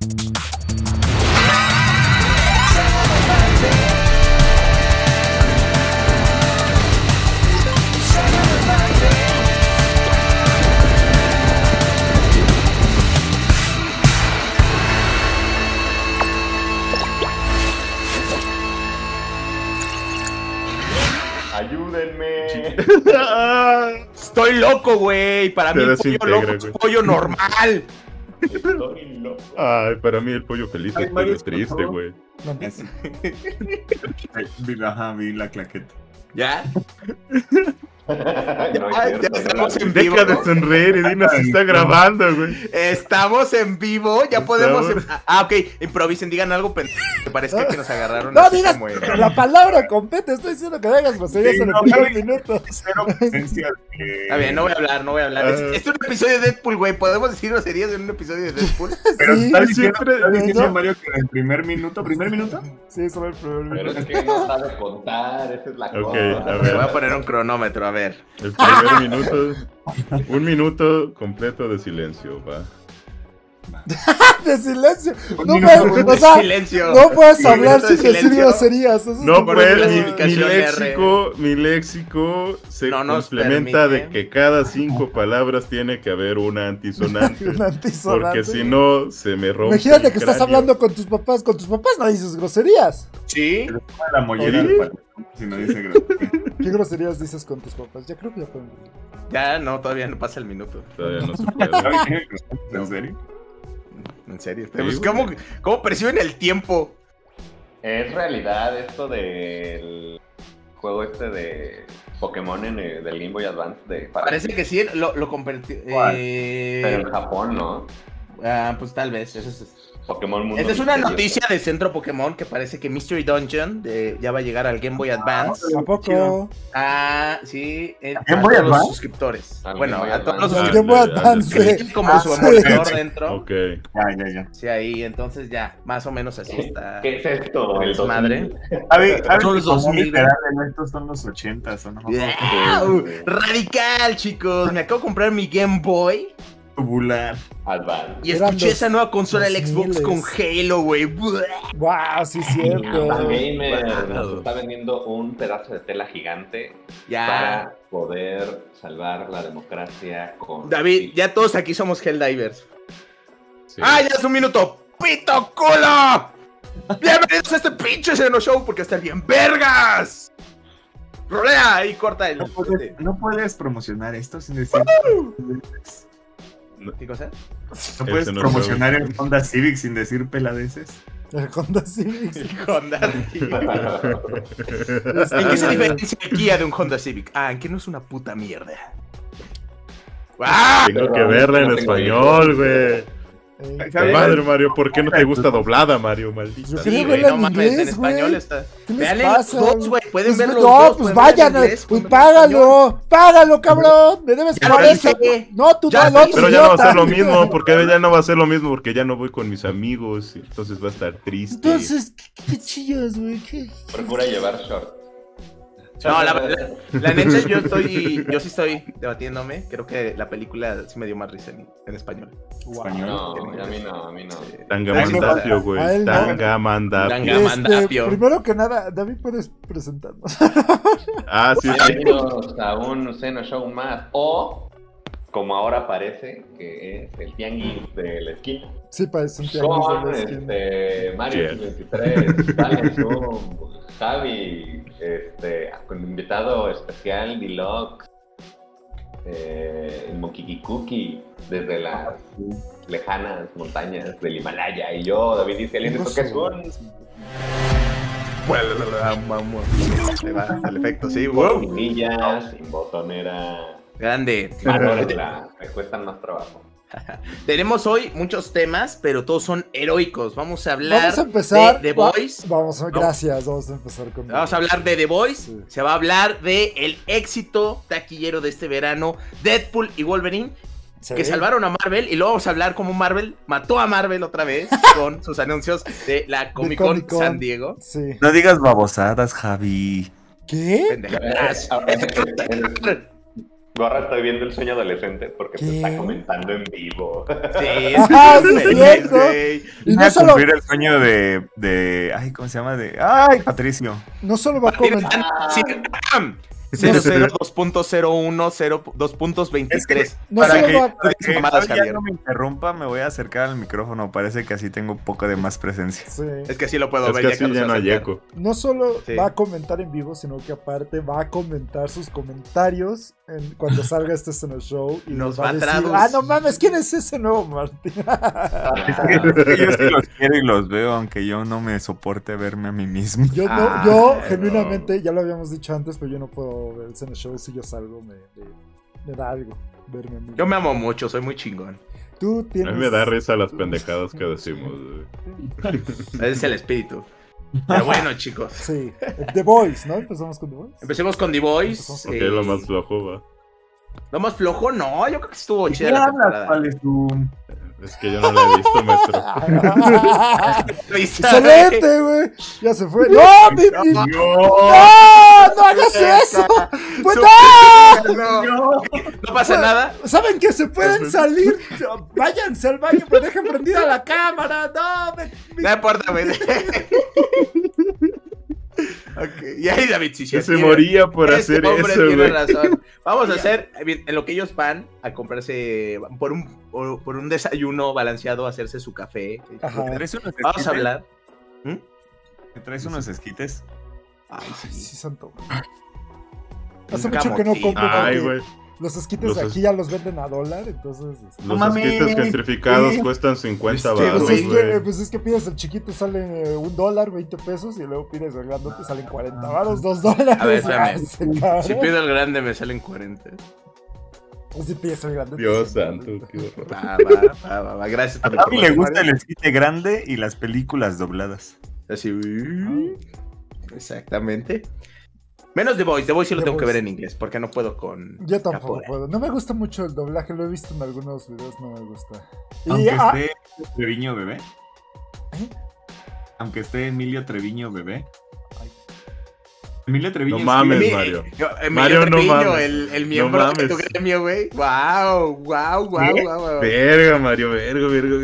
Ayúdenme. Estoy loco, güey. Para mí el pollo loco es pollo normal. Estoy loco. Ay, para mí el pollo feliz es pollo triste, güey. Ajá, vi la claqueta. ¿Ya? No, Ya estamos en vivo. Deja de sonreír y dinos si está grabando, güey. Estamos en vivo, ya podemos. Ok, improvisen, digan algo, pero me parece que nos agarraron. No digas la palabra completa, estoy diciendo que hagas groserías en el primer minuto. Cero presencia Está bien, no voy a hablar. Es un episodio de Deadpool, güey. ¿Podemos decir groserías en un episodio de Deadpool? Pero Sí, está diciendo ¿no? Mario que en el primer minuto. ¿Primer minuto? Sí, eso fue el primer Pero minuto. es que no sabe contar, esa es la Ok, cosa. a Me ver. voy a poner un cronómetro, a ver. El primer minuto. Un minuto completo de silencio, va. De silencio. No minuto puedes, de o sea, silencio. no puedes Sí, hablar minuto de sin decir silencio. groserías. Eso es No, por pues, clasificación mi léxico se No nos complementa de permiten. que cada 5 palabras tiene que haber una antisonante. un antisonante. Porque si no, se me rompe. Imagínate el que estás cráneo. hablando con tus papás. Con tus papás no dices groserías. Sí. La mollera ¿Sí? del pato, si no dice grosería. ¿Qué groserías dices con tus papás? Ya creo que ya pueden. Ya, no, todavía no pasa el minuto. Todavía no se puede. ¿En serio? En serio. Sí, Pues, güey. ¿cómo perciben el tiempo? Es realidad esto del juego este de Pokémon del Game Boy Advance Parece que sí, lo convertí. Pero en Japón, ¿no? Pues tal vez. Eso es. Pokémon Mundo Esta es una Misterioso. noticia de Centro Pokémon que parece que Mystery Dungeon ya va a llegar al Game Boy Advance. ¿A poco? Sí, a ¿Game Boy todos los Advance? suscriptores. Al Bueno, Game Boy a todos los Advance. El Game suscriptores. Boy Advance. Tiene como su Sí. emulador dentro. Ok. Ya. Sí, ahí, entonces ya, más o menos así está. ¿Qué es esto? El madre. A ver, Son los 2000. literal, estos son los 80, son ¡Wow! Radical, chicos. Me acabo de comprar mi Game Boy tubular. Advance. y Eran escuché esa nueva consola del 2000s. Xbox con Halo, güey. Wow, sí, cierto. Anda Gamer Wow. nos está vendiendo un pedazo de tela gigante Ya. para poder salvar la democracia con... David, ya todos aquí somos Helldivers. Sí. ¡Ah, ya es un minuto! ¡Pito culo! Bienvenidos a este pinche Xeno Show porque está bien vergas. Rolea y corta el. No puedes promocionar esto sin decir. ¿Qué cosa? No puedes Ese no promocionar el Honda Civic sin decir peladeces. El Honda Civic. El Honda Civic. ¿En qué se diferencia el Kia de un Honda Civic? En que no es una puta mierda. ¡Ah! Tengo que verla en español, güey. ¿Sabes? Madre Mario, ¿por qué no te gusta doblada, Mario? Maldita. Yo Sí, quería güey, verla no en mames, en inglés, español güey. está. ¿Qué les Vean pasa? los dos, güey. Pueden ver los no, dos. pues pueden verla en vayan, inglés, pues pueden verla en español. págalo, cabrón. Me debes Ya lo 40. hice. No, tú Ya no, lo el hice. otro Pero ya no va a ser idiota. lo mismo, porque ya no va a ser lo mismo, porque ya no voy con mis amigos, y entonces va a estar triste. Entonces, ¿qué chillas, güey? ¿Qué? Procura llevar short. No, la neta, yo sí estoy debatiéndome. Creo que la película sí me dio más risa en español. Español. No, a mí no. Tangamandapio, güey. A él no. Tangamandapio. Tangamandapio. Primero que nada, David, puedes presentarnos. Ah, sí, sí. Bienvenidos a un Xeno Show más. O, como ahora parece, que es el tianguis de la esquina. Sí, parece un tianguis Con de la esquina. Mario Yeah. 23, Dale Zoom, Javi, con invitado especial, Deluxe, el Mokiki desde las lejanas montañas del Himalaya. Y yo, David dice, ¿alguien de esto qué es un? Ahí va, el efecto, sí, Sin wow. cortinillas, sin botonera. Grande. Valórenla, me cuestan más trabajo. Tenemos hoy muchos temas, pero todos son heroicos. Vamos a hablar Vamos a empezar. de The Voice. Gracias, vamos a empezar con. Vamos a hablar de The Voice. Sí. Se va a hablar de el éxito taquillero de este verano, Deadpool y Wolverine, Sí. que salvaron a Marvel. Y luego vamos a hablar cómo Marvel mató a Marvel otra vez con sus anuncios de la Comic Con Comic-Con. San Diego. Sí. No digas babosadas, Javi. ¿Qué? Pendejadas. Gorra está viviendo el sueño adolescente porque te ¿Qué? está comentando en vivo. Sí, Ajá, sí, feliz, es cierto. güey. Y Voy no a solo, cumplir el sueño de. Ay, ¿cómo se llama? Ay, Patricio. no solo va a comentar. Sí. 00.2.01.02.23. No Para solo que, va, para que mamadas, ya Javier. no me interrumpa, me voy a acercar al micrófono. Parece que así tengo un poco de más presencia. sí. Es que así lo puedo Es ver. que así nos ya no hay acercan. eco. No solo Sí. va a comentar en vivo, sino que aparte va a comentar sus comentarios cuando salga este Escena Show y Nos va va a a decir, traducir. ah, no mames, ¿quién es ese nuevo Martín? Es que yo sí los quiero y los veo, aunque yo no me soporte verme a mí mismo. Yo Ay, genuinamente, ya lo habíamos dicho antes, pero yo no puedo ver el Escena Show. Si yo salgo, me da algo verme a mí. Yo me amo mucho, soy muy chingón. Tú A tienes... mí me da risa las pendejadas que decimos, güey. Ese es el espíritu. Pero bueno, chicos. Sí, The Voice, ¿no? Empezamos con The Voice. Empecemos con The Voice. Porque es lo más flojo, va. Lo más flojo, no, yo creo que estuvo ¿Qué chida la hablas? temporada. ¿Cuál es tu...? Es que yo no la he visto, maestro. ¡Excelente, güey! Ya se fue. ¡No, mi! ¡No! ¡No hagas eso! ¡Pues no! No pasa nada. ¿Saben que se pueden salir? Váyanse al baño, pero dejen prendida la cámara. No, No importa, güey. Okay. Y ahí David sí Que se moría por hacer hombre eso, tiene güey. razón. Vamos a hacer, en lo que ellos van a comprarse por un desayuno balanceado, a hacerse su café. Ajá. ¿Me traes unos Vamos a esquites? hablar. ¿Me traes unos esquites? Ay, Sí, sí. santo. Hace mucho que no camotito. compro Ay, porque güey. los esquites Los de aquí ya los venden a $1, entonces... No Los mames. esquites gentrificados cuestan 50 Este, baros, güey. Pues es que pides el chiquito, sale $1, 20 pesos, y luego pides el grandote, salen 40 baros, $2. A ver, espérame. Ah, ese cabrón. Si pido el grande me salen 40. O si pides el grandote. Dios santo, qué horror. Va. Gracias A por mí le gusta el esquite grande y las películas dobladas. Así. Exactamente. Menos The Voice. The Voice sí lo The tengo que ver Voice. en inglés, porque no puedo con. Yo tampoco Capone. puedo. No me gusta mucho el doblaje, lo he visto en algunos videos, no me gusta. Y Aunque esté Treviño bebé. ¿Eh? Aunque esté Emilio Treviño bebé. Ay. Emilio Treviño. No mames, Emi- Mario. Emilio Mario, no Treviño, mames. el miembro No de tu mames. gremio, güey. Wow. Verga, Mario, verga.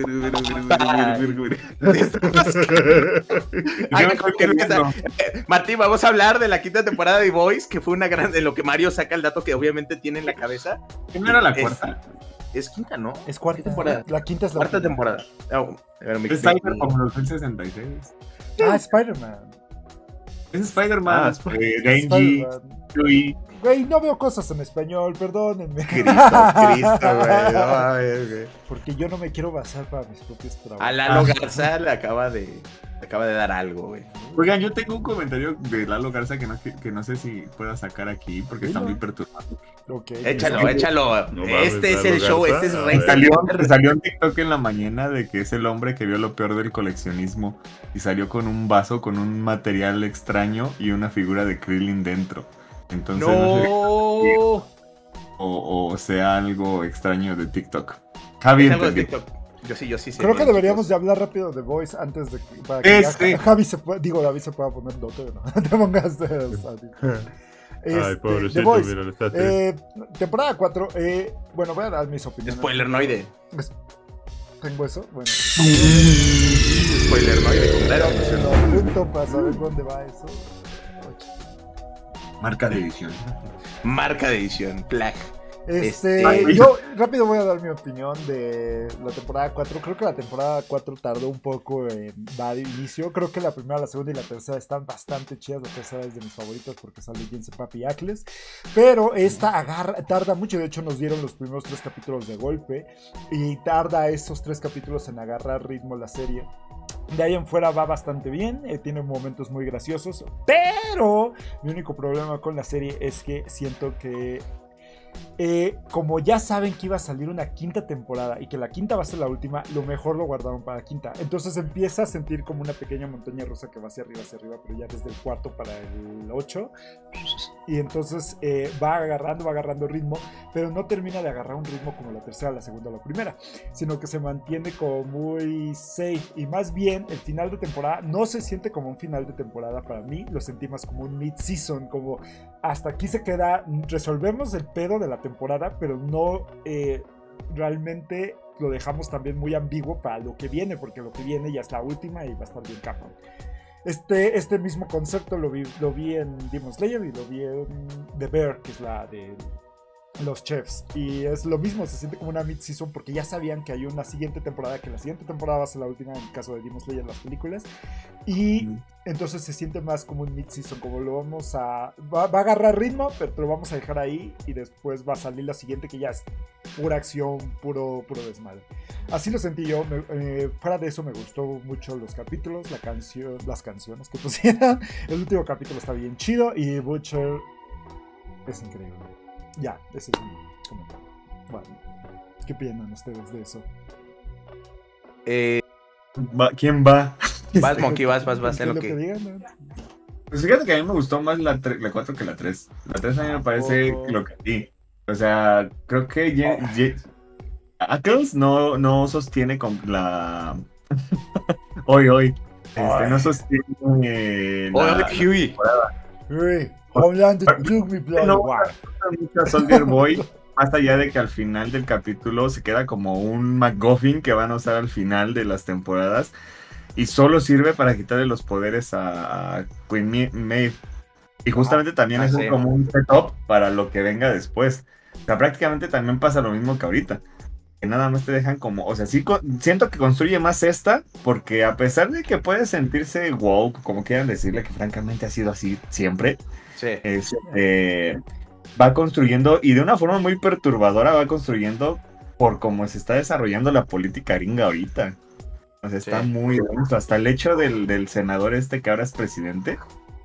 Ay, Yo ¿qué estoy pasa? queriendo. Martín, vamos a hablar de la quinta temporada de The Voice, que fue una gran. De lo que Mario saca el dato que obviamente tiene en la cabeza. ¿Quién era la Es- cuarta? Es quinta, ¿no? Es cuarta ¿Qué temporada? La quinta es la Cuarta última. temporada. Oh, pero Es Cyberpunk 2066. Ah, Spider-Man. Es Spider-Man. Ah, Denji, Spider-Man. Yui. Güey, no veo cosas en español, perdónenme. Cristo, güey. No mames, güey. Porque yo no me quiero basar para mis propios trabajos. A Lalo Garza le acaba de dar algo, güey. Oigan, yo tengo un comentario de Lalo Garza que no sé si pueda sacar aquí porque está Dilo. muy perturbado. Ok. Échalo. No mames, Este es Lalo el show, Garza. este es A Rey. ver. Salió un TikTok en la mañana de que es el hombre que vio lo peor del coleccionismo y salió con un vaso con un material extraño y una figura de Krillin dentro. Entonces no sé No. o sea algo extraño de TikTok. Javi Es algo de entendió. TikTok. Yo sí sé. Creo que bien, deberíamos chicos. de hablar rápido de Voice antes de que, para que ya Sí. Javi se pueda, David se pueda poner dote, ¿no? Te pongas de Ay, The pobrecito, Voice. mira, está triste. Temporada 4, bueno, voy a dar mis opiniones. Spoilernoide. ¿Tengo eso? Bueno. Spoilernoide, claro. Lo apunto para saber dónde va eso. Marca de edición. Marca de edición, Flag. Yo rápido voy a dar mi opinión de la temporada 4. Creo que la temporada 4 tardó un poco en dar inicio. Creo que la primera, la segunda y la tercera están bastante chidas. La tercera es de mis favoritas porque sale Jensen Papi Ackles. Pero esta tarda mucho. De hecho, nos dieron los primeros 3 capítulos de golpe. Y tarda esos 3 capítulos en agarrar ritmo la serie. De ahí en fuera va bastante bien, tiene momentos muy graciosos. Pero mi único problema con la serie es que siento que como ya saben que iba a salir una quinta temporada y que la quinta va a ser la última, lo mejor lo guardaron para la quinta. Entonces empieza a sentir como una pequeña montaña rusa que va hacia arriba, pero ya desde el cuarto para el 8 Y entonces va agarrando ritmo, pero no termina de agarrar un ritmo como la tercera, la segunda o la primera, sino que se mantiene como muy safe. Y más bien, el final de temporada no se siente como un final de temporada para mí, lo sentí más como un mid-season, como hasta aquí se queda, resolvemos el pedo de la temporada, pero no realmente lo dejamos también muy ambiguo para lo que viene, porque lo que viene ya es la última y va a estar bien cabrón. Este mismo concepto lo vi en Demon Slayer y lo vi en The Bear, que es la de los chefs. Y es lo mismo, se siente como una mid-season porque ya sabían que hay una siguiente temporada, que la siguiente temporada va a ser la última en el caso de Demon Slayer, las películas. Y entonces se siente más como un mid-season, como lo vamos a... Va a agarrar ritmo, pero lo vamos a dejar ahí y después va a salir la siguiente que ya es pura acción, puro desmadre. Así lo sentí yo. Fuera de eso me gustó mucho los capítulos, las canciones que pusieron. El último capítulo está bien chido y Butcher es increíble. Ya, ese es mi comentario. Bueno, ¿qué piensan ustedes de eso? ¿Quién va? Vas, Monkey, vas en lo que... digan, ¿no? Pues fíjate que a mí me gustó más la 4 que la 3. La 3 a mí me parece lo que sí. O sea, creo que Ackles no sostiene con la... hoy. No sostiene la Huey. Uy, Homelander, Rugby Blood. No, mucho Soldier Boy, más allá de que al final del capítulo se queda como un MacGuffin que van a usar al final de las temporadas y solo sirve para quitarle los poderes a Queen Maeve. Y justamente también es como un setup para lo que venga después. O sea, prácticamente también pasa lo mismo que ahorita. Que nada más te dejan como... O sea, sí siento que construye más esta, porque a pesar de que puede sentirse woke, como quieran decirle, que francamente ha sido así siempre, sí. Va construyendo, y de una forma muy perturbadora, va construyendo por cómo se está desarrollando la política gringa ahorita. O sea, está muy denso. Hasta el hecho del senador que ahora es presidente,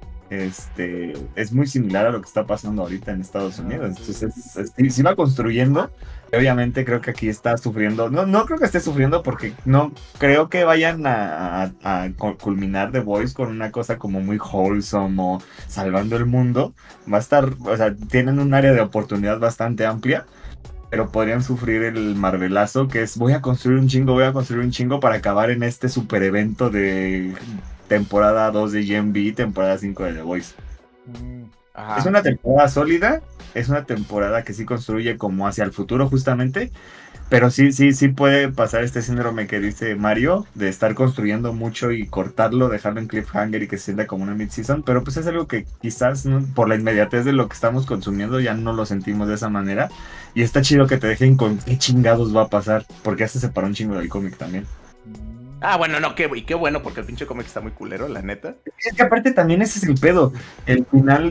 es muy similar a lo que está pasando ahorita en Estados Unidos. Entonces sí va construyendo. Y obviamente creo que aquí está sufriendo. No creo que esté sufriendo, porque no creo que vayan a culminar The Voice con una cosa como muy wholesome o salvando el mundo. Va a estar, o sea, tienen un área de oportunidad bastante amplia, pero podrían sufrir el marvelazo que es voy a construir un chingo para acabar en este super evento de temporada 2 de Gen V, temporada 5 de The Voice. Ajá. Es una temporada sólida, es una temporada que sí construye como hacia el futuro justamente, pero sí puede pasar este síndrome que dice Mario, de estar construyendo mucho y cortarlo, dejarlo en cliffhanger y que se sienta como una mid-season, pero pues es algo que quizás por la inmediatez de lo que estamos consumiendo ya no lo sentimos de esa manera, y está chido que te dejen con qué chingados va a pasar, porque ya se separó un chingo del cómic también. Ah, bueno, no, qué bueno, porque el pinche cómic está muy culero, la neta. Es que aparte también ese es el pedo. El final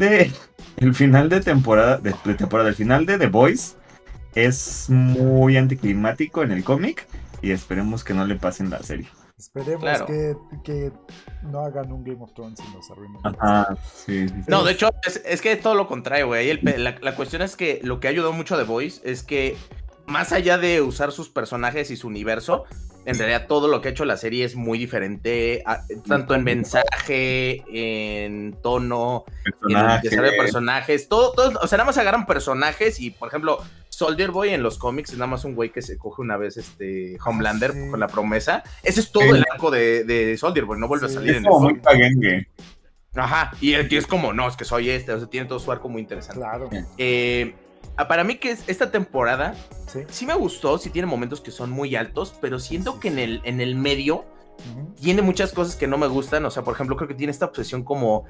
de temporada, el final de The Voice es muy anticlimático en el cómic, y esperemos que no le pase en la serie. Esperemos que no hagan un Game of Thrones y nos arruinen. Ajá, sí. No, de hecho, es que es todo lo contrario, güey. La cuestión es que lo que ayudó mucho a The Voice es que, más allá de usar sus personajes y su universo, en realidad todo lo que ha hecho la serie es muy diferente, tanto en mensaje, en tono, en el desarrollo de personajes, todo, o sea, nada más agarran personajes y, por ejemplo, Soldier Boy en los cómics es nada más un güey que se coge una vez Homelander con la promesa. Ese es todo el arco de Soldier Boy, no vuelve a salir en el cómic. Ajá, y el tío es como, no, es que soy o sea, tiene todo su arco muy interesante. Claro. Para mí que esta temporada sí me gustó, sí tiene momentos que son muy altos, pero siento que en el medio tiene muchas cosas que no me gustan. O sea, por ejemplo, creo que tiene esta obsesión como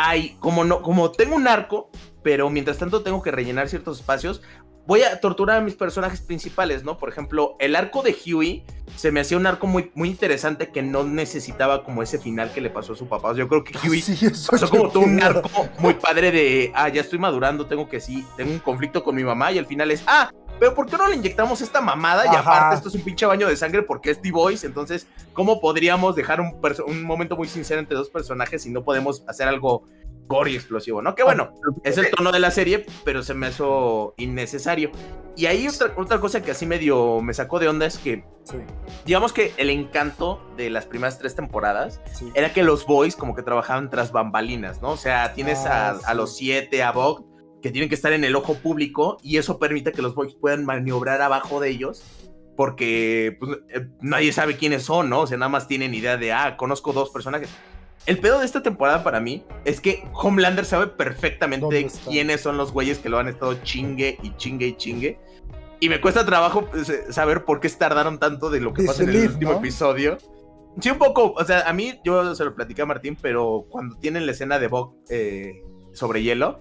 tengo un arco, pero mientras tanto tengo que rellenar ciertos espacios. Voy a torturar a mis personajes principales, ¿no? Por ejemplo, el arco de Huey se me hacía un arco muy, muy interesante que no necesitaba como ese final que le pasó a su papá. O sea, yo creo que Huey pasó como todo un arco muy padre de, ya estoy madurando, tengo un conflicto con mi mamá, y al final es, pero ¿por qué no le inyectamos esta mamada? Y aparte esto es un pinche baño de sangre porque es The Voice. Entonces, ¿cómo podríamos dejar un momento muy sincero entre dos personajes si no podemos hacer algo gore y explosivo, ¿no? Que bueno, es el tono de la serie, pero se me hizo innecesario. Y ahí otra cosa que así medio me sacó de onda es que, digamos que el encanto de las primeras 3 temporadas era que los boys como que trabajaban tras bambalinas, ¿no? O sea, tienes a los 7, a Vogt, que tienen que estar en el ojo público y eso permite que los boys puedan maniobrar abajo de ellos porque pues, nadie sabe quiénes son, ¿no? O sea, nada más tienen idea de, conozco 2 personajes. El pedo de esta temporada para mí es que Homelander sabe perfectamente quiénes son los güeyes que lo han estado chingue y chingue y chingue. Y me cuesta trabajo saber por qué tardaron tanto de lo que pasa en el último episodio. Sí, un poco, o sea, a mí, yo se lo platicé a Martín, pero cuando tienen la escena de Buck sobre hielo,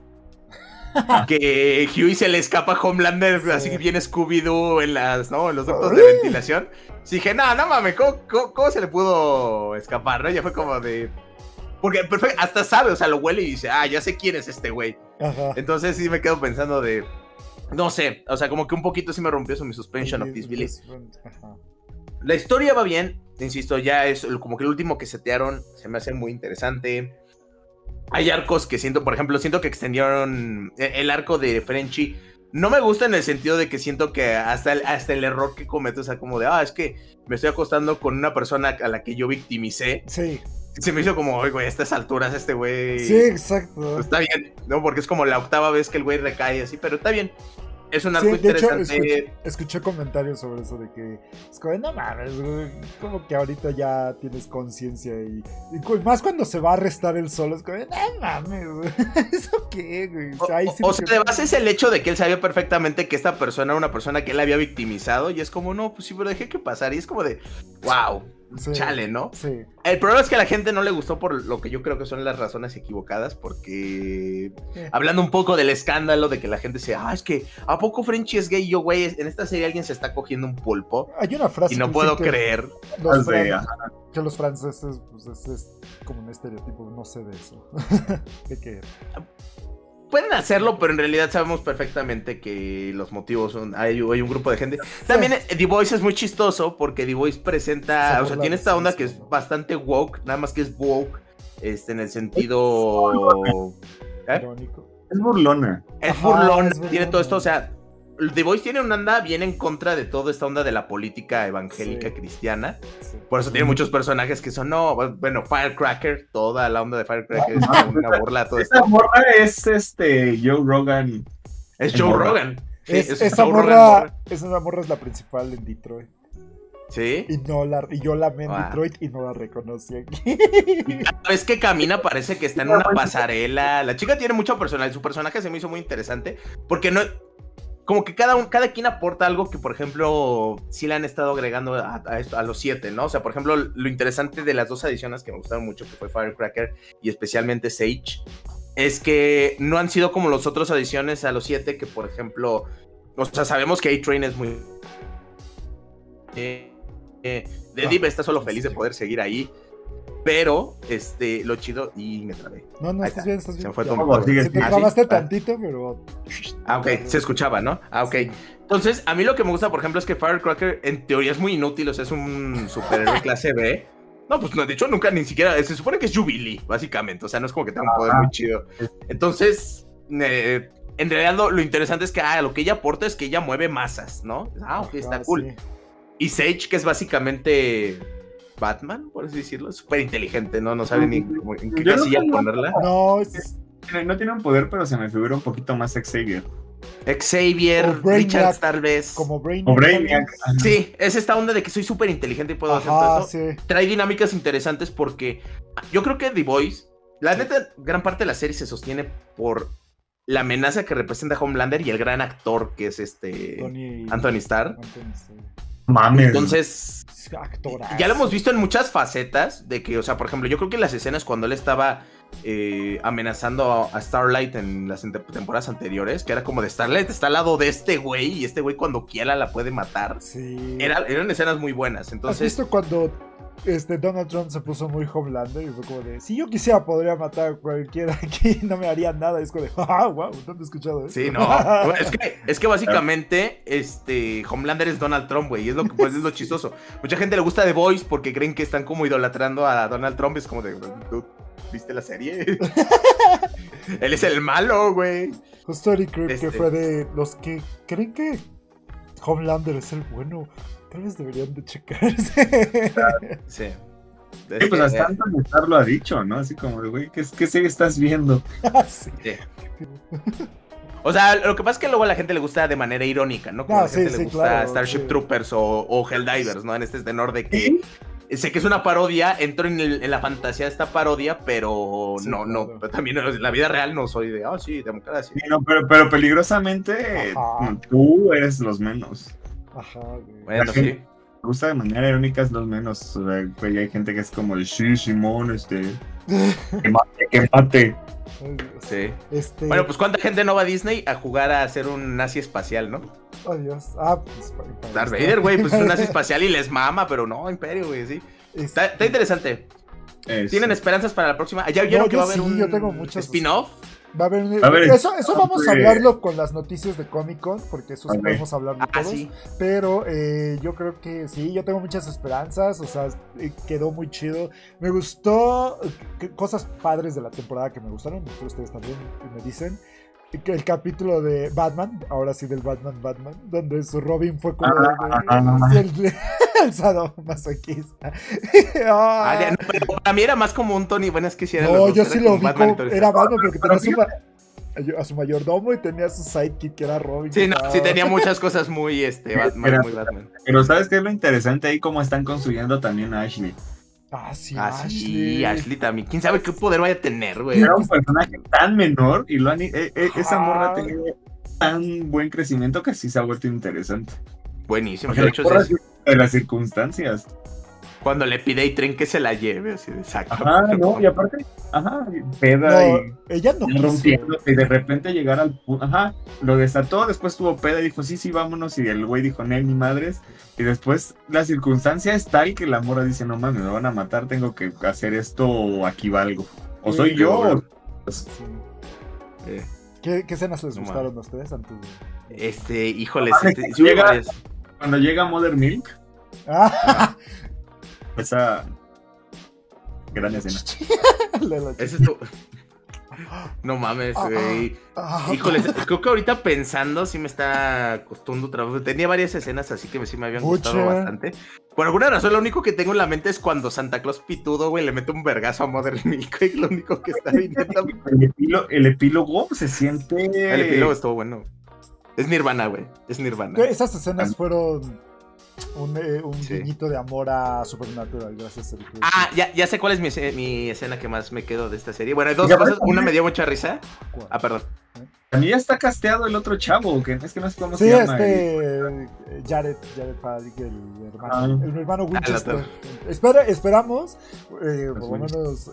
que Huey se le escapa a Homelander, así bien Scooby-Doo en los ductos de ventilación. Sí, dije, no mames, ¿cómo se le pudo escapar, no? Ya fue como de... Porque perfecto, hasta sabe, o sea, lo huele y dice, ya sé quién es este güey. Entonces sí me quedo pensando de... No sé, o sea, como que un poquito sí me rompió eso mi suspension of disbelief. La historia va bien, insisto, ya es como que el último que setearon se me hace muy interesante. Hay arcos que siento, por ejemplo, siento que extendieron el arco de Frenchie. No me gusta en el sentido de que siento que hasta el error que cometo, o sea, como de, es que me estoy acostando con una persona a la que yo victimicé. Sí. Se me hizo como, güey, a estas alturas este güey... Sí, exacto. Pues está bien, ¿no? Porque es como la 8ª vez que el güey recae así, pero está bien. Es un arco interesante. Hecho, escuché comentarios sobre eso de que es como, no mames, güey, como que ahorita ya tienes conciencia y más cuando se va a arrestar él solo, es como, no mames, güey, ¿eso qué, güey? O sea, de base es el hecho de que él sabía perfectamente que esta persona era una persona que él había victimizado y es como, no, pues sí, pero dejé que pasara y es como de, wow. Sí, chale, ¿no? Sí. El problema es que a la gente no le gustó por lo que yo creo que son las razones equivocadas, porque hablando un poco del escándalo de que la gente dice, es que ¿a poco Frenchie es gay? Y yo, güey, en esta serie alguien se está cogiendo un pulpo. Hay una frase y no puedo creer que los franceses, pues es como un estereotipo, no sé de eso. ¿De qué? Pueden hacerlo, pero en realidad sabemos perfectamente que los motivos son... Hay un grupo de gente. También The Voice es muy chistoso porque The Voice presenta... O sea, tiene esta onda que es bastante woke, nada más que es woke en el sentido... Irónico. Es burlona. Es burlona, tiene todo esto, o sea... The Voice tiene una onda bien en contra de toda esta onda de la política evangélica cristiana. Sí. Por eso tiene muchos personajes que son, Firecracker, toda la onda de Firecracker es una burla a todo esto. Esa morra es Joe Rogan. Es Joe Rogan. Sí, esa morra es la principal en Detroit. ¿Sí? Y yo la amé en Detroit y no la reconocí aquí. Y cada vez que camina parece que está en una pasarela. La chica tiene mucho personal. Su personaje se me hizo muy interesante porque no... Como que cada quien aporta algo que, por ejemplo, sí le han estado agregando a los 7, ¿no? O sea, por ejemplo, lo interesante de las 2 adiciones que me gustaron mucho, que fue Firecracker y especialmente Sage, es que no han sido como los otros adiciones a los 7, que, por ejemplo, o sea, sabemos que A-Train es muy... Deep está solo feliz de poder seguir ahí. Pero, lo chido, y me trabé. No, estás bien. Se me fue todo. Se te trabaste tantito, pero... Ok, se escuchaba, ¿no? Ok. Entonces, a mí lo que me gusta, por ejemplo, es que Firecracker en teoría es muy inútil, o sea, es un superhéroe clase B. No, pues no, de hecho nunca ni siquiera, se supone que es Jubilee, básicamente, o sea, no es como que tenga un poder muy chido. Entonces, en realidad lo interesante es que, lo que ella aporta es que ella mueve masas, ¿no? Ok, está cool. Sí. Y Sage, que es básicamente... Batman, por así decirlo, es súper inteligente, ¿no? No sabe ni en qué casilla ponerla. No tiene un poder, pero se me figura un poquito más Xavier, Richards tal vez. Como Brainiac. Sí, es esta onda de que soy súper inteligente y puedo hacer todo eso. Sí. Trae dinámicas interesantes porque yo creo que The Voice, la neta, gran parte de la serie se sostiene por la amenaza que representa Homelander y el gran actor que es Anthony Starr. Mames. Entonces, ya lo hemos visto en muchas facetas de que, o sea, por ejemplo, yo creo que las escenas cuando él estaba amenazando a Starlight en las temporadas anteriores, que era como de Starlight está al lado de este güey y este güey cuando quiera la puede matar. Sí. Eran escenas muy buenas. Entonces, ¿has visto cuando Donald Trump se puso muy Homelander y fue como de, si yo quisiera podría matar a cualquiera aquí, no me haría nada? Y es como de, wow, ¿dónde he escuchado eso? Sí, no, es que básicamente Homelander es Donald Trump, güey, y es lo chistoso. Mucha gente le gusta The Voice porque creen que están como idolatrando a Donald Trump, es como de, ¿viste la serie? Él es el malo, güey. Justo Eric creo que fue de los que creen que Homelander es el bueno. Tal vez deberían de checarse. Sí. Sí, pues hasta Anthony Starr lo ha dicho, ¿no? Así como de, güey, ¿qué serie estás viendo? Sí. O sea, lo que pasa es que luego a la gente le gusta de manera irónica, ¿no? Como a la gente le gusta claro, Starship Troopers o Helldivers, ¿no? En este tenor de que sé que es una parodia, entro en la fantasía de esta parodia, pero no, también en la vida real no soy de, sí, democracia. Sí, no, pero peligrosamente tú eres los menos. Ajá, güey. Bueno, sí. Gusta de manera irónica es los menos. O sea, pues, hay gente que es como el sí, Simón, que mate. Sí. Bueno, pues ¿cuánta gente no va a Disney a jugar a hacer un nazi espacial, no? Oh, Dios. Pues Darth Vader, güey, pues es un nazi espacial y les mama, pero no, Imperio, güey, sí. Está interesante. ¿Tienen esperanzas para la próxima? ¿Ya vieron que va a haber un yo tengo muchas spin-off? Va a haber eso vamos a hablarlo con las noticias de Comic Con, porque eso sí podemos hablar de todos. Sí. Pero yo creo que sí, yo tengo muchas esperanzas, o sea, quedó muy chido. Me gustó cosas padres de la temporada que me gustaron, ustedes también me dicen. El capítulo de Batman, ahora sí del Batman, donde su Robin fue como el sadomasoquista. No, pero para mí era más como un Tony, bueno, es que si era yo sí lo vi como, era Batman porque tenía a su mayordomo y tenía a su sidekick que era Robin. Sí, sí tenía muchas cosas muy, muy Batman. Pero ¿sabes qué es lo interesante ahí? Cómo están construyendo también a Ashley. Sí, Ashley también. ¿Quién sabe qué poder vaya a tener, güey? Era un personaje tan menor y esa morra ha tenido tan buen crecimiento que sí se ha vuelto interesante. Buenísimo. De hecho, de las circunstancias. Cuando le pide a Tren que se la lleve, así de saco. No, y aparte, peda y ella no rompiendo y de repente llegar al punto, lo desató, después tuvo peda y dijo, sí, vámonos, y el güey dijo, no, ni madres, y después la circunstancia es tal que la mora dice, no mames, me van a matar, tengo que hacer esto o aquí valgo, o soy yo, ¿Qué escenas les gustaron a ustedes antes de... híjoles, cuando llega Mother Milk, esa gran escena. Ese es tu... No mames, güey. Híjoles, creo que ahorita pensando sí me está costando trabajo. Tenía varias escenas así que sí me habían gustado bastante. Por alguna razón, lo único que tengo en la mente es cuando Santa Claus pitudo, güey, le mete un vergazo a Mother Milk, güey. Lo único que está viniendo. El epílogo se siente... El epílogo estuvo bueno. Es Nirvana, güey. Es Nirvana. Esas escenas fueron... un guiñito de amor a Supernatural, gracias a ya sé cuál es mi escena que más me quedo de esta serie. Bueno, hay dos cosas, una me dio mucha risa. Perdón. A mí ya está casteado el otro chavo, que es que no sé cómo se llama. Jared Padrick, el hermano Winchester. Esperamos, por lo menos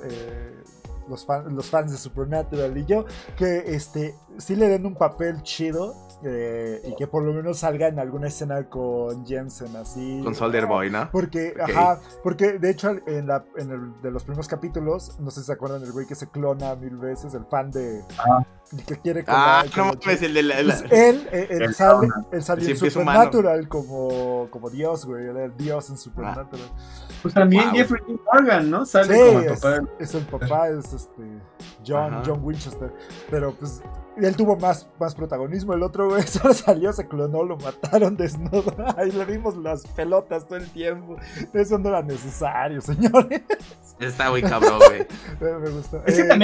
los fans de Supernatural y yo, que sí le den un papel chido. Y que por lo menos salga en alguna escena con Jensen, así. Con Soldier Boy, ¿no? Porque, porque de hecho de los primeros capítulos, no sé si se acuerdan del güey que se clona 1000 veces, el fan de... que quiere clonar. No mames, el de la... Pues él salió en Supernatural como Dios, güey, era el Dios en Supernatural. Pues también Jeffrey Morgan, ¿no? Sale como el papá. Es el papá, es John Winchester, pero pues... Él tuvo más protagonismo, el otro güey solo salió, se clonó, lo mataron desnudo. Ahí le vimos las pelotas todo el tiempo. Eso no era necesario, señores. Está muy cabrón, güey. Me gustó.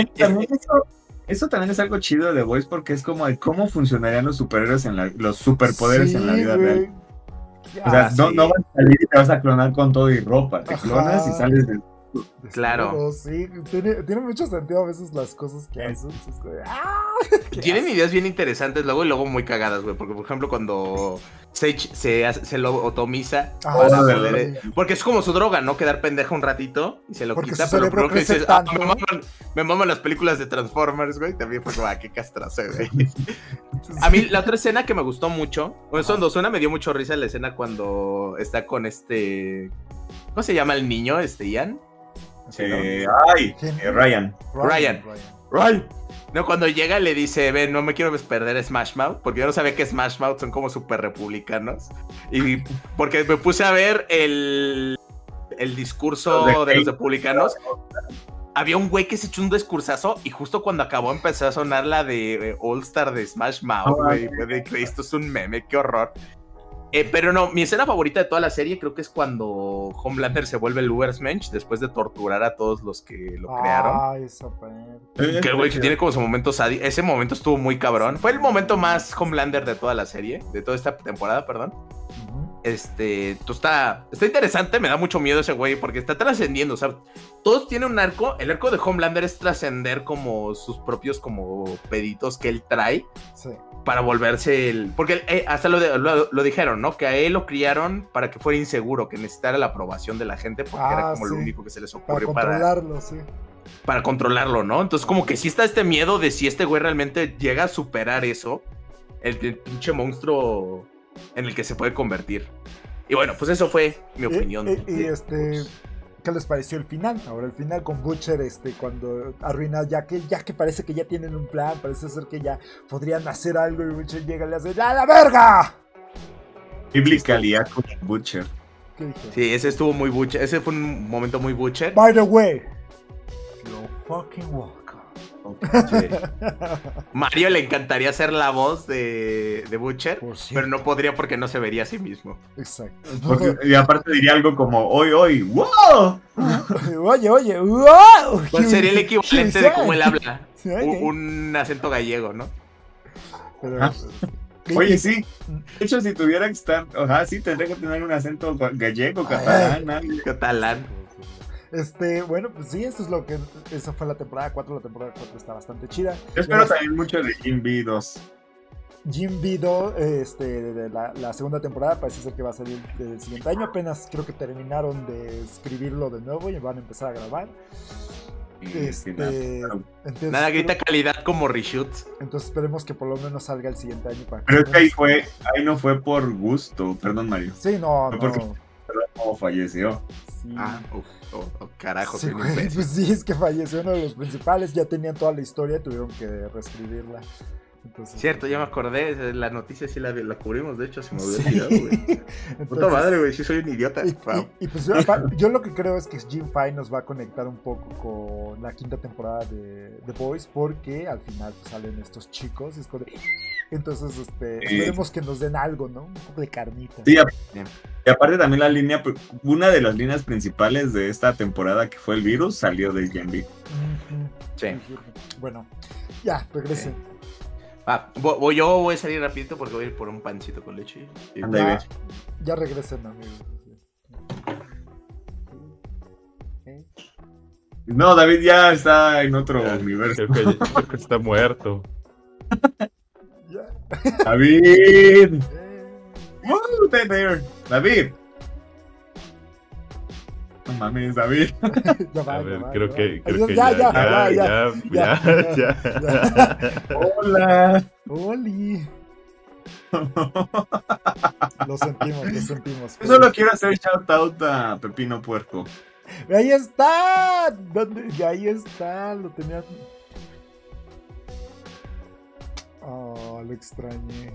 Eso también es algo chido de The Voice porque es como de cómo funcionarían los superhéroes los superpoderes en la vida real. O sea, no vas a salir y te vas a clonar con todo y ropa. Te clonas y sales de... Claro. Sí, tiene mucho sentido a veces las cosas que hacen. Tienen ideas bien interesantes luego muy cagadas, güey. Porque, por ejemplo, cuando Sage se lobotomiza, porque es como su droga, ¿no? Quedar pendeja un ratito y se lo porque quita. Pero creo que dices, me maman las películas de Transformers, güey. También fue como, qué castroso, güey. A mí, la otra escena que me gustó mucho, bueno, son dos. Una me dio mucho risa la escena cuando está con ¿cómo se llama el niño? Ian. Ryan. No, cuando llega le dice, ven, no me quiero perder Smash Mouth, porque yo no sabía que Smash Mouth son como super republicanos. Y porque me puse a ver el discurso de los republicanos. Había un güey que se echó un discursazo y justo cuando acabó empezó a sonar la de All Star de Smash Mouth, güey. Esto es un meme, qué horror. Pero no, mi escena favorita de toda la serie creo que es cuando Homelander se vuelve el Ubersmensch después de torturar a todos los que lo crearon. Esa parte. Que el güey que tiene como su momento sádico. Ese momento estuvo muy cabrón. Fue el momento más Homelander de toda la serie, de toda esta temporada, perdón. Está interesante, me da mucho miedo ese güey porque está trascendiendo, o sea, todos tienen un arco. El arco de Homelander es trascender como sus propios como peditos que él trae para volverse el... Porque hasta lo dijeron, ¿no? Que a él lo criaron para que fuera inseguro, que necesitara la aprobación de la gente porque era como lo único que se les ocurrió para controlarlo, para controlarlo, ¿no? Entonces como que sí está este miedo de si este güey realmente llega a superar eso, el pinche monstruo en el que se puede convertir. Y bueno, pues eso fue mi opinión. ¿Qué les pareció el final? Ahora el final con Butcher, cuando arruina, ya que parece que ya tienen un plan, parece ser que ya podrían hacer algo y Butcher llega y le hace ¡a la verga! Biblicalidad con Butcher. Sí, ese estuvo muy Butcher, ese fue un momento muy Butcher. By the way, you're fucking welcome. Sí. Mario le encantaría ser la voz de Butcher, pero no podría porque no se vería a sí mismo. Exacto. Y aparte diría algo como hoy, wow. Oye, wow. ¿Cuál sería el equivalente de cómo él habla? Un acento gallego, ¿no? Pero, oye, sí. De hecho, si tuviera que estar, sí tendría que tener un acento gallego, catalán. Bueno, pues sí, esa fue la temporada 4. La temporada 4 está bastante chida. Yo espero también mucho de Jim B2. Jim B2, de la segunda temporada, parece ser que va a salir el siguiente año. Apenas creo que terminaron de escribirlo de nuevo y van a empezar a grabar. Entonces, nada grita calidad como reshoots. Entonces esperemos que por lo menos salga el siguiente año. Pero es que ahí no fue por gusto, perdón, Mario. Sí, no. Porque falleció. Sí. Carajo. Sí, pues sí, es que falleció uno de los principales, ya tenían toda la historia, tuvieron que reescribirla. Entonces, cierto, ya me acordé, la noticia sí la cubrimos, de hecho se me había olvidado, güey. Puta madre, güey, sí soy un idiota. Y pues yo lo que creo es que Jim Fay nos va a conectar un poco con la quinta temporada de The Boys, porque al final pues, salen estos chicos, entonces esperemos que nos den algo, ¿no? Un poco de carnita. Sí, y aparte también una de las líneas principales de esta temporada que fue el virus salió de Jim B. Sí. Bueno, ya, regresen. Yo voy a salir rapidito porque voy a ir por un pancito con leche. Ya regresen, amigos. No, David ya está en otro universo. Creo que está muerto. David. David. No mames, David. Creo que ya. Hola. Oli. Lo sentimos. Yo solo quiero hacer shout out a Pepino Puerco. Ahí está. Ahí está. Lo tenía. Oh, lo extrañé.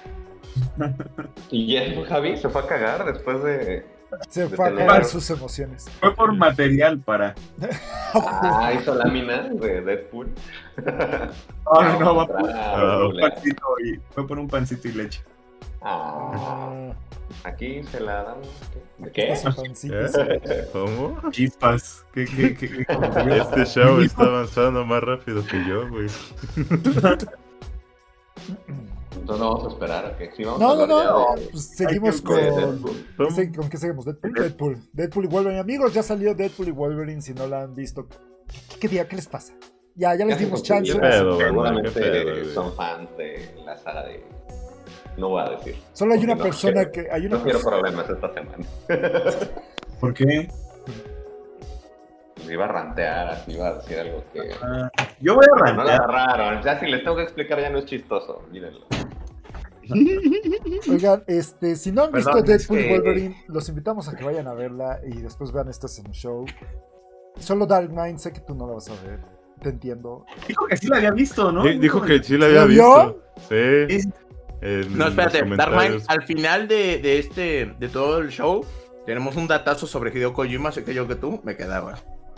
Y ya Javi se fue a cagar después de... Se fue a cagar sus emociones. Fue por material para... hizo láminas de Deadpool. No, va por un pancito fue por un pancito y leche. Aquí se la damos. ¿De qué? ¿Cómo? Chispas. Este show está avanzando más rápido que yo, güey. Entonces no vamos a esperar a que sí vamos No. Pues seguimos con qué seguimos. Deadpool y Wolverine. Amigos, ya salió Deadpool y Wolverine. Si no la han visto, ¿qué les pasa? Ya les dimos chance. Seguramente son fans de la saga de... No voy a decir. Solo hay una persona que... No quiero problemas esta semana. ¿Por qué? Iba a rantear, así iba a decir algo que... Yo voy a rantear. No la agarraron. Ya si les tengo que explicar ya no es chistoso. Mírenlo. Oigan, si no han visto Deadpool y Wolverine, los invitamos a que vayan a verla y después vean esto en el show. Solo Dark Knight, sé que tú no la vas a ver. Te entiendo. Dijo que sí la había visto, ¿no? Dijo que sí la había visto. Sí. No, espérate, Dark Knight, al final de todo el show, tenemos un datazo sobre Hideo Kojima, sé que yo que tú, me quedaba.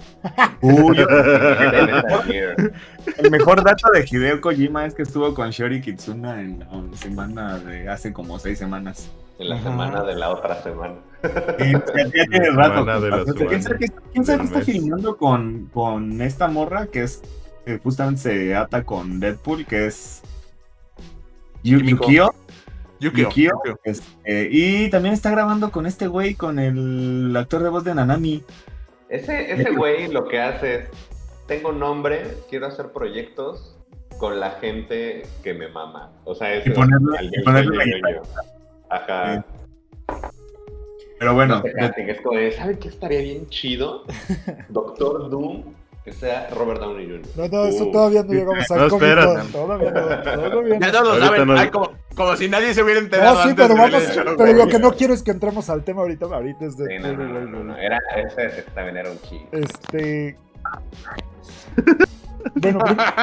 El mejor dato de Hideo Kojima es que estuvo con Shiori Kitsuna en la semana de hace como 6 semanas. En la semana de la otra semana. Ya tiene rato. ¿Quién sabe qué está mes. filmando con esta morra que es justamente se ata con Deadpool, que es Yukio? Yukio. Y también está grabando con este güey, con el actor de voz de Nanami. Ese güey lo que hace es, tengo nombre, quiero hacer proyectos con la gente que me mama. O sea, es ponerle la ñoño. Ajá. Pero bueno, No sé, casting, es como de, ¿saben qué estaría bien chido? Doctor Doom, que sea Robert Downey Jr. No, eso todavía no llegamos al No, Comic espérate. Con. Todavía no. Ya todos lo Ahorita saben, no. ay, como si nadie se hubiera enterado. No, sí, antes pero de ver el show, pero güey. lo que no quiero es que entremos al tema ahorita es de... Sí, no. Ese también era un chiste. Bueno,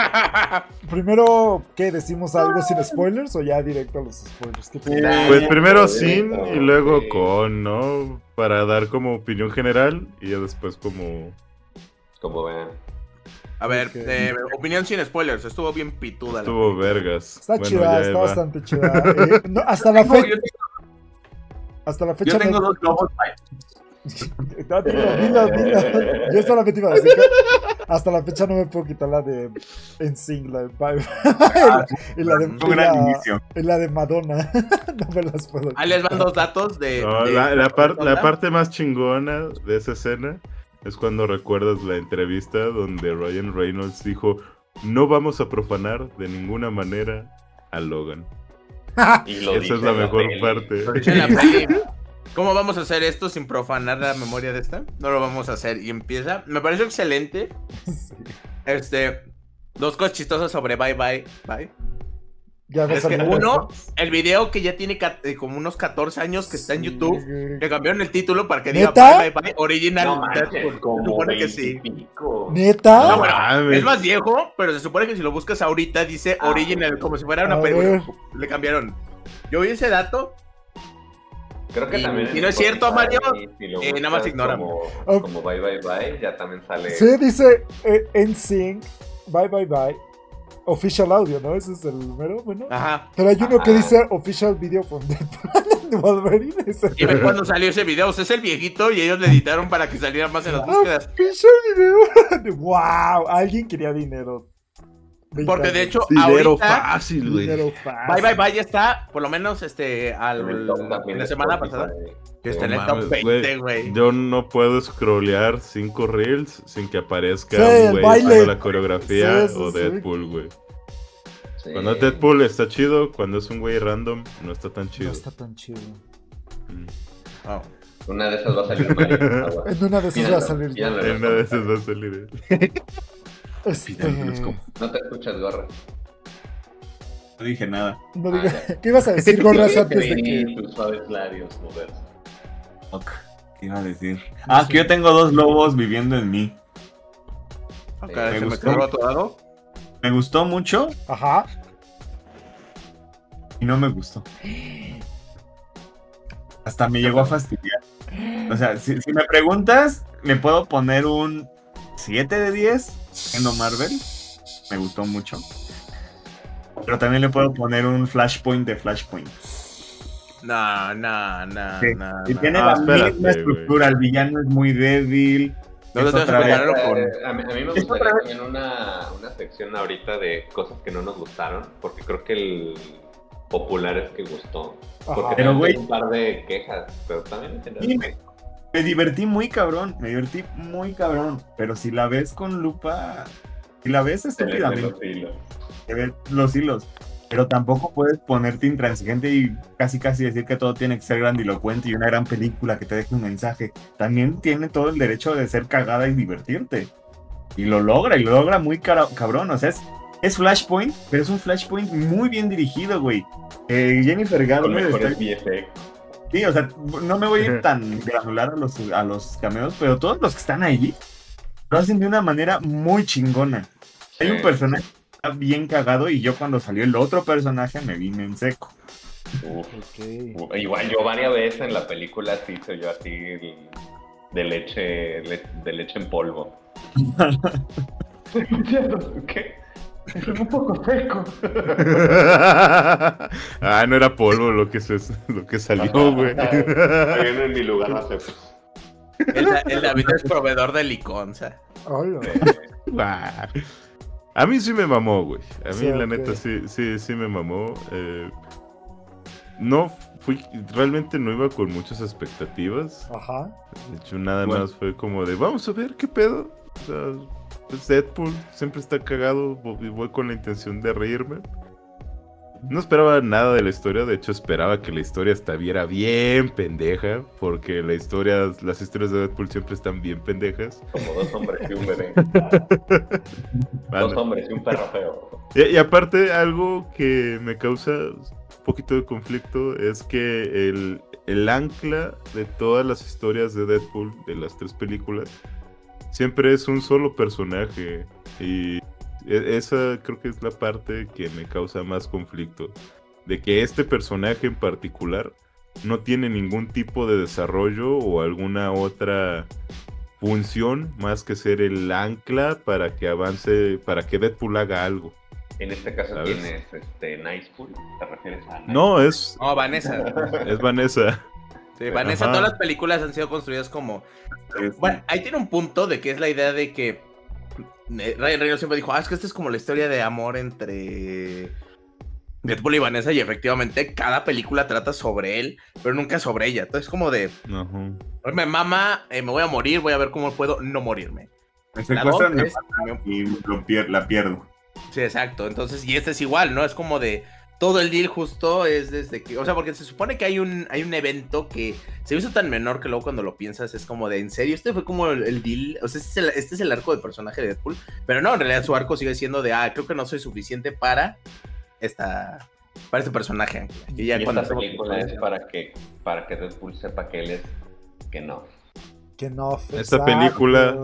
primero, ¿qué? ¿Decimos algo sin spoilers o ya directo a los spoilers? ¿Qué piensas? Pues primero sin directo, y luego sí. con, ¿no? Para dar como opinión general y ya después como... Como vean. A ver, Ok. opinión sin spoilers, estuvo bien pituda. la Estuvo película. vergas. Está Bueno, chida, ya está va. bastante chida. No, hasta la fecha... Hasta la fecha yo tengo no- dos globos. No, dilo. Yo solamente iba a decir que hasta la fecha no me puedo quitar la de NSYNC, la de Bye y la de, Un gran inicio. y la de Madonna. No me las puedo Ahí les van quitar. dos datos de... No, de- la ¿Onda? parte más chingona de esa escena es cuando recuerdas la entrevista donde Ryan Reynolds dijo: no vamos a profanar de ninguna manera a Logan. Y lo Esa dice es la en mejor peli. parte. En la peli. ¿Cómo vamos a hacer esto sin profanar la memoria de esta? No lo vamos a hacer. Y empieza. Me pareció excelente. Sí. Dos cosas chistosas sobre Bye Bye Bye. Ya me Es que salió. uno, el video que ya tiene como unos 14 años que está en YouTube, le cambiaron el título para que diga ¿Neta? Bye Bye Bye Original. No manches, Se como supone que 20 sí. y pico. ¿Neta? No, bueno, mames. es más viejo, pero se supone que si lo buscas ahorita dice Original, como si fuera una A película. ver. Le cambiaron. Yo vi ese dato. Creo que Y- también. y en no es cierto, Spotify, Mario, si lo nada más buscas ignórame. Como Bye Bye Bye, ya también sale. Sí, dice NSYNC, Bye Bye Bye. Official audio, ¿no? Ese es el número, bueno. Ajá. Pero hay uno que Ajá. dice Official Video from Deadpool de Wolverine. Ese. Y ve cuando salió ese video, o sea, es el viejito y ellos le editaron para que saliera más en las búsquedas. Official Video. Wow, alguien quería dinero. Porque de hecho, Dinero ahorita fácil, güey. Dinero Bye Bye Bye ya está, por lo menos En el top también la de semana Spotify. pasada. Que está en No el top mames, 20, güey. Yo no puedo scrollear 5 reels sin que aparezca Sí, un el güey baile. haciendo la coreografía Sí, sí, o sí. Deadpool, güey. Sí. Cuando es Deadpool está chido, cuando es un güey random no está tan chido. No está tan chido. Mm. Oh. Una de esas va a salir Mario. Agua. En una de esas va a salir. Pídanlo en En los una de esas comentarios. va a salir. No te escuchas, gorra. No dije nada. No diga- ¿Qué ibas a decir, Gorras, antes de Que que... tus suaves labios moverse. Ok, ¿qué iba a decir? Ah, que yo tengo dos lobos viviendo en mí. Ok, Me se me gustó. quedó atorado. Me gustó mucho Ajá. y no me gustó. Hasta me llegó a fastidiar. O sea, si me preguntas, le puedo poner un 7 de 10 en Marvel. Me gustó mucho. Pero también le puedo poner un Flashpoint de Flashpoint. No. Sí. Y no. tiene Ah, la espérate, misma estructura. El villano es muy débil. No, Es no te vas a otra vez- compararlo con... A mí me gustaría también una sección ahorita de cosas que no nos gustaron, porque creo que el popular es que gustó. Porque Ajá. Pero, también güey- tengo un par de quejas, pero también en general. Sí, me divertí muy cabrón. Pero si la ves con lupa, si la ves Se le ven estúpidamente, los hilos. te ves los hilos. Pero tampoco puedes ponerte intransigente y casi decir que todo tiene que ser grandilocuente y una gran película que te deje un mensaje. También tiene todo el derecho de ser cagada y divertirte. Y lo logra muy cabrón. O sea, es Flashpoint, pero es un Flashpoint muy bien dirigido, güey. Jennifer Con Garner está... mejores VFX. Sí, o sea, no me voy a ir tan granular a los cameos, pero todos los que están ahí lo hacen de una manera muy chingona. Hay un Sí. personaje que está bien cagado y yo cuando salió el otro personaje me vine en seco. Uf. Ok. Igual yo varias veces en la película sí soy yo así de leche en polvo. ¿Qué? Es un poco seco. No era polvo lo que salió, güey. Viene en mi lugar no sé. El David es proveedor de liconza. Hola. A mí sí me mamó, güey. A mí, Sí, la ok. neta, sí me mamó. Realmente no iba con muchas expectativas. Ajá. De hecho, nada más fue como de, vamos a ver qué pedo. O sea, pues Deadpool siempre está cagado y voy con la intención de reírme. No esperaba nada de la historia, de hecho esperaba que la historia estuviera bien pendeja, porque las historias de Deadpool siempre están bien pendejas. Como dos hombres y un bebé. Vale. Dos hombres y un perro feo. Y aparte, algo que me causa un poquito de conflicto es que el ancla de todas las historias de Deadpool, de las 3 películas, siempre es un solo personaje. Y esa creo que es la parte que me causa más conflicto. De que este personaje en particular no tiene ningún tipo de desarrollo o alguna otra función más que ser el ancla para que avance, para que Deadpool haga algo. En este caso, ¿Sabes? ¿quién es Nicepool? ¿Te refieres a Nicepool? No, es Vanessa. Vanessa. Sí, Vanessa, Ajá. todas las películas han sido construidas como... Bueno, ahí tiene un punto de que es la idea de que Ryan Reynolds siempre dijo, es que esta es como la historia de amor entre Deadpool y Vanessa, y efectivamente cada película trata sobre él, pero nunca sobre ella. Entonces como de, Ajá. me mama, me voy a morir, voy a ver cómo puedo no morirme. Me La secuestran, dos me es- matan y la pierdo. Sí, exacto. Entonces, y este es igual, ¿no? Es como de todo el deal justo es desde que, o sea, porque se supone que hay un evento que se hizo tan menor que luego cuando lo piensas es como de, ¿en serio? Este fue como el deal, o sea, este es el arco del personaje de Deadpool, pero no, en realidad su arco sigue siendo de, creo que no soy suficiente para este personaje. Y ya Y cuando esta película es para que Deadpool sepa que él es que no. Que no. Esta exacto. película-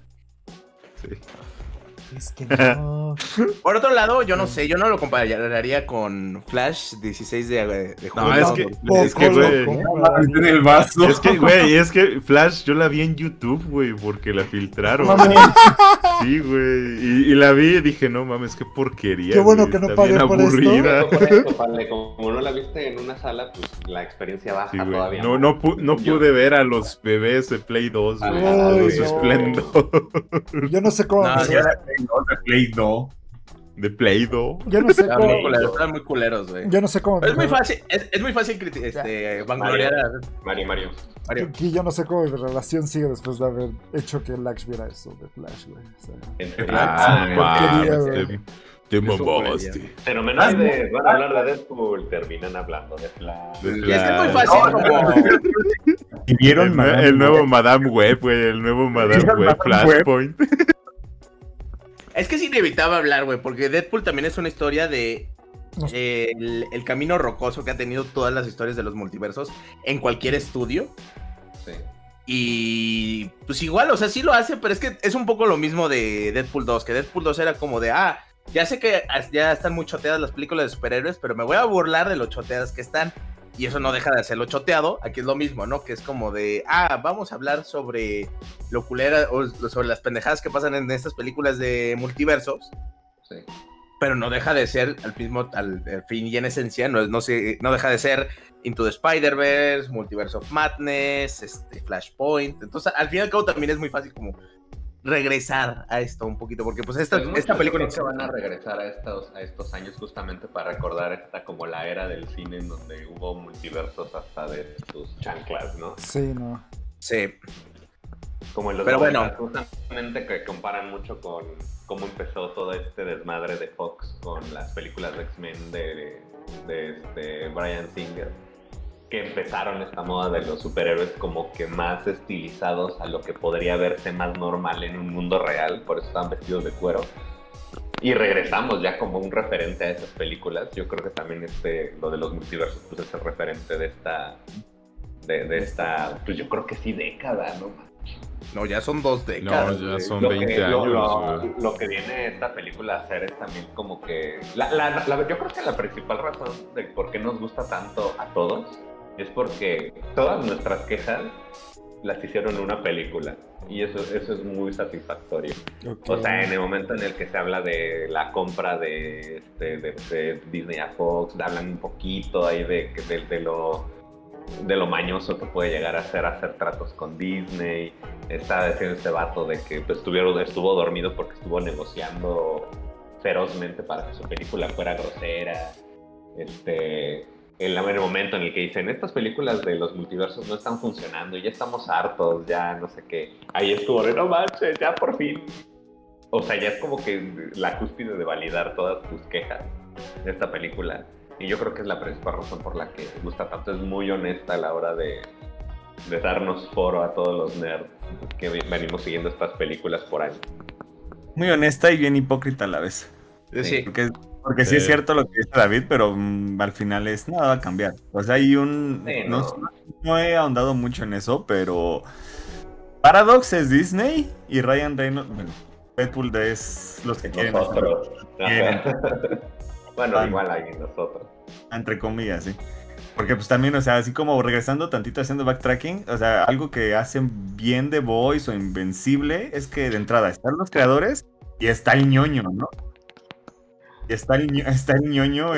Sí. Es que no. Por otro lado, yo no sé, yo no lo compararía con Flash 16 de No, julio. es que, güey. En el vaso. Es que Flash yo la vi en YouTube, güey, porque la filtraron. Sí, güey. Y la vi y dije, no mames, qué porquería. Qué bueno güey, que no está bien pagué por esto. aburrida. Por eso, Pale, como no la viste en una sala, pues la experiencia baja Sí, güey. todavía. No pude ver a los bebés de Play 2, güey. Ay, A los no. esplendor. Yo no sé cómo. No, Ya la Play 2. De Play 2. Yo no sé Estaban muy cómo. culeros, estaban muy culeros, güey. Yo no sé cómo. Es muy fácil, es muy fácil vangloriar a Mario. Mario. Aquí yo no sé cómo mi relación sigue después de haber hecho que Lax viera eso de Flash, güey. O sea, Entre porquería, güey. Te Eso mamaste. Pero menos van a hablar de Deadpool, terminan hablando de Flash. Y es que es muy fácil como... ¿Y vieron El nuevo Madame Web, güey. El nuevo Madame ¿Vieron Web Madame Web? Flashpoint. Es que es inevitable hablar, güey, porque Deadpool también es una historia de el camino rocoso que ha tenido todas las historias de los multiversos en cualquier estudio. Sí. Y pues igual, o sea, sí lo hace, pero es que es un poco lo mismo de Deadpool 2, que Deadpool 2 era como de, ya sé que ya están muy choteadas las películas de superhéroes, pero me voy a burlar de lo choteadas que están. Y eso no deja de hacerlo choteado. Aquí es lo mismo, ¿no? Que es como de, vamos a hablar sobre lo culera o sobre las pendejadas que pasan en estas películas de multiversos. Sí. Pero no deja de ser al fin y en esencia, no deja de ser Into the Spider-Verse, Multiverse of Madness, Flashpoint. Entonces, al fin y al cabo también es muy fácil como regresar a esto un poquito, porque pues esta película no se van a regresar a estos años justamente para recordar esta como la era del cine en donde hubo multiversos hasta de sus chanclas, ¿no? Sí, no. Sí. Como en los Pero 90, justamente que comparan mucho con cómo empezó todo este desmadre de Fox con las películas de X-Men de Bryan Singer, que empezaron esta moda de los superhéroes como que más estilizados a lo que podría verse más normal en un mundo real, por eso estaban vestidos de cuero. Y regresamos ya como un referente a esas películas. Yo creo que también lo de los multiversos pues es el referente de esta, pues yo creo que sí, década, ¿no? No, ya son 2 décadas. No, ya son Lo 20 que, años. güey. lo que viene esta película a hacer es también como que... yo creo que la principal razón de por qué nos gusta tanto a todos es porque todas nuestras quejas las hicieron una película. Y eso es muy satisfactorio. Okay. O sea, en el momento en el que se habla de la compra de Disney a Fox, hablan un poquito ahí de lo mañoso que puede llegar a ser hacer tratos con Disney. Está diciendo este vato de que pues, estuvo dormido porque estuvo negociando ferozmente para que su película fuera grosera. El momento en el que dicen estas películas de los multiversos no están funcionando y ya estamos hartos, ya no sé qué. Ahí estuvo de no manches, ya por fin. O sea, ya es como que la cúspide de validar todas tus quejas de esta película. Y yo creo que es la principal razón por la que gusta tanto. Es muy honesta a la hora de darnos foro a todos los nerds que venimos siguiendo estas películas por años. Muy honesta y bien hipócrita a la vez. Sí. Porque sí es cierto lo que dice David, pero al final nada va a cambiar. O sea, hay un... Sí, no he ahondado mucho en eso, pero... Paradox es Disney y Ryan Reynolds... Bueno, Deadpool es los que quieren. Nosotros. Bueno, igual hay nosotros. Entre comillas, sí. Porque pues también, o sea, así como regresando tantito haciendo backtracking, o sea, algo que hacen bien The Boys o Invencible es que de entrada están los creadores y está el ñoño, ¿no? Y está el ñoño,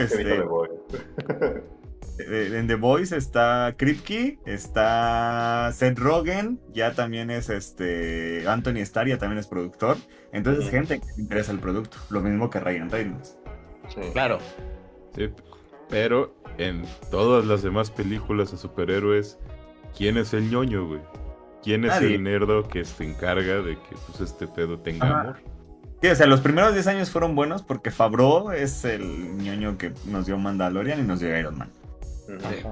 en The Boys está Kripke, está Seth Rogen, ya también es Anthony Starr, ya también es productor. Entonces, gente que le interesa el producto, lo mismo que Ryan Reynolds. Sí. Claro. Sí, pero en todas las demás películas de superhéroes, ¿quién es el ñoño, güey? ¿Quién es el nerdo que se encarga de que pues, este pedo tenga amor? Sí, o sea, los primeros 10 años fueron buenos porque Favreau es el ñoño que nos dio Mandalorian y nos dio Iron Man. Sí.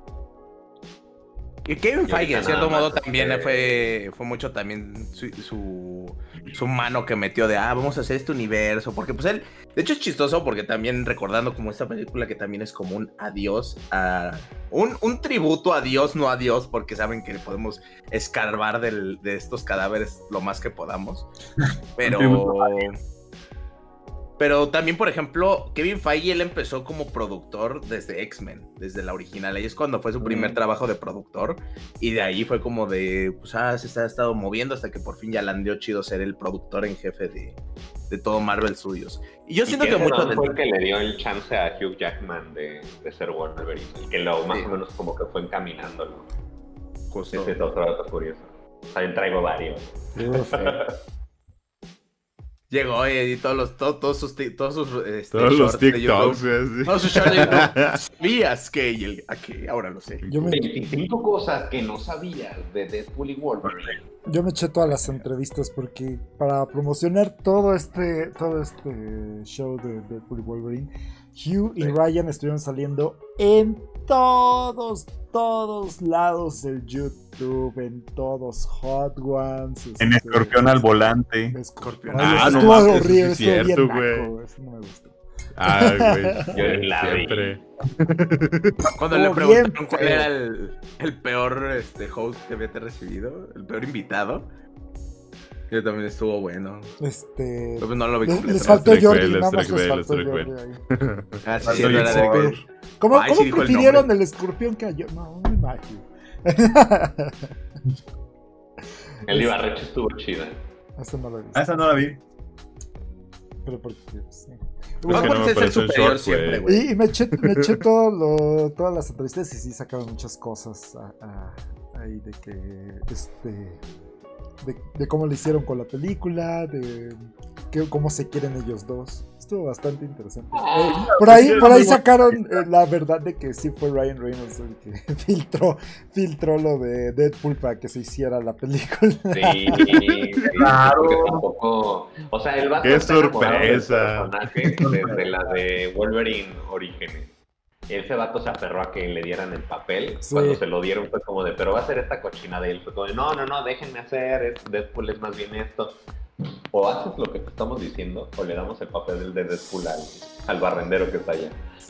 Y Kevin Feige, en cierto modo, también fue mucho también su mano que metió de, vamos a hacer este universo, porque pues él, de hecho es chistoso porque también recordando como esta película que también es como un adiós, un tributo a Dios, no a Dios, porque saben que podemos escarbar de estos cadáveres lo más que podamos, pero también, por ejemplo, Kevin Feige, él empezó como productor desde X-Men, desde la original. Ahí es cuando fue su primer trabajo de productor. Y de ahí fue como de, pues, se ha estado moviendo hasta que por fin ya le dio chido ser el productor en jefe de todo Marvel Studios. Y yo siento que mucho fue el que le dio el chance a Hugh Jackman de ser Wolverine. Y que lo más o menos como que fue encaminándolo. Justo. Ese es otro dato curioso. También traigo varios. Llegó y todos sus todos shorts los TikToks, sí. Todos sus shorts de YouTube. ¿Sabías que ahora lo sé? 25 cosas que no sabías de Deadpool y Wolverine. Yo me eché todas las entrevistas porque para promocionar todo este show de Deadpool y Wolverine, Hugh y Ryan estuvieron saliendo en todos lados del YouTube, en todos Hot Ones. En Escorpión al volante. Escorpión. No estuvo mames, horrible, es cierto, güey. Eso no me gustó. Güey. Yo la siempre. Cuando le preguntaron cuál era el peor host que había recibido, el peor invitado, que también estuvo bueno. Pero no lo vi completo. Les faltó Jordi, nada más les faltó Jordi ahí. Sí, era de... ¿Cómo prefirieron el escorpión que a yo? No me imagino. El Ibarreche estuvo chida. Esa no la vi. Esa no la vi. Pero porque sí. Es que no me parece un short, siempre, güey. Y me eché todas las entrevistas y sí sacaron muchas cosas ahí de que de cómo le hicieron con la película, de cómo se quieren ellos dos. Estuvo bastante interesante. Por ahí sacaron la verdad de que sí fue Ryan Reynolds el que filtró lo de Deadpool para que se hiciera la película. Sí, claro. Porque tampoco, o sea, el vato ¡qué está enamorado del sorpresa! personaje desde la de Wolverine Orígenes. Ese vato se aferró a que le dieran el papel. Sí. Cuando se lo dieron fue como de, pero va a ser esta cochina de él. Fue como de, no, déjenme hacer, Deadpool es más bien esto. O haces lo que te estamos diciendo, o le damos el papel de Deadpool al barrendero que está allá.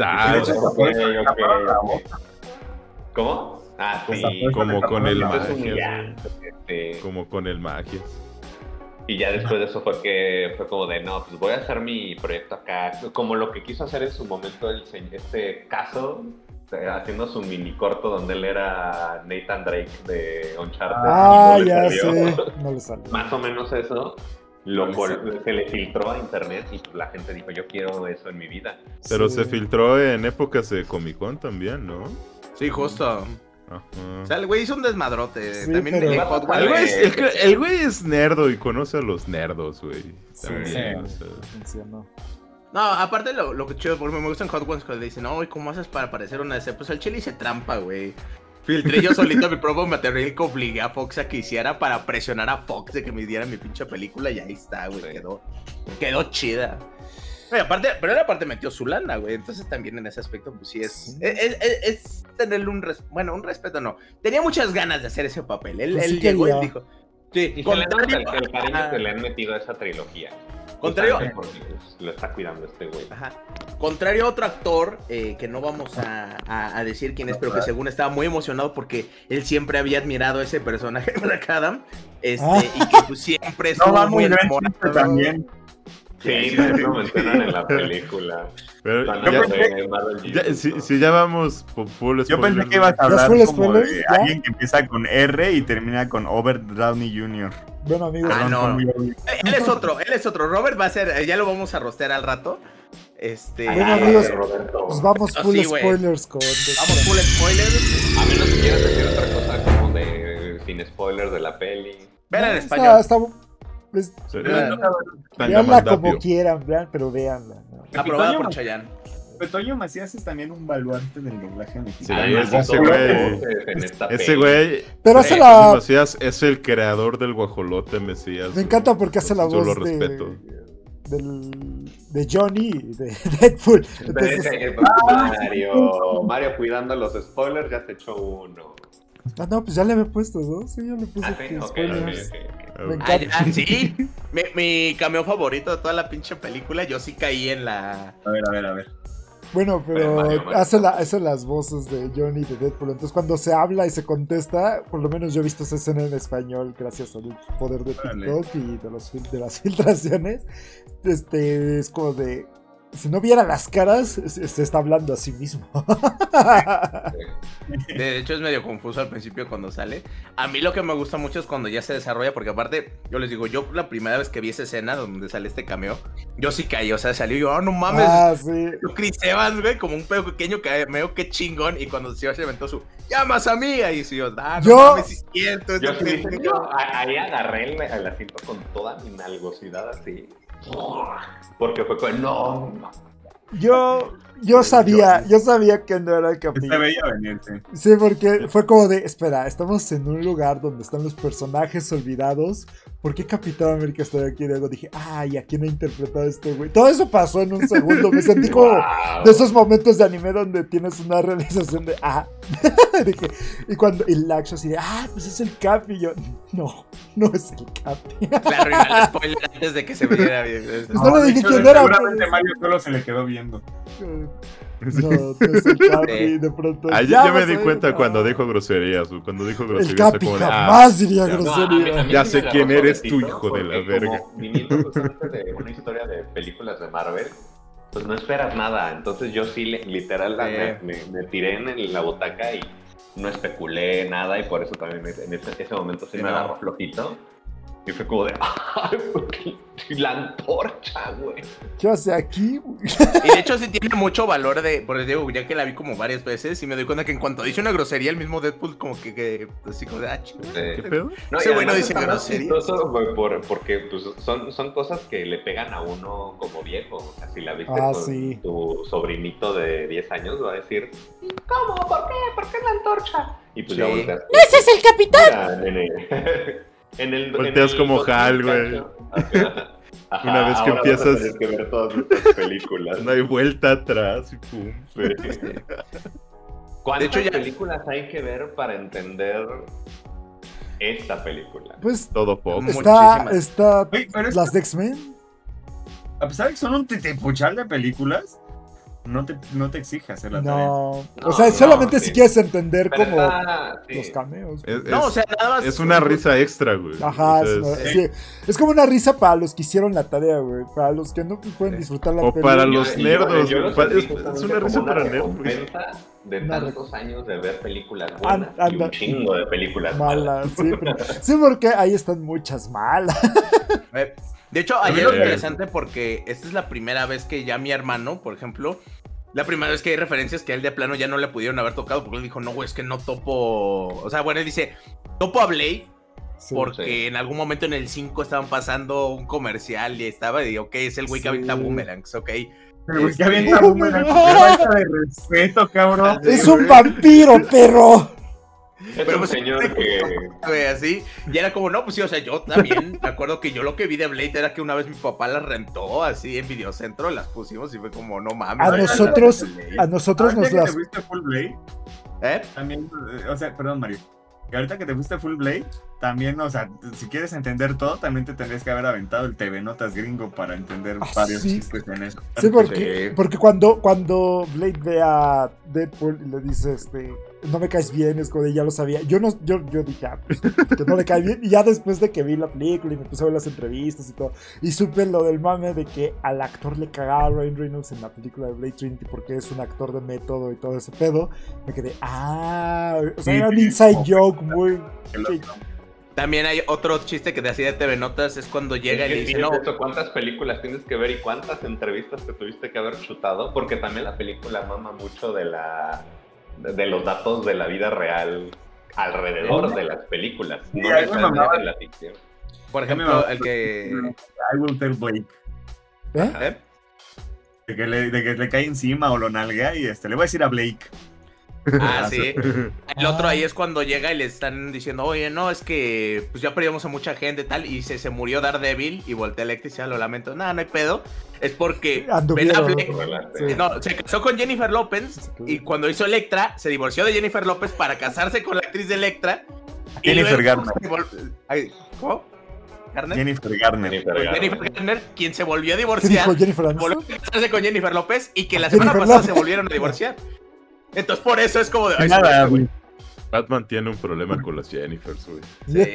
¿Cómo? Sí. Como con el Magias. Como con el Magias. Y ya después de eso fue como de, no, pues voy a hacer mi proyecto acá. Como lo que quiso hacer en su momento este caso, haciendo su mini corto donde él era Nathan Drake de Uncharted. Ah, y no ya le salió. sé. No le salió. Más o menos eso. Se le filtró a internet y la gente dijo, yo quiero eso en mi vida. Pero Sí. se filtró en épocas de Comic Con también, ¿no? Sí, justo. Ajá. O sea, el güey hizo un desmadrote. Sí, También pero- en Hot Wheels, El güey, güey. el güey es nerdo y conoce a los nerdos, güey. Sí. También, o sea. Funcionó. No, aparte lo que chido, porque me gusta en Hot Ones cuando le dicen, no, ¿y cómo haces para parecer una DC? Pues el chile hice trampa, güey. Filtré yo solito mi propio material que obligué a Fox a que hiciera para presionar a Fox de que me diera mi pinche película y ahí está, güey. Sí. Quedó chida. Oye, aparte, pero él aparte metió su lana, güey. Entonces también en ese aspecto, pues sí es tenerle un respeto, no. Tenía muchas ganas de hacer ese papel. Él Pues sí llegó quería. y dijo. Sí, Y se le nota contrario, el cariño a- que le han metido a esa trilogía. Contrario- Porque pues, lo está cuidando este güey. Ajá. Contrario a otro actor, que no vamos a decir quién es, pero que según estaba muy emocionado porque él siempre había admirado a ese personaje de Black Adam, y que pues siempre estuvo No va muy muy bien enamorado. también. Sí, lo mencionan en la película. Pero Cuando ya, de Marvel si ya vamos por full Yo spoiler, pensé que ibas a ¿Ya hablar full como spoilers? de ¿Ya? alguien que empieza con R y termina con Robert Downey Jr. Bueno, amigos. Ah, Perdón, no. fue muy obvio. Él es otro. Robert va a ser, ya lo vamos a rostear al rato. Bueno, amigos, Roberto. Pues vamos full Sí, güey. spoilers con. Vamos full spoilers. A menos que quieras decir otra cosa como de sin spoilers de la peli. Ven en Está- español. está- pues, Sí. veanla Tanga veanla como Mandapio. quieran, vean, pero véanla. ¿no? Aprobada por Chayanne. Toño Macías es también un baluarte del doblaje Sí, mexicano. Además, ese hizo güey- voces en esta Ese peli. güey, Pero hace Toño la. Macías es el creador del guajolote Mesías. Me encanta porque hace la Yo voz lo respeto. de Johnny y de Deadpool. Entonces, Mario cuidando los spoilers ya se echó uno. no, pues ya le había puesto, ¿no? Sí, yo le puse Ah, sí, que ok, spoilers. ok. Me encanta. Sí. Mi cameo favorito de toda la pinche película, yo sí caí en la... A ver. Bueno, pero Mario. hace las voces de Johnny y de Deadpool. Entonces, cuando se habla y se contesta, por lo menos yo he visto esa escena en español gracias al poder de Órale. TikTok y de las filtraciones. Es como de. Si no viera las caras, se está hablando a sí mismo. De hecho es medio confuso al principio cuando sale. A mí lo que me gusta mucho es cuando ya se desarrolla, porque aparte, yo les digo, yo la primera vez que vi esa escena donde sale este cameo, yo sí caí, o sea, salió yo, no mames, Sí. Chris Evans, güey, como un pequeño cameo, qué chingón, y cuando se aventó su, llamas a mí, ahí sí, no Yo- mames, sí siento, Yo esto sí, que- yo ahí agarré el asiento con toda mi nalgosidad así. Porque fue con no. Yo sabía que no era el Esta capítulo. veía venirte. Sí, porque fue como de, espera, estamos en un lugar donde están los personajes olvidados. ¿Por qué Capitán América está aquí? Y luego dije, ay, ¿a quién ha interpretado este güey? Todo eso pasó en un segundo. Me sentí como Wow. de esos momentos de anime donde tienes una realización de, dije, y cuando el action así de, pues es el Capi. Y yo, no es el Capi. Le arruiné el spoiler antes de que se viera bien. Pues no le de dije hecho, quién era. Seguramente Pues. Mario solo se le quedó viendo. No es el Capi. De pronto. Ah, ya yo me vas di a ver, cuando no. dijo groserías. Cuando dijo El groserías, Capi fue como de, jamás diría ya. grosería. Ya sí sé me quién agarró eres tú, suavecito, hijo de la porque verga. como viniendo justamente de una historia de películas de Marvel, pues no esperas nada. Entonces yo sí, literal, me tiré en la butaca y no especulé nada. Y por eso también en ese momento sí me agarró flojito. Y fue como de, ¡ay, porque la antorcha, güey! ¿Qué hace aquí? Y de hecho sí tiene mucho valor porque digo, ya que la vi como varias veces y me doy cuenta que en cuanto dice una grosería, el mismo Deadpool como que así como de, chido. ¿Qué pedo? No, Ese y güey no además dice está más groserías. chistoso, güey, porque pues, son cosas que le pegan a uno como viejo. O sea, si la viste con Sí. tu sobrinito de 10 años, va a decir, ¿cómo? ¿Por qué? ¿Por qué la antorcha? Y pues Sí. ya volteas. ¡Ese es el capitán! Mira, nene. Volteas como Hal, güey. Ajá, Una vez que ahora vas a empiezas- tener que ver todas estas películas. No hay vuelta atrás y pum. Sí. ¿Cuántas De hecho, ya- películas hay que ver para entender esta película? Pues Todo poco. Muchísimas. está Oye, pero es las de X-Men. a pesar de que son un titipuchal de películas, no te exige hacer la tarea. No. No, O sea, no, solamente sí. si quieres entender Pero como sí. los cameos. No, o sea, nada más. es una risa extra, güey. Ajá, O sea, sí. Es como una risa para los que hicieron la tarea, güey. Para los que no pueden disfrutar la O peli. para los Yo nerdos, lo güey. sentí Es justamente una risa como para una nerdos, güey. recompensa de tantos años de ver películas buenas y un chingo de películas malas. Sí, porque ahí están muchas malas. De hecho, ayer es interesante porque esta es la primera vez que ya mi hermano, por ejemplo, la primera vez que hay referencias que a él de plano ya no le pudieron haber tocado porque él dijo, no, güey, es que no topo... O sea, bueno, él dice, topo a Blade porque en algún momento en el 5 estaban pasando un comercial y estaba, y digo, ok, es el güey que avienta boomerangs, ok. El güey que avienta boomerangs, qué falta de respeto, cabrón. ¡Es un vampiro, perro! Pero un señor que... así, y era como, no, pues sí, o sea, yo también me acuerdo que yo lo que vi de Blade era que una vez mi papá las rentó así en Videocentro, las pusimos y fue como, no mames. A nosotros nos las... ¿Te fuiste Full Blade? También, o sea, perdón, Mario. Y ahorita que te fuiste Full Blade, también, o sea, si quieres entender todo, también te tendrías que haber aventado el TV Notas gringo para entender varios chistes en eso. Sí, porque cuando Blade ve a Deadpool y le dice, no me caes bien, es como de, ya lo sabía. Yo dije, que no le cae bien. Y ya después de que vi la película y me puse a ver las entrevistas y todo, y supe lo del mame de que al actor le cagaba a Ryan Reynolds en la película de Blade Trinity porque es un actor de método y todo ese pedo, me quedé, o sea, era un inside joke muy... También hay otro chiste que te hacía de TV Notas, es cuando llega y le dice, no, ¿cuántas películas tienes que ver y cuántas entrevistas te tuviste que haber chutado? Porque también la película mama mucho de los datos de la vida real alrededor de las películas, no necesariamente de la ficción. Por ejemplo, el que... I will tell Blake. De que le cae encima o lo nalguea y le voy a decir a Blake. Ah, sí. El otro ahí es cuando llega y le están diciendo, oye, no, es que pues ya perdimos a mucha gente tal, y se murió Daredevil y voltea Electra y dice, lo lamento. No hay pedo. Es porque Ben Affleck se casó con Jennifer López y cuando hizo Electra se divorció de Jennifer López para casarse con la actriz de Electra. Jennifer Garner. ¿Cómo? Jennifer Garner, quien se volvió a divorciar, volvió a casarse con Jennifer López y que la semana pasada se volvieron a divorciar. Entonces por eso es como de... Nada, güey. Batman tiene un problema con las Jennifers, güey.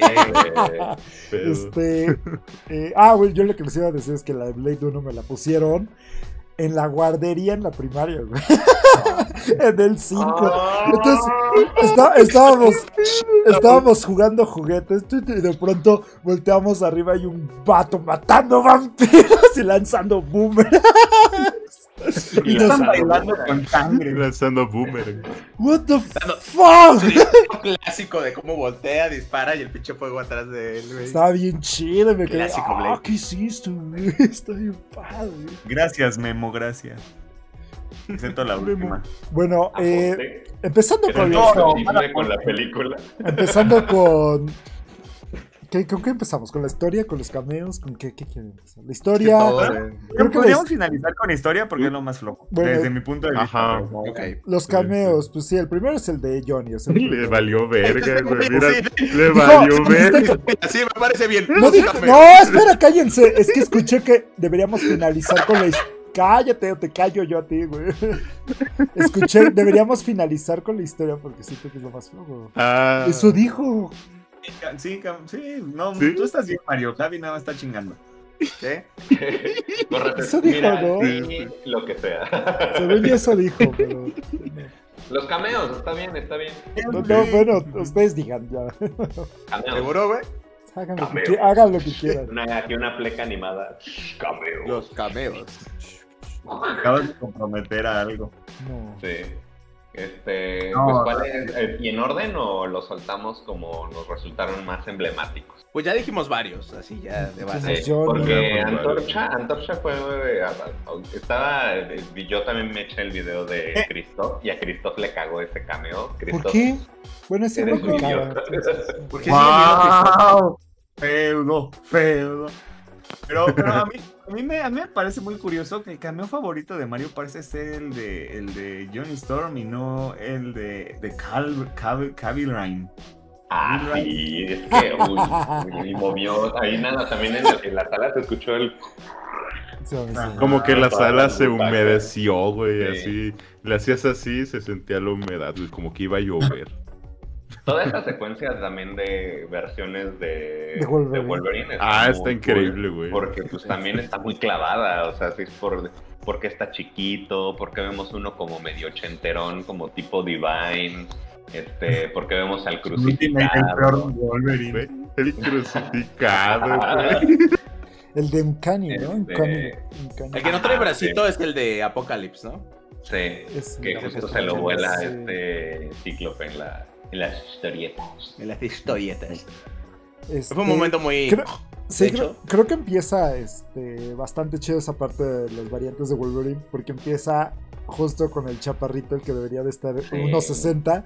Sí. Güey, yo lo que les iba a decir es que la de Blade 1 me la pusieron en la guardería en la primaria, güey. En el 5. Entonces, estábamos jugando juguetes y de pronto volteamos arriba y un vato matando vampiros y lanzando boomerangs. Y están bailando con sangre. Lanzando boomerang. What the fuck? Un clásico de cómo voltea, dispara y el pinche fuego atrás de él, güey. Estaba bien chido, me quedé. Clásico, Blade. ¿Qué hiciste, güey? Está bien padre. Gracias, Memo, gracias. Excepto la última. Bueno, empezando con con la película. Empezando con... ¿Con qué empezamos? ¿Con la historia? ¿Con los cameos? ¿Con qué quieren empezar? La historia... Podríamos finalizar con historia porque es lo más flojo. Bueno, desde mi punto de vista. Ajá. Los cameos, pues sí, el primero es el de Johnny. Le valió verga, güey. Mira, le valió verga. Sí, me parece bien. No, espera, cállense. Es que escuché que deberíamos finalizar con la historia. Cállate o te callo yo a ti, güey. Escuché, deberíamos finalizar con la historia porque siento que es lo más flojo. Eso dijo. Sí, no, ¿sí? Tú estás bien, Mario. Javi nada más está chingando. ¿Qué? Eso dijo, mira, ¿no? Sí, lo que sea. Según yo eso dijo, pero... Los cameos, está bien. No, bueno, ustedes digan ya. Cameos. ¿Seguro, güey? Hagan lo que quieran. Aquí una pleca animada. Cameos. Los cameos. Acabas de comprometer a algo. No. Sí. Pues, ¿cuál es? ¿Y en orden o los soltamos como nos resultaron más emblemáticos? Pues ya dijimos varios, así ya de base. Porque Antorcha fue... yo también me eché el video de Christoph y a Christoph le cagó ese cameo. ¿Por qué? Bueno, ese no me caga. ¿Por qué ¡Wow! Feudo. Pero a mí me parece muy curioso que el cameo favorito de Mario parece ser el de Johnny Storm y no el de Cavill Ryan. Sí, es que y movió ahí nada, también en la sala se escuchó el... Como que la sala se humedeció, güey, así. Le hacías así, se sentía la humedad, güey, como que iba a llover. Toda esa secuencia también de versiones de Wolverine está increíble, güey. Porque pues también está muy clavada, o sea, sí es porque está chiquito, porque vemos uno como medio ochenterón, como tipo Divine, porque vemos al crucificado. El crucificado, güey. El de Uncanny, ¿no? Uncanny. El que no trae bracito es el de Apocalypse, ¿no? Sí, que justo se lo vuela Cíclope en las historietas. En las historietas. Fue un momento muy... Creo que empieza bastante chido esa parte de las variantes de Wolverine, porque empieza justo con el chaparrito, el que debería de estar 1.60.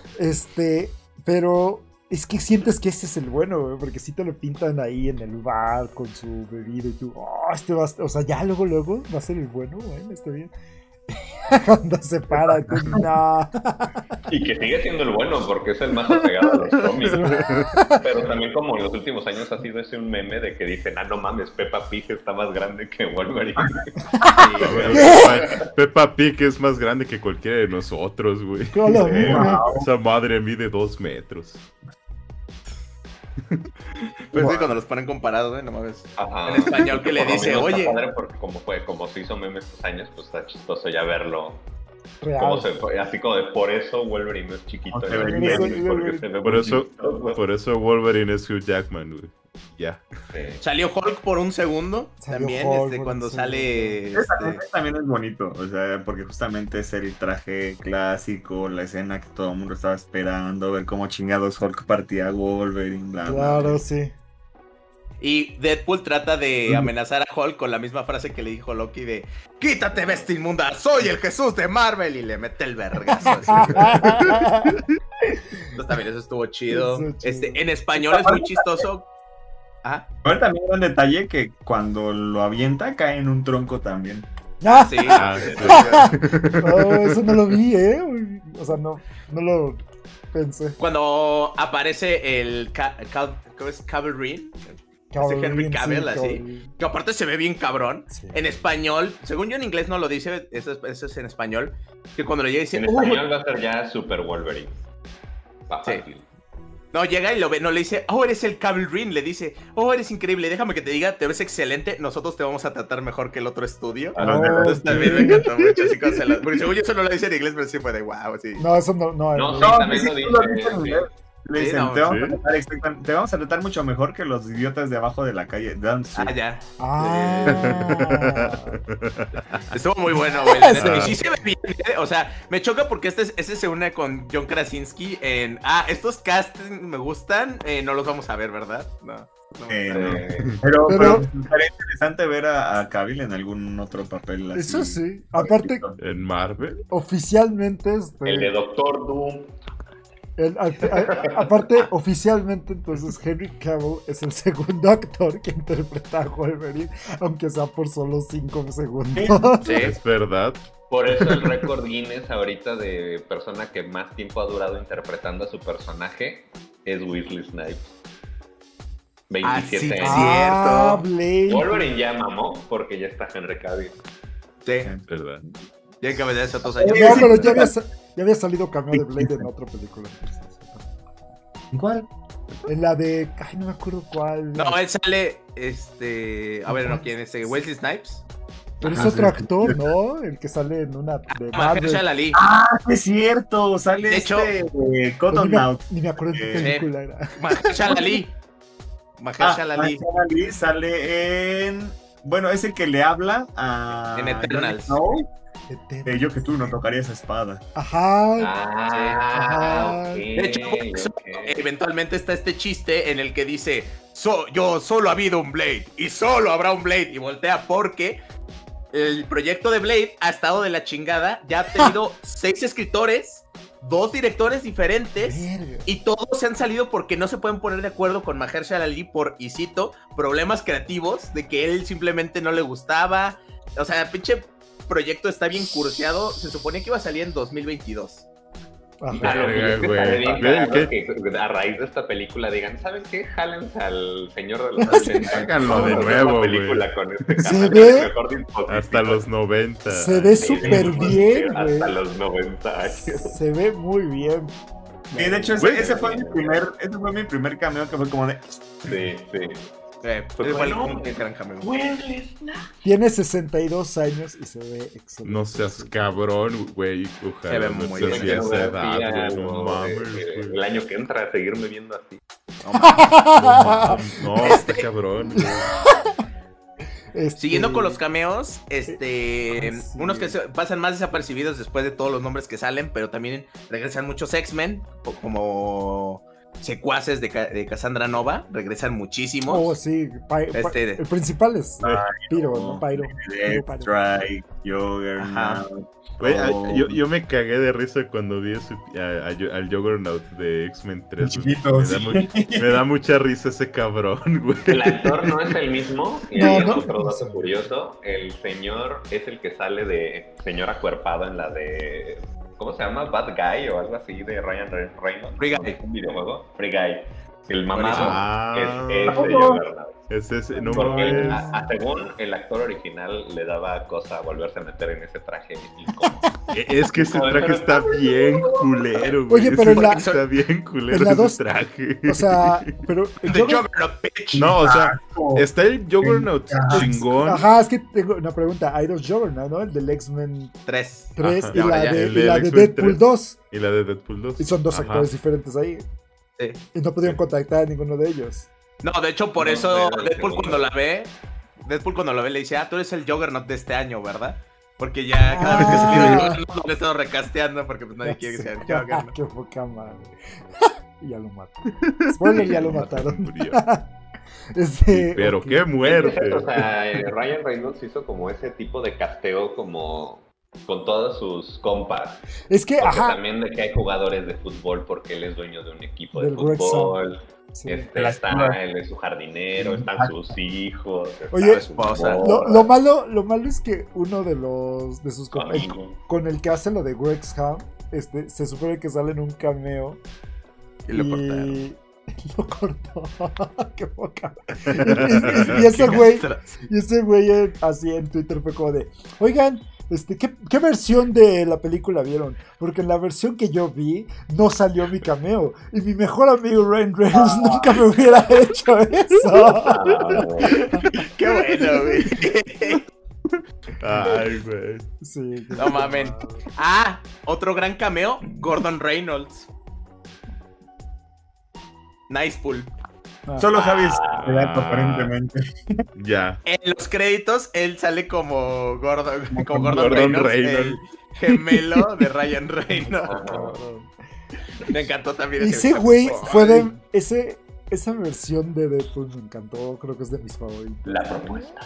Pero es que sientes que ese es el bueno, güey, porque si te lo pintan ahí en el bar con su bebida y tú, o sea, ya luego va a ser el bueno, güey, está bien. Cuando se para, no. Y que sigue siendo el bueno porque es el más apegado a los cómics. Pero también como en los últimos años ha sido ese un meme de que dicen, no mames, Peppa Pig está más grande que Wolverine. Peppa Pig es más grande que cualquiera de nosotros, güey. Esa madre mide 2 metros. Pues sí, cuando los ponen comparados, güey, no mames. En español que le dice, oye. Porque como se hizo meme estos años, pues está chistoso ya verlo. Real. Así como de por eso Wolverine es chiquito. Por eso Wolverine es Hugh Jackman, güey. Ya. Sí. Salió Hulk por un segundo. También, cuando sale. También es bonito, o sea, porque justamente es el traje clásico, la escena que todo el mundo estaba esperando, ver cómo chingados Hulk partía a Wolverine, bla, claro, bla. Sí. Y Deadpool trata de amenazar a Hulk con la misma frase que le dijo Loki de ¡Quítate, bestia inmunda! ¡Soy el Jesús de Marvel! Y le mete el vergazo. Entonces también eso estuvo chido. En español es muy chistoso. Ajá. Pero también un detalle que cuando lo avienta cae en un tronco también. Sí. Eso no lo vi, O sea, no lo pensé. Cuando aparece el Cavalry, Henry Cavill, así. Que aparte se ve bien cabrón. Sí. En español, según yo en inglés no lo dice, eso es en español. Que cuando lo llega dice. En español va a ser ya Super Wolverine. Sí. No, llega y lo ve, no le dice, eres el Cavalry, le dice, eres increíble, déjame que te diga, te ves excelente, nosotros te vamos a tratar mejor que el otro estudio. Entonces también me encantó mucho, así porque según yo eso no lo dice en inglés, pero sí fue de wow, sí. No, eso no. No, también lo dice. Le dicen, te vamos a tratar mucho mejor que los idiotas de abajo de la calle. Ya. Estuvo muy bueno, güey. Y sí se ve bien, o sea, me choca porque este se une con John Krasinski en, estos castings me gustan, no los vamos a ver, ¿verdad? No. Pero estaría interesante ver a Cavill en algún otro papel así. Eso sí. Aparte, en Marvel. Oficialmente el de Doctor Doom. Aparte, oficialmente, entonces Henry Cavill es el segundo actor que interpreta a Wolverine, aunque sea por solo 5 segundos. Sí, es verdad. Por eso el récord Guinness ahorita de persona que más tiempo ha durado interpretando a su personaje es Wesley Snipes. 27 años. Blade. Wolverine ya mamó porque ya está Henry Cavill. Sí, es verdad. Ya que hace 2 años. No, pero ya había salido cameo de Blade en otra película. ¿Cuál? En la de... Ay, no me acuerdo cuál. No, él sale, a ver, no, ¿quién es? ¿Wesley Snipes? Pero es otro actor, ¿no? El que sale en una de Mahershala Ali. Es cierto, sale de hecho, Cottonmouth. Ni me acuerdo de qué película era. Mahershala Ali. Mahershala Ali sale en... Bueno, es el que le habla a... En Eternals. Yo que tú no tocaría esa espada. Ajá. Okay, de hecho, eventualmente está este chiste en el que dice, yo solo ha habido un Blade y solo habrá un Blade, y voltea porque el proyecto de Blade ha estado de la chingada, ya ha tenido 6 escritores, 2 directores diferentes, y todos se han salido porque no se pueden poner de acuerdo con Mahershala Ali por, y cito, problemas creativos, de que él simplemente no le gustaba. O sea, pinche proyecto está bien curseado. Se suponía que iba a salir en 2022. Que a raíz de esta película digan, ¿saben qué? Jálense al señor de los años. Háganlo de nuevo, película con este se ve hasta los 90. Se ve súper bien, güey. Hasta los 90 años. Se ve muy bien. Sí, de hecho, ese fue mi primer cameo que fue como de... Sí. Fue un gran cameo. Tiene 62 años y se ve excelente. No seas cabrón, güey. Se ve Ojalá muy no bien. seas así a esa edad, güey. No mames, güey. El año que entra a seguirme viendo así. No, está cabrón, güey. Siguiendo con los cameos, sí. unos que pasan más desapercibidos después de todos los nombres que salen, pero también regresan muchos X-Men, como secuaces de Cassandra Nova, regresan muchísimos. Oh, sí, el principal es Pyro, ¿no? Pyro. Strike, Juggernaut. Güey, yo me cagué de risa cuando vi al Juggernaut de X-Men 3. Chiquito, Me da mucha risa ese cabrón, güey. El actor no es el mismo. Y No, hay no. otro dato curioso. El señor es el que sale de señor acuerpado en la de... ¿Cómo se llama? Bad Guy o algo así de Ryan Reynolds. Free Guy. ¿Es un videojuego? Free Guy. El mamado Ah. es ese Juggernaut. Es ese, no Porque mames. según el actor original le daba cosa volverse a meter en ese traje incómodo. Es que ese traje está bien culero, güey. Oye, pero Ese en la- está bien culero en la ese dos- traje. O sea, pero The Juggernaut, bitch. No, o sea, está el Juggernaut chingón. Ajá, es que tengo una pregunta. Hay dos Juggernaut, ¿no? El del X-Men 3. 3 Ajá. y la Ya, de, el y del la de X-Men Deadpool 3. 2. Y la de Deadpool 2. Y son dos Ajá. actores diferentes ahí. Sí. Y no pudieron contactar a ninguno de ellos. No, de hecho, por No, eso pero Deadpool segundo. cuando lo ve le dice, tú eres el Juggernaut de este año, ¿verdad? Porque ya cada vez que se quiere Juggernaut lo he estado recasteando porque pues nadie quiere que sea el Juggernaut. Qué poca madre. Y ya lo mataron. Spoiler, ya lo mataron. Murió. Pero Ok. qué muerte. O sea, Ryan Reynolds hizo como ese tipo de casteo como con todos sus compas. Es que, Porque ajá. también de que hay jugadores de fútbol porque él es dueño de un equipo de Del Wrexham. fútbol. Sí. Él es su jardinero, están sus hijos. está Oye, su esposa. esposa. Lo malo es que uno de sus Amigo. con el que hace lo de Wrexham, se supone que sale en un cameo. Y lo cortaron. Lo cortó. Qué poca. Y ese güey así en Twitter fue como de, oigan, ¿qué versión de la película vieron? Porque en la versión que yo vi no salió mi cameo. Y mi mejor amigo Ryan Reynolds nunca me hubiera hecho eso. Qué bueno, güey. Ay, güey. Sí, No mamen. Otro gran cameo, Gordon Reynolds. Nice pull. Solo Javi es dato, aparentemente. Ya. En los créditos, él sale como Gordon Gordon Reynolds, Reynolds. el gemelo de Ryan Reynolds. Me encantó también Ese güey fue de esa versión de Deadpool me encantó, creo que es de mis favoritos. La propuesta.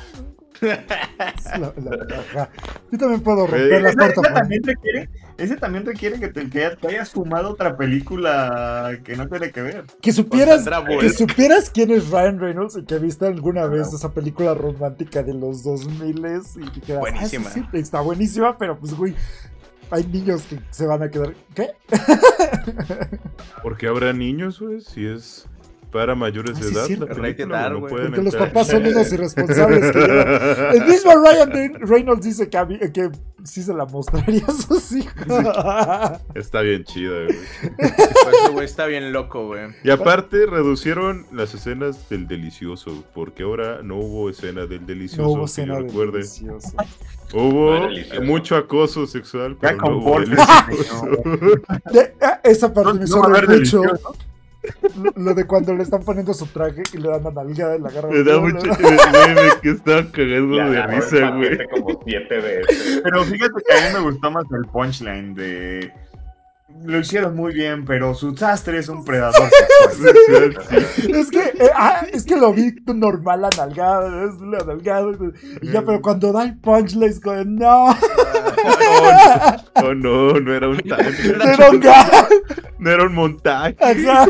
Ajá. Yo también puedo romper la cuarta pared. Ese también requiere que te hayas fumado otra película que no tiene que ver. Que supieras Sandra Bullock. quién es Ryan Reynolds y que viste alguna vez esa película romántica de los 2000 y dijeras, Buenísima. Sí, está buenísima, pero pues güey, hay niños que se van a quedar, ¿qué? ¿Por qué habrá niños, güey? Si es para mayores de sí, edad, sí, la rated película, R, no güey. pueden Porque los entrar. papás son unos irresponsables que llevan. El mismo Ryan Reynolds dice que sí se la mostraría a sus hijos. Está bien chida, güey. Pues ese güey está bien loco, güey. Y aparte reducieron las escenas del delicioso, porque ahora no hubo escena del delicioso. No hubo que escena yo de recuerde. delicioso. Hubo No era delicioso. mucho acoso sexual, Ya pero no hubo confórtate. delicioso. Esa parte me No hizo va a haber reír mucho. delicioso. Lo de cuando le están poniendo su traje y le dan la nalgada y la agarran. Me da mucho me que estaba cagando Le de agarró el risa, güey. paquete como 7 veces. Pero fíjate que a mí me gustó más el punchline de... Lo hicieron muy bien, pero su sastre es un predador sexual. Es que lo vi normal la nalgada, es la nalgada. Y ya, pero cuando da el punchline es como, no. Oh, no era un tanque. Era un gato. No era un montaje. Ajá.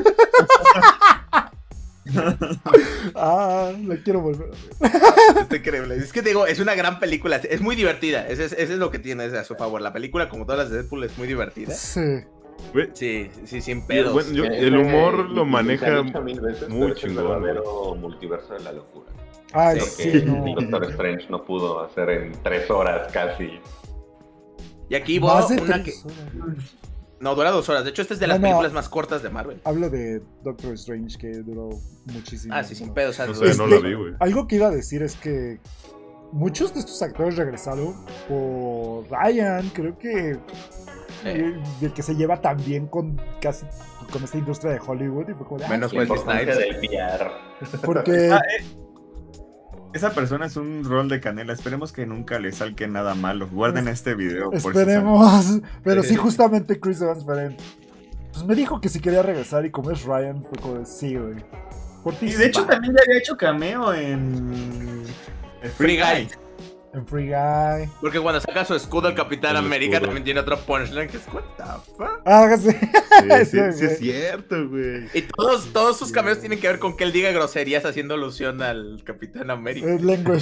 La quiero volver a ver. Está increíble. Es que te digo, es una gran película. Es muy divertida. Ese es lo que tiene a su favor. La película, como todas las de Deadpool, es muy divertida. Sí. Güey, Sí, sin pedos. bueno, el humor lo Se maneja ha dicho 1000 veces, muy pero es el chingón, verdadero multiverso de la locura. Ay, Lo sí, que no. Doctor Strange no pudo hacer en 3 horas casi. Y aquí Más va de una 3 horas. No, dura 2 horas. De hecho, esta es de las películas más cortas de Marvel. Hablo de Doctor Strange, que duró muchísimo. Ah, sí, sin pedo. O sea, no la vi, güey. Algo que iba a decir es que muchos de estos actores regresaron por Ryan. Creo que de que se lleva tan bien con casi con esta industria de Hollywood y fue como de, menos La Wesley importancia Snipes. del VR. porque Esa persona es un rol de canela. Esperemos que nunca le salga nada malo. Guarden este video. Por si esperemos, pero sí, justamente Chris Evans pues me dijo que si quería regresar y como es Ryan, fue como de, sí, güey. Por ti, Y de hecho también ya había hecho cameo en Free Guy. en Free Guy. Porque cuando saca su escudo el Capitán El América escudo. también tiene otro punchline que es what the fuck. Ah, sí. Sí, es cierto, güey. Y todos sus cameos tienen que ver con que él diga groserías haciendo alusión al Capitán América. Es language.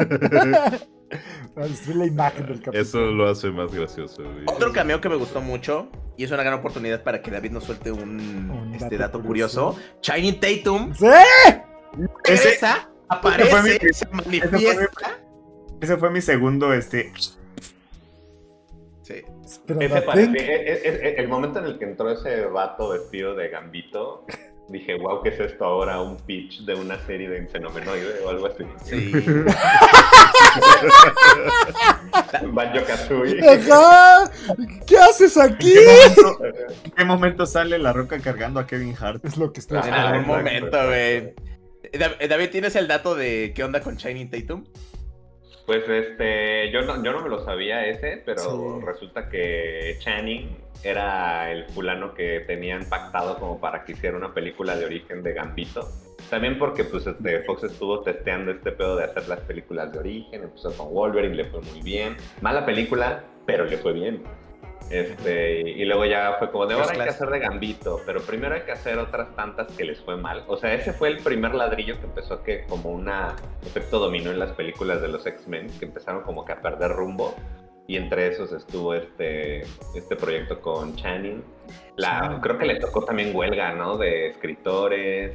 Para destruir la imagen del capitán. Eso lo hace más gracioso, güey. Otro cameo que me gustó mucho, y es una gran oportunidad para que David nos suelte un dato curioso. Channing Tatum ¡Sí! regresa, aparece, se manifiesta. Ese fue mi segundo, Sí. Pero Ese I think- el momento en el que entró ese vato vestido de Gambito, dije, wow, ¿qué es esto ahora? ¿Un pitch de una serie de Xenomenoide o algo así? Sí. Banjo-Kazooie. Ajá, ¿qué haces aquí? ¿En qué momento sale La Roca cargando a Kevin Hart? Es lo que estoy En Ah, algún exacto. momento, güey. David, ¿tienes el dato de qué onda con Channing Tatum? Pues yo no me lo sabía ese, pero Sí. resulta que Channing era el fulano que tenían pactado como para que hiciera una película de origen de Gambito. También porque pues Fox estuvo testeando este pedo de hacer las películas de origen, empezó con Wolverine, le fue muy bien. Mala película, pero le fue bien. Y luego ya fue como de ahora hay que hacer de Gambito, pero primero hay que hacer otras tantas que les fue mal. O sea, ese fue el primer ladrillo que empezó que como un efecto dominó en las películas de los X-Men, que empezaron como que a perder rumbo. Y entre esos estuvo este proyecto con Channing. Creo que le tocó también huelga, ¿no? De escritores.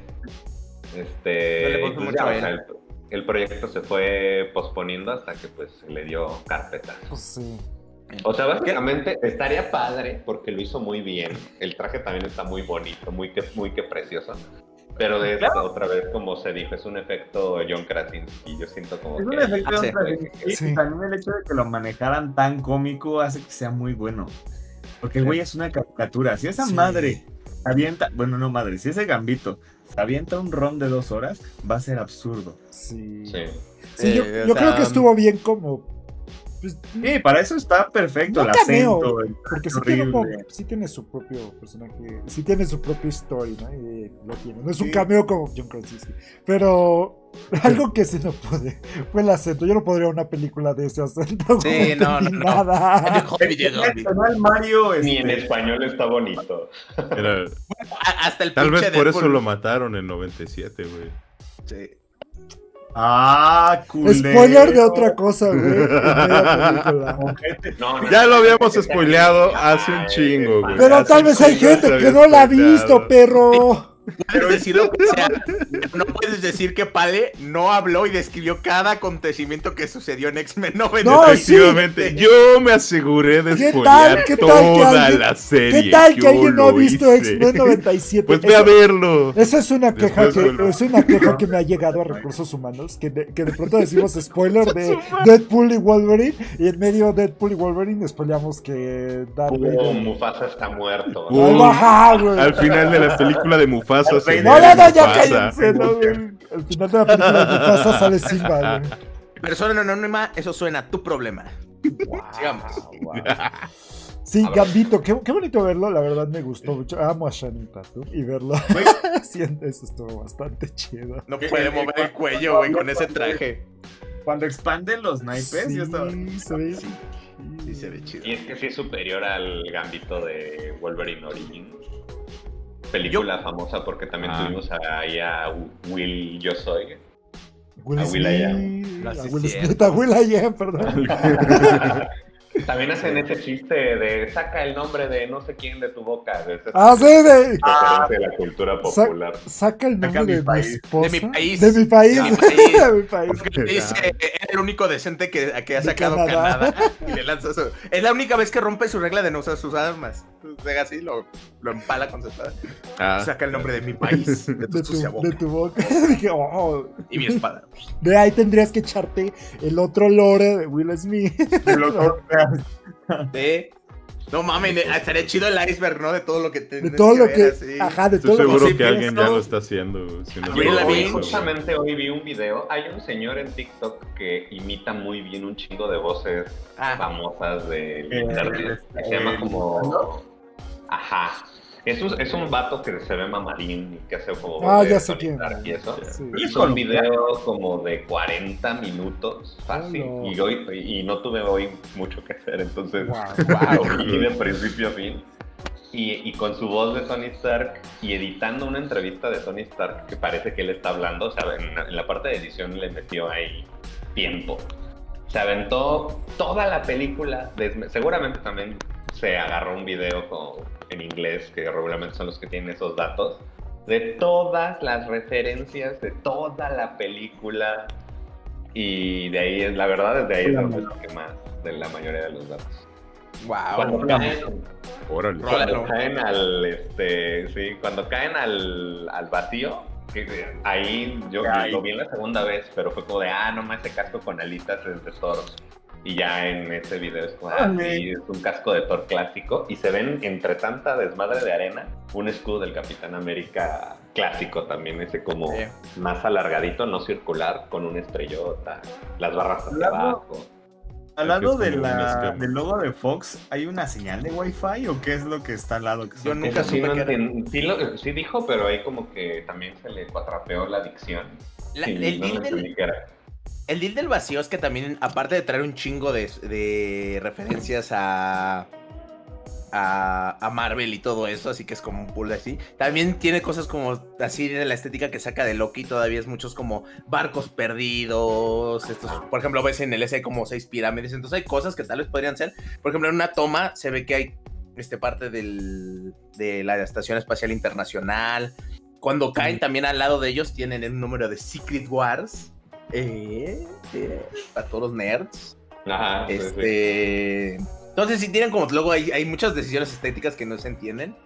le puso Pues mucho ya, a o él. sea, el proyecto se fue posponiendo hasta que pues le dio carpeta. Pues sí. O sea, básicamente estaría padre porque lo hizo muy bien. El traje también está muy bonito, muy que precioso. Pero otra vez, como se dijo, es un efecto John Krasinski. Yo siento como Es que... un efecto sí. John Krasinski. Sí. Y también el hecho de que lo manejaran tan cómico hace que sea muy bueno. Porque el güey es una caricatura. Si esa Sí. madre avienta, bueno, no madre, si ese Gambito se avienta un ron de 2 horas, va a ser absurdo. Sí. Sí. Sí, yo o creo sea, que estuvo bien como. Pues, Sí, para eso está perfecto. No el cameo, acento, el porque horrible. sí tiene su propio personaje, sí tiene su propio story, ¿no? Y lo tiene. No es un Sí. cameo como John Krasinski. Pero algo que sí no pude fue el acento. Yo no podría una película de ese acento. Sí, no, entendí no. nada. El Mario, Ni en español está bonito. Era- Hasta el Tal vez pinche por eso Deadpool. lo mataron en 97, güey. Sí. culero. Spoiler de otra cosa, güey. En media película. Ojete. No, Ya lo habíamos es que spoileado también- hace un chingo, güey. Pero Hace tal vez hay un chingo gente se que había no la ha spoileado. visto, perro. Puedes decir lo que sea. No puedes decir que Pale no habló y describió cada acontecimiento que sucedió en X-Men 90. No, Efectivamente, sí. yo me aseguré de ¿Qué spoilear tal? ¿Qué tal que toda alguien- la serie. ¿Qué tal que Yo alguien no ha lo visto hice. X-Men 97? Pues ve a verlo. Esa es una queja Después vuelvo. que me ha llegado a recursos humanos, que de pronto decimos spoiler de Deadpool y Wolverine, y en medio de Deadpool y Wolverine spoileamos que Darth Vader... Mufasa está muerto. Uh, Ajá, güey. Al final de la película de Mufasa se No, muere no, ya Mufasa. cállense, no, güey. Al final de la película de Mufasa sale Simba, güey. Persona anónima, eso suena a tu problema. Sigamos. Sí, Gambito, qué bonito verlo, la verdad me gustó mucho. Amo a Channing Tatum y verlo haciendo eso estuvo bastante chido. No puede mover el cuello, güey, con ese traje. Cuando expanden los naipes, Sí, yo estaba. se ve- Sí, se ve chido. Y es que sí es superior al Gambito de Wolverine Origins. Película famosa porque también tuvimos ahí a Will Yo Soy. Will A Will Smith, No, a sí Will es Smith, cierto. a Will I.am, perdón. También hacen ese chiste de saca el nombre de no sé quién de tu boca. De esa Ah, sí, de... referencia de la cultura popular. Saca el nombre Saca mi de mi país. esposa. De mi país. De mi país. De mi país. De mi país. Porque dice, es el único decente que ha De sacado Canadá. Canadá. Y le lanza su... Es la única vez que rompe su regla de no usar sus armas. Llega así, lo empala con su espada. Saca el nombre de mi país, de tu boca. Dije, y mi espada. De ahí tendrías que echarte el otro lore de Will Smith. No mames, estaría chido el iceberg, ¿no? De todo lo que de todo lo que así. ajá, de Estoy todo seguro lo que que alguien ya lo está haciendo. Si no justamente hoy vi un video. Hay un señor en TikTok que imita muy bien un chingo de voces famosas de internet. Se llama como... Ajá. Es un vato que se ve mamadín y que hace como ya sé quién. Y eso. Sí. Hizo un video como de 40 minutos fácil. Y no tuve hoy mucho que hacer, entonces lo vi de principio a fin. Y con su voz de Tony Stark y editando una entrevista de Tony Stark que parece que él está hablando, o sea, en la parte de edición le metió ahí tiempo. Se aventó toda la película, seguramente también se agarró un video en inglés, que regularmente son los que tienen esos datos, de todas las referencias de toda la película, y de ahí es, la verdad, desde ahí es donde es lo que más de la mayoría de los datos. Cuando caen al vacío, ahí yo lo vi en la segunda vez, pero fue como de, no más, ese casco con alitas es de Thor. Y ya en ese video es como, sí, es un casco de Thor clásico. Y se ven, entre tanta desmadre de arena, un escudo del Capitán América clásico también, ese como más alargadito, no circular, con una estrellota, las barras hacia abajo. Al lado del logo de Fox, ¿hay una señal de Wi-Fi o qué es lo que está al lado? Yo nunca supe que sí dijo, pero ahí como que también se le cuatrapeó la dicción. El deal del vacío es que también, aparte de traer un chingo de referencias a Marvel y todo eso, así que es como un pool así, también tiene cosas como así de la estética que saca de Loki, todavía es muchos como barcos perdidos, por ejemplo, ves en el S hay como 6 pirámides, entonces hay cosas que tal vez podrían ser, por ejemplo, en una toma se ve que hay parte de la Estación Espacial Internacional, cuando caen también al lado de ellos tienen un número de Secret Wars, a todos los nerds. Ajá, entonces sí tienen como luego hay muchas decisiones estéticas que no se entienden.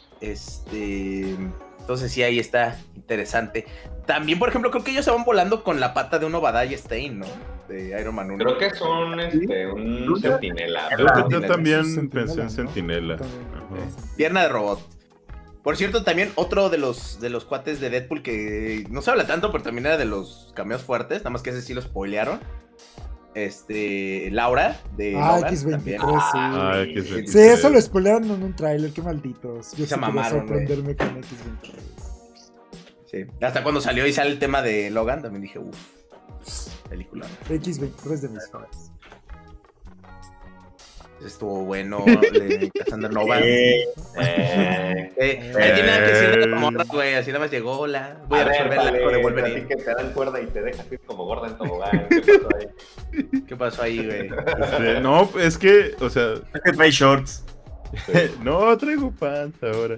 Entonces sí, ahí está interesante. También, por ejemplo, creo que ellos se van volando con la pata de un Obadiah Stane, ¿no? De Iron Man 1. Creo que es un centinela. Yo también pensé en centinela. Pierna de robot. Por cierto, también otro de los cuates de Deadpool que no se habla tanto, pero también era de los cameos fuertes, nada más que ese sí lo spoilearon. Laura de Logan, X23, sí, eso lo spoilearon en un tráiler, qué malditos. Yo se mamaron, sorprenderme con X23. Sí, hasta cuando salió y sale el tema de Logan, también dije, película. X23 de mis fans. Estuvo bueno, Cassandra Nova. Ahí tiene nada que decir de la morra, güey. Así nada más llegó, voy a resolver el arco de Wolverine. Así que te dan cuerda y te dejas ir como gorda en tobogán. ¿Qué pasó ahí, güey? No, es que, o sea... Es que trae shorts. No, traigo pants ahora.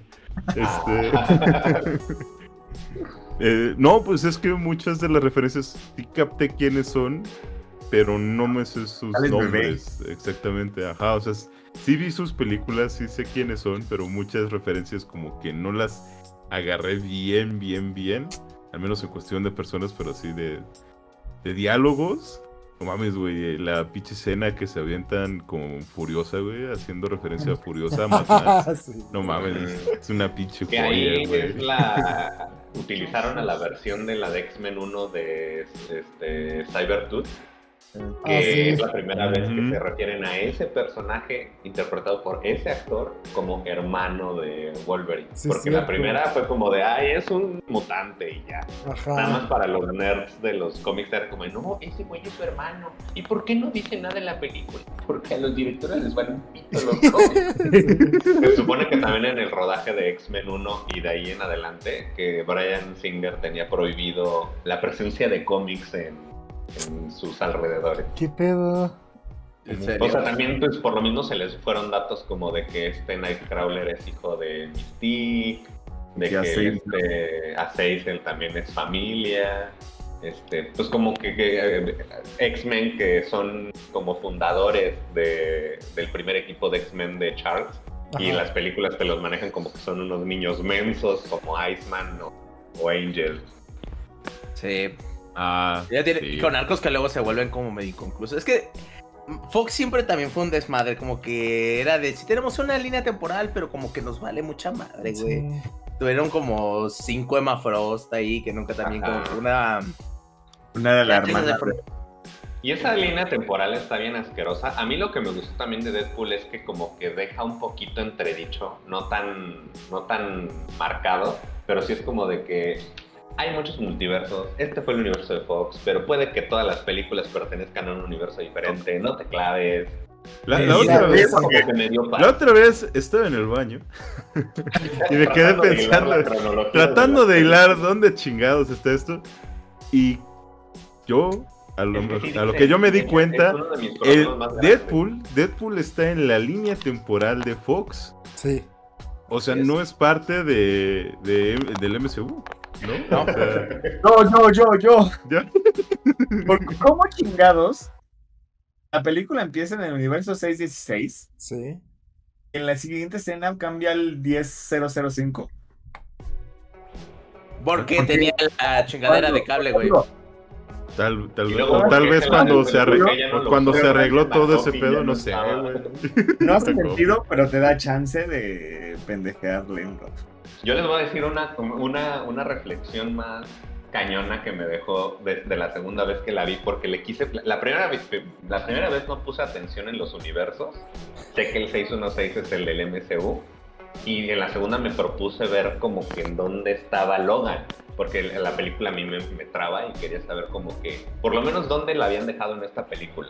No, pues es que muchas de las referencias sí capté quiénes son, pero no me sé sus nombres. Exactamente, ajá, o sea, sí vi sus películas, sí sé quiénes son, pero muchas referencias como que no las agarré bien, al menos en cuestión de personas, pero sí de diálogos. No mames, güey, la pinche escena que se avientan como Furiosa, güey, haciendo referencia a Furiosa a Mad Max. Sí. No mames, es una pinche joya, ahí güey. Utilizaron a la versión de la de X-Men 1 de Cybertooth, que es la primera vez que se refieren a ese personaje interpretado por ese actor como hermano de Wolverine. Sí, porque la primera fue como de, es un mutante y ya. Ajá. Nada más para los nerds de los cómics era como, no, ese güey es su hermano. ¿Y por qué no dice nada en la película? Porque a los directores les van un pito los cómics. Se supone que también en el rodaje de X-Men 1 y de ahí en adelante, que Bryan Singer tenía prohibido la presencia de cómics en sus alrededores. ¿Qué pedo? O sea, también pues por lo mismo se les fueron datos como de que Nightcrawler es hijo de Mystique, de que Azazel también es familia, pues como que X-Men, que son como fundadores del primer equipo de X-Men de Charles, Y las películas te los manejan como que son unos niños mensos, como Iceman o Angel. Sí. Sí. Con arcos que luego se vuelven como medio inconclusos. Es que Fox siempre también fue un desmadre, como que era de, si tenemos una línea temporal, pero como que nos vale mucha madre, güey. Sí. Tuvieron como 5 Emma Frost ahí, que nunca también como una de las hermanas. Y esa línea temporal está bien asquerosa. A mí lo que me gustó también de Deadpool es que como que deja un poquito entredicho, no tan marcado, pero sí es como de que hay muchos multiversos. Este fue el universo de Fox, pero puede que todas las películas pertenezcan a un universo diferente. No te claves. La otra vez estaba en el baño y me quedé pensando, tratando de hilar dónde chingados está esto. Y yo, a lo que yo me di cuenta, Deadpool está en la línea temporal de Fox. Sí. O sea, no es parte del MCU. ¿No? O sea... Yo. ¿Ya? ¿Cómo chingados? La película empieza en el universo 616. Sí. En la siguiente escena cambia al 10005. Porque tenía la chingadera de cable, güey. Tal vez cuando se arregló todo ese pedo, no sé, güey. No hace sentido, pero te da chance de pendejearle un rato. Yo les voy a decir una reflexión más cañona que me dejó de la segunda vez que la vi, porque la primera vez no puse atención en los universos. Sé que el 616 es el del MCU, y en la segunda me propuse ver como que en dónde estaba Logan, porque la película a mí me traba y quería saber como que, por lo menos, dónde la habían dejado en esta película.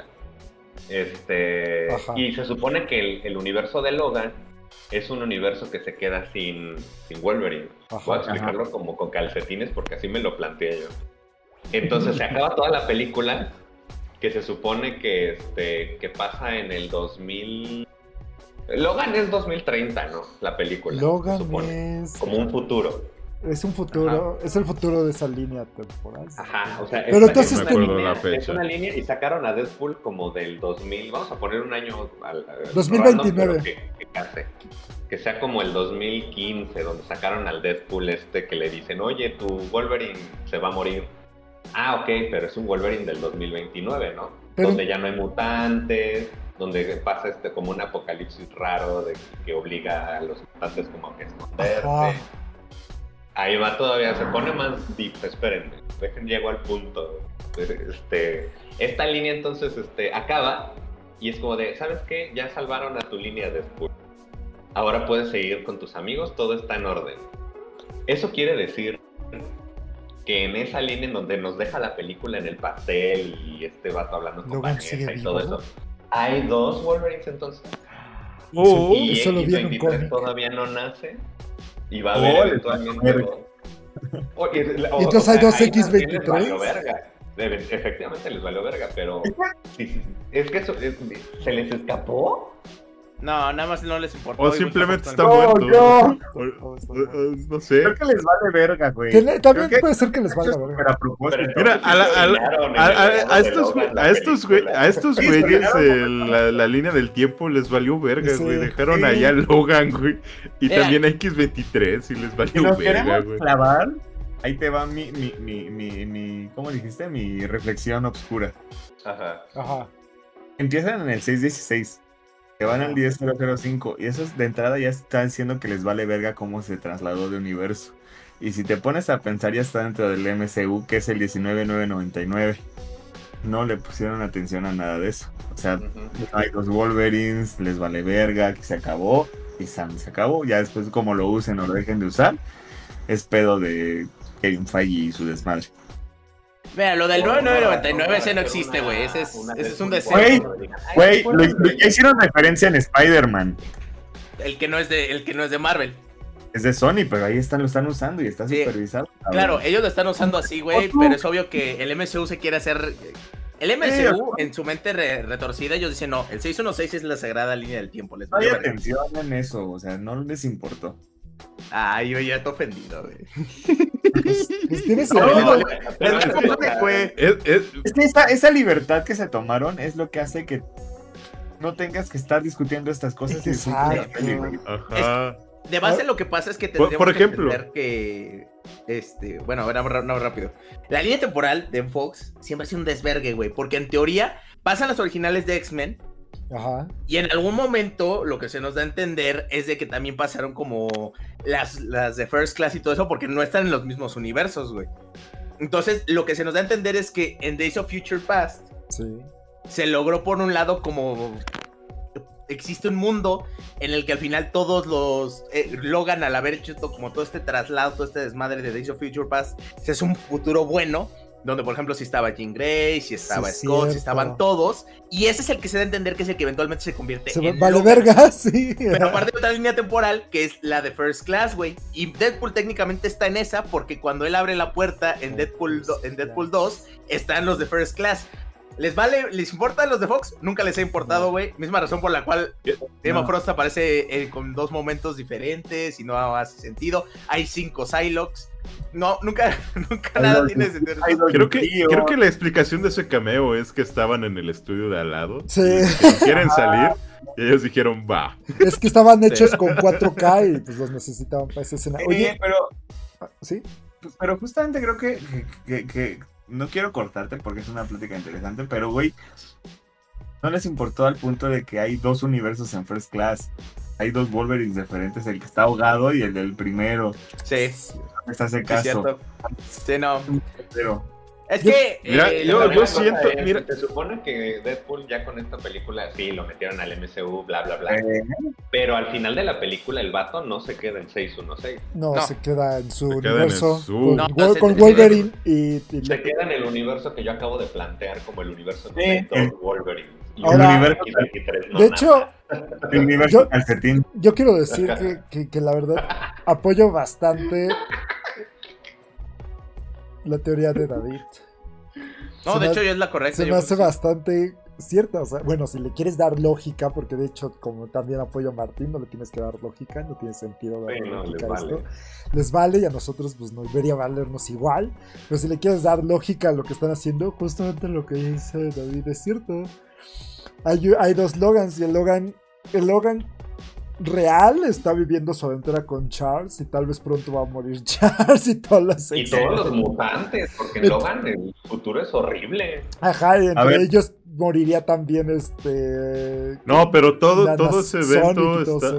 Y se supone que el universo de Logan es un universo que se queda sin Wolverine. Voy a explicarlo como con calcetines porque así me lo planteé yo. Entonces se acaba toda la película, que se supone que pasa en el 2000... Logan es 2030, ¿no? La película. Logan se supone, es... como un futuro. Es un futuro, es el futuro de esa línea temporal. Ajá, o sea, pero entonces es una línea y sacaron a Deadpool como del 2000, vamos a poner un año 2029. Que sea como el 2015, donde sacaron al Deadpool que le dicen, oye, tu Wolverine se va a morir. Ah, ok, pero es un Wolverine del 2029, ¿no? Pero... donde ya no hay mutantes, donde pasa como un apocalipsis raro que obliga a los mutantes como a esconderse. Ajá. Ahí va todavía, se pone más deep, espérenme, llego al punto. Esta línea entonces acaba y es como de, ¿sabes qué? Ya salvaron a tu línea Deadpool. Ahora puedes seguir con tus amigos, todo está en orden. Eso quiere decir que en esa línea en donde nos deja la película en el pastel y este vato hablando con Vanessa y todo eso, hay 2 Wolverines entonces. Y eso lo vi en un X23 todavía no nace. Y va a haber eventualmente entonces hay 2 X23. Efectivamente les valió verga, pero es que se les escapó. No, nada más no les importó. O simplemente está muerto. No sé. Creo que les vale verga, güey. También puede ser que les valga verga. Mira, a estos güeyes la línea del tiempo les valió verga, güey. Dejaron allá a Logan, güey. Y también a X23 y les valió verga, güey. Clavar, ahí te va mi ¿cómo dijiste? Mi reflexión obscura. Ajá. Empiezan en el 616. Que van al 10005 y esos de entrada ya están diciendo que les vale verga cómo se trasladó de universo. Y si te pones a pensar, ya está dentro del MCU, que es el 19999. No le pusieron atención a nada de eso. O sea, hay 2 Wolverines, les vale verga, que se acabó. Y se acabó. Ya después, como lo usen o lo dejen de usar, es pedo de Kevin Feige y su desmadre. Mira, lo del 9999 ese no existe, güey. Ese es un deseo. Güey, hicieron referencia en Spider-Man. El que no es de Marvel. Es de Sony, pero ahí lo están usando y está supervisado. Claro, ellos lo están usando así, güey, pero es obvio que el MCU se quiere hacer... El MCU, en su mente retorcida, ellos dicen, no, el 616 es la sagrada línea del tiempo. No hay atención en eso, o sea, no les importó. Ay, yo ya estoy ofendido, güey. Pues tienes esa libertad que se tomaron es lo que hace que no tengas que estar discutiendo estas cosas. Exacto. Ajá. De base lo que pasa es que tendríamos por ejemplo, que entender que, bueno, a ver, no, rápido. La línea temporal de Fox siempre ha sido un desvergue, güey, porque en teoría pasan las originales de X-Men. Ajá. Y en algún momento lo que se nos da a entender es de que también pasaron como las de First Class y todo eso, porque no están en los mismos universos, güey. Entonces, lo que se nos da a entender es que en Days of Future Past se logró por un lado como existe un mundo en el que al final todos los Logan, al haber hecho como todo este traslado, todo este desmadre de Days of Future Past, es un futuro bueno, donde por ejemplo si estaba Jean Grey, si estaba Scott, si estaban todos, y ese es el que se da a entender que es el que eventualmente se convierte en vale Logan. verga, sí. Pero aparte de otra línea temporal que es la de First Class, güey, y Deadpool técnicamente está en esa porque cuando él abre la puerta en Deadpool 2 están los de First Class. ¿Les importan los de Fox? Nunca les ha importado, güey. Misma razón por la cual Emma Frost aparece con dos momentos diferentes y no hace sentido. Hay 5 Psylocke. No, nunca nada tiene sentido. Creo que la explicación de ese cameo es que estaban en el estudio de al lado. Sí. Que quieren salir y ellos dijeron, va. Es que estaban hechos con 4K y pues los necesitaban para esa escena. Oye, pero... ¿sí? Pero justamente creo que no quiero cortarte porque es una plática interesante, pero güey, no les importó al punto de que hay 2 universos en First Class. Hay 2 Wolverines diferentes, el que está ahogado y el del primero. Sí. No me hace caso. Cierto. Sí, no. Pero... Es que... Mira, yo siento... Mira, se supone que Deadpool ya con esta película sí lo metieron al MCU, bla, bla, bla. Pero al final de la película el vato no se queda en 616. No, se queda en su queda universo. en el Con Wolverine y... Se queda en el universo que yo acabo de plantear como el universo de Wolverine. Y ahora, el universo 23, no de hecho... El universo calcetín. Yo quiero decir que la verdad apoyo bastante la teoría de David. No, de hecho ya es la correcta. Se me hace bastante cierta. O sea, bueno, si le quieres dar lógica, porque de hecho, como también apoyo a Martín, no le tienes que dar lógica, no tiene sentido dar lógica a esto. Les vale y a nosotros pues nos debería valernos igual. Pero si le quieres dar lógica a lo que están haciendo, justamente lo que dice David es cierto. Hay 2 Logans y el Logan real está viviendo su aventura con Charles y tal vez pronto va a morir Charles y todos los mutantes, porque en Logan el futuro es horrible. Ajá, y entre ellos moriría también No, pero todo ese evento está...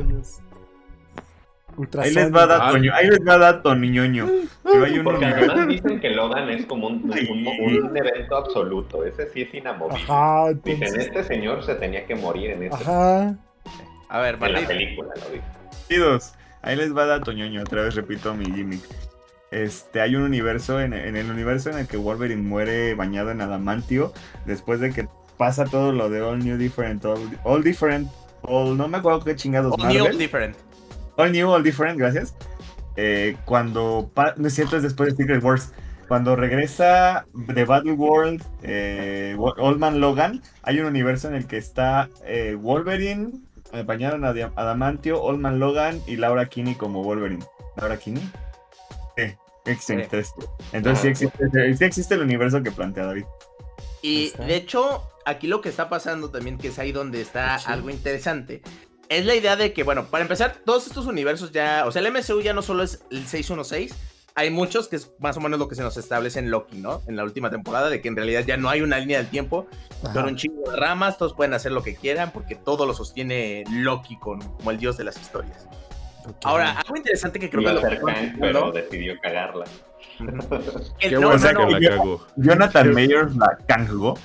Ahí les va a dar Toniñoño. Porque además dicen que Logan es como un evento absoluto. Ese sí es inamovible. Ajá, dicen, este señor se tenía que morir en este. Ajá. A ver, en la película lo dice. Ahí les va a dar Toñoño, otra vez repito mi gimmick. Hay un universo, en el universo en el que Wolverine muere bañado en adamantio, después de que pasa todo lo de All New, Different, All Different, no me acuerdo qué chingados. All New, All Different. All New, All Different, gracias. No es cierto, es después de Secret Wars. Cuando regresa de Battle World, Old Man Logan, hay un universo en el que está Wolverine bañado en adamantio, Old Man Logan y Laura Kinney como Wolverine. ¿Laura Kinney? Existe. Entonces sí existe el universo que plantea David. Y de hecho, aquí lo que está pasando también, que es ahí donde está algo interesante, es la idea de que, bueno, para empezar, todos estos universos ya, o sea, el MCU ya no solo es el 616, hay muchos que es más o menos lo que se nos establece en Loki, ¿no? En la última temporada, de que en realidad ya no hay una línea del tiempo, son un chingo de ramas, todos pueden hacer lo que quieran, porque todo lo sostiene Loki como el dios de las historias. Okay. Ahora, algo interesante que creo que pero decidió cagarla. Qué bueno que la cagó. Jonathan Mayers la cagó.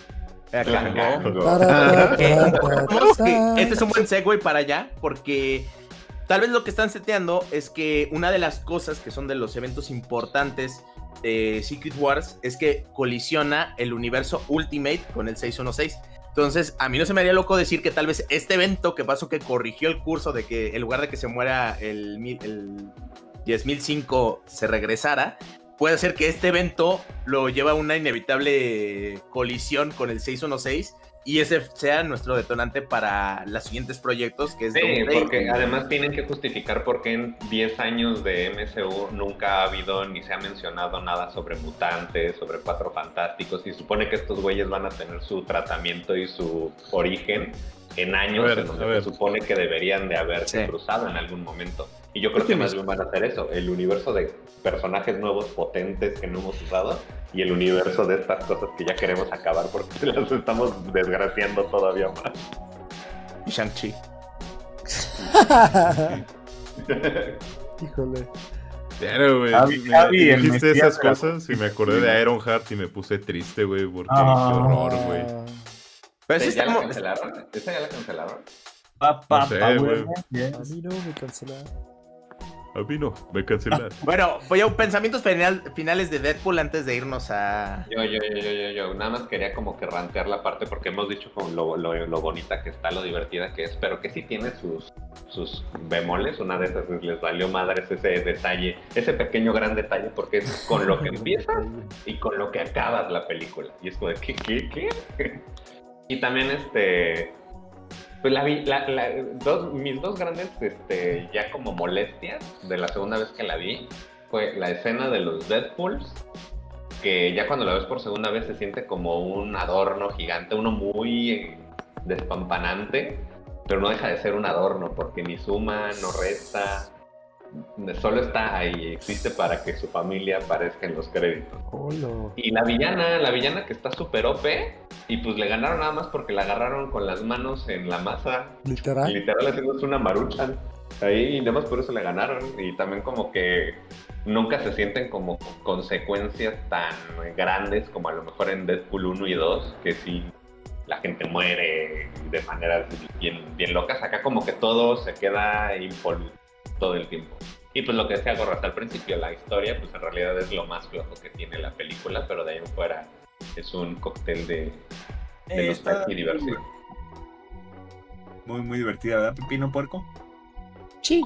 Este es un buen segue para allá, porque tal vez lo que están seteando es que una de las cosas que son de los eventos importantes de Secret Wars es que colisiona el universo Ultimate con el 616. Entonces, a mí no se me haría loco decir que tal vez este evento que pasó, que corrigió el curso de que en lugar de que se muera el 10.005 se regresara, puede ser que este evento lo lleva a una inevitable colisión con el 616 y ese sea nuestro detonante para los siguientes proyectos, que es porque además tienen que justificar por qué en 10 años de MCU nunca ha habido ni se ha mencionado nada sobre mutantes, sobre Cuatro Fantásticos, y supone que estos güeyes van a tener su tratamiento y su origen en años en donde se supone que deberían de haberse cruzado en algún momento. Y yo creo que más bien van a hacer eso, el universo de personajes nuevos potentes que no hemos usado y el universo de estas cosas que ya queremos acabar porque las estamos desgraciando todavía más. Y Shang-Chi. Híjole. Claro, güey. Me dijiste esas cosas y me acordé de Ironheart y me puse triste, güey, porque qué horror, güey. Pero ¿ya la cancelaron? ¿Esa ya la cancelaron? No sé, güey. A mí no me cancelaron. A mí no, me cancelaron. Bueno, voy a pensamientos finales de Deadpool antes de irnos a... Yo. Nada más quería como que rantear la parte porque hemos dicho con lo bonita que está, lo divertida que es, pero que sí tiene sus bemoles. Una de esas les valió madres ese detalle, ese pequeño gran detalle, porque es con lo que empiezas y con lo que acabas la película. Y es como de, ¿qué? Y también pues mis dos grandes ya como molestias de la segunda vez que la vi fue la escena de los Deadpools, que ya cuando la ves por segunda vez se siente como un adorno gigante, uno muy despampanante, pero no deja de ser un adorno porque ni suma, no resta, solo está ahí, existe para que su familia aparezca en los créditos. Hola. Y la villana que está súper OP, y pues le ganaron nada más porque la agarraron con las manos en la masa. Literal haciéndose una maruchan. Ahí, y nada más por eso le ganaron. Y también como que nunca se sienten como consecuencias tan grandes como a lo mejor en Deadpool 1 y 2, que sí la gente muere de maneras bien locas. Acá como que todo se queda impoluto todo el tiempo. Y pues lo que decía Gorra hasta al principio, la historia pues en realidad es lo más flojo que tiene la película, pero de ahí en fuera es un cóctel de nostalgia y diversión. Muy divertida, ¿verdad, Pepino Puerco? Sí.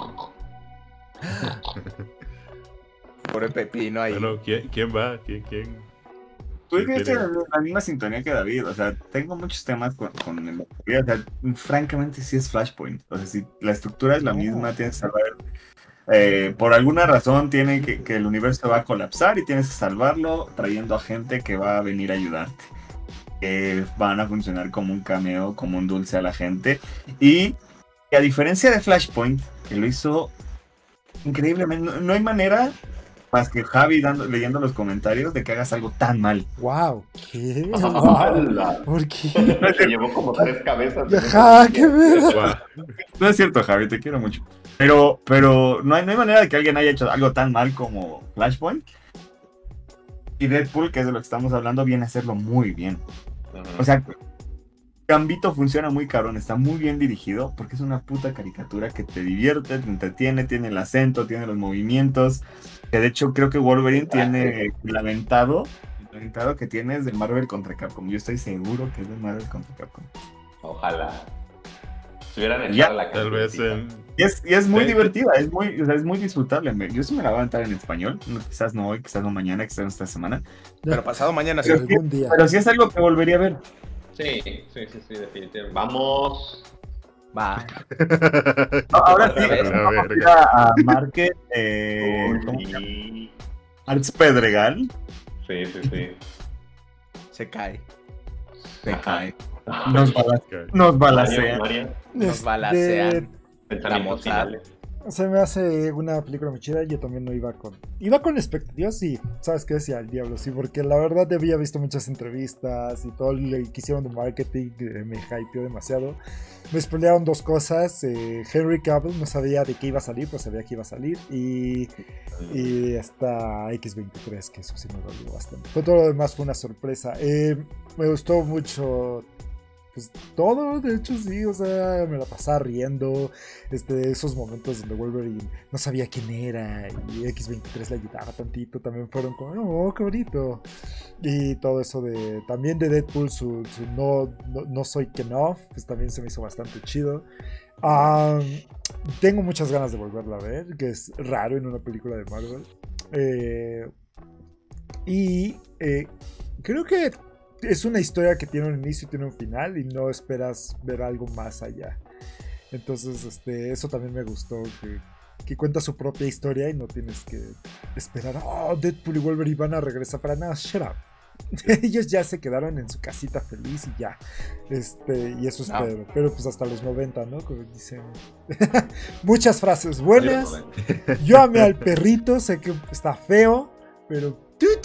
Pobre Pepino ahí. Bueno, ¿quién va? ¿Quién? Pues que estoy en la misma sintonía que David, o sea, tengo muchos temas con el... O sea, francamente sí es Flashpoint, o sea, si la estructura es la misma, tienes que salvar... por alguna razón tiene que el universo va a colapsar y tienes que salvarlo trayendo a gente que va a venir a ayudarte, que van a funcionar como un cameo, como un dulce a la gente, y a diferencia de Flashpoint, que lo hizo increíblemente, no hay manera más que Javi leyendo los comentarios de que hagas algo tan mal. Wow, ¿qué? Wow. ¿Por qué? Se llevó como 3 cabezas. Ajá, qué ver. No es cierto, Javi, te quiero mucho. Pero no hay manera de que alguien haya hecho algo tan mal como Flashpoint. Y Deadpool, que es de lo que estamos hablando, viene a hacerlo muy bien. O sea, Gambito funciona muy cabrón, está muy bien dirigido, porque es una puta caricatura que te divierte, te entretiene, tiene el acento, tiene los movimientos. Que de hecho creo que Wolverine tiene el aventado que tiene es de Marvel contra Capcom. Yo estoy seguro que es de Marvel contra Capcom. Ojalá. Si hubieran echado la tal vez y es muy divertida, es muy disfrutable. Yo sí me la voy a aventar en español, quizás no hoy, quizás no mañana, quizás no esta semana. Pero pasado mañana sí. Algún día. Pero sí es algo que volvería a ver. Sí, definitivamente. Vamos. Va. No, ahora sí, vamos a ir a Market Arts Pedregal. Sí. Se cae. Nos balacean. Nos balacean. Pensamientos finales. Se me hace una película muy chida. Yo también no iba con expectativas y ¿sabes qué? Decía al diablo, sí, porque la verdad había visto muchas entrevistas y todo lo que hicieron de marketing me hypeó demasiado. Me spoilearon 2 cosas. Henry Cavill no sabía de qué iba a salir, pues sabía que iba a salir. Y hasta X-23, que eso sí me dolió bastante. Pero todo lo demás fue una sorpresa. Me gustó mucho. Pues todo, de hecho sí, o sea, me la pasaba riendo, esos momentos donde Wolverine no sabía quién era y X-23 le ayudaba tantito, también fueron como, oh, qué bonito. Y todo eso también de Deadpool, su no soy Kenough, pues también se me hizo bastante chido. Tengo muchas ganas de volverla a ver, que es raro en una película de Marvel. Creo que es una historia que tiene un inicio y tiene un final y no esperas ver algo más allá. Entonces, eso también me gustó, que cuenta su propia historia y no tienes que esperar, oh, Deadpool y Wolverine van a regresar para nada, shut up. Ellos ya se quedaron en su casita feliz y ya. Y eso es Pedro. Pero pues hasta los 90, ¿no? Como dicen. Muchas frases buenas. Yo amé al perrito, sé que está feo, pero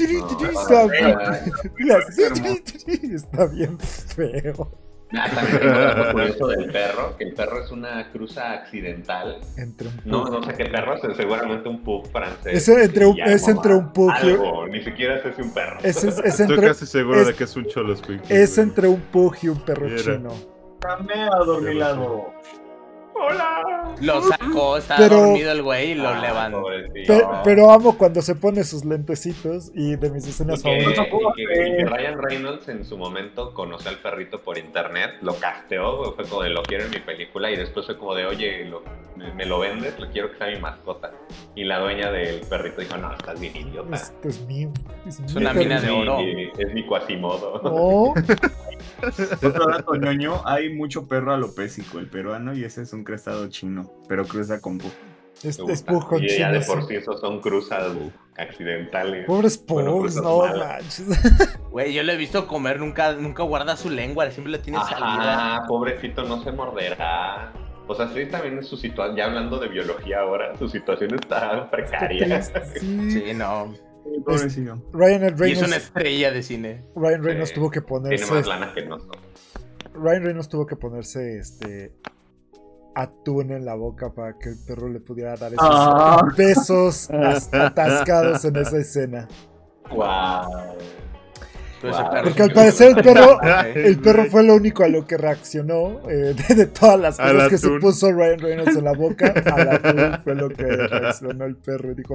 está bien feo. También tengo dato curioso del perro, que el perro es una cruza accidental. Entre un pug. No sé qué perro, es seguramente un pug francés. Es entre un pug y ni siquiera sé si un perro. Estoy casi seguro de que es un cholo squeaky. Es entre un pug y un perro chino. Dame a dormilado. ¡Hola! Lo sacó, estaba dormido el güey y lo levantó. Pero amo cuando se pone sus lentecitos y de mis escenas favoritas. Que Ryan Reynolds en su momento conoció al perrito por internet, lo casteó, fue como de lo quiero en mi película y después fue como de oye, me lo vendes, lo quiero que sea mi mascota. Y la dueña del perrito dijo, no, estás bien idiota. Esto es mío. Es una mina de oro. Es mi Quasimodo. Oh. Otro dato ñoño, hay mucho perro alopésico, el peruano, y ese es un crestado chino, pero cruza con pug. Es pug con y chino. ya de por sí esos son cruzas accidentales. Pobres pugs, no manches. Güey, yo lo he visto comer, nunca guarda su lengua, siempre la tiene salida. Pobrecito, no se morderá. O sea, sí, también es su situación, ya hablando de biología ahora, su situación está precaria. Sí, no. Ryan Reynolds, y es una estrella de cine. Ryan Reynolds tuvo que ponerse. Tiene más lana que nosotros. Ryan Reynolds tuvo que ponerse atún en la boca para que el perro le pudiera dar esos besos atascados en esa escena. Wow. Porque al parecer el perro fue lo único a lo que reaccionó de todas las cosas que se puso Ryan Reynolds en la boca. Al atún fue lo que reaccionó el perro y dijo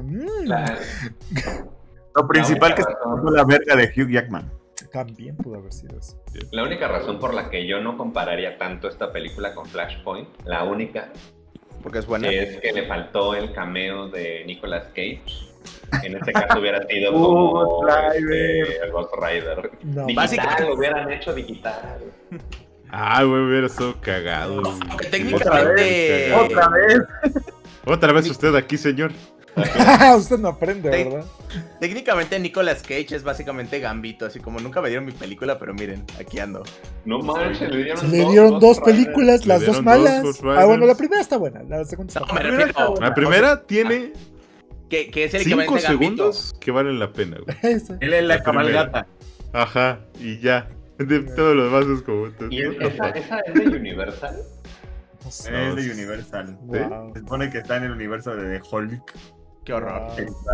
Lo principal que se puso la verga de Hugh Jackman. También pudo haber sido eso. La única razón por la que yo no compararía tanto esta película con Flashpoint, la única, porque es buena, es que le faltó el cameo de Nicolas Cage. En este caso hubiera sido como el Ghost Rider. No, digital, lo hubieran hecho digital. Güey, hubiera estado cagado. Técnicamente. Otra vez usted aquí, señor. Usted no aprende, ¿verdad? Técnicamente Nicolas Cage es básicamente Gambito, así como nunca me dieron mi película, pero miren, aquí ando. No manches, le dieron dos películas, las dos malas. Bueno, la primera está buena, la segunda está buena. La primera tiene que es el 5 segundos que valen la pena, güey. Él es la cabalgata. Aja, y ya. De todo lo demás es como... ¿Y esa es de Universal? Es de Universal. Wow. Se supone que está en el universo de The Hulk. Qué horror.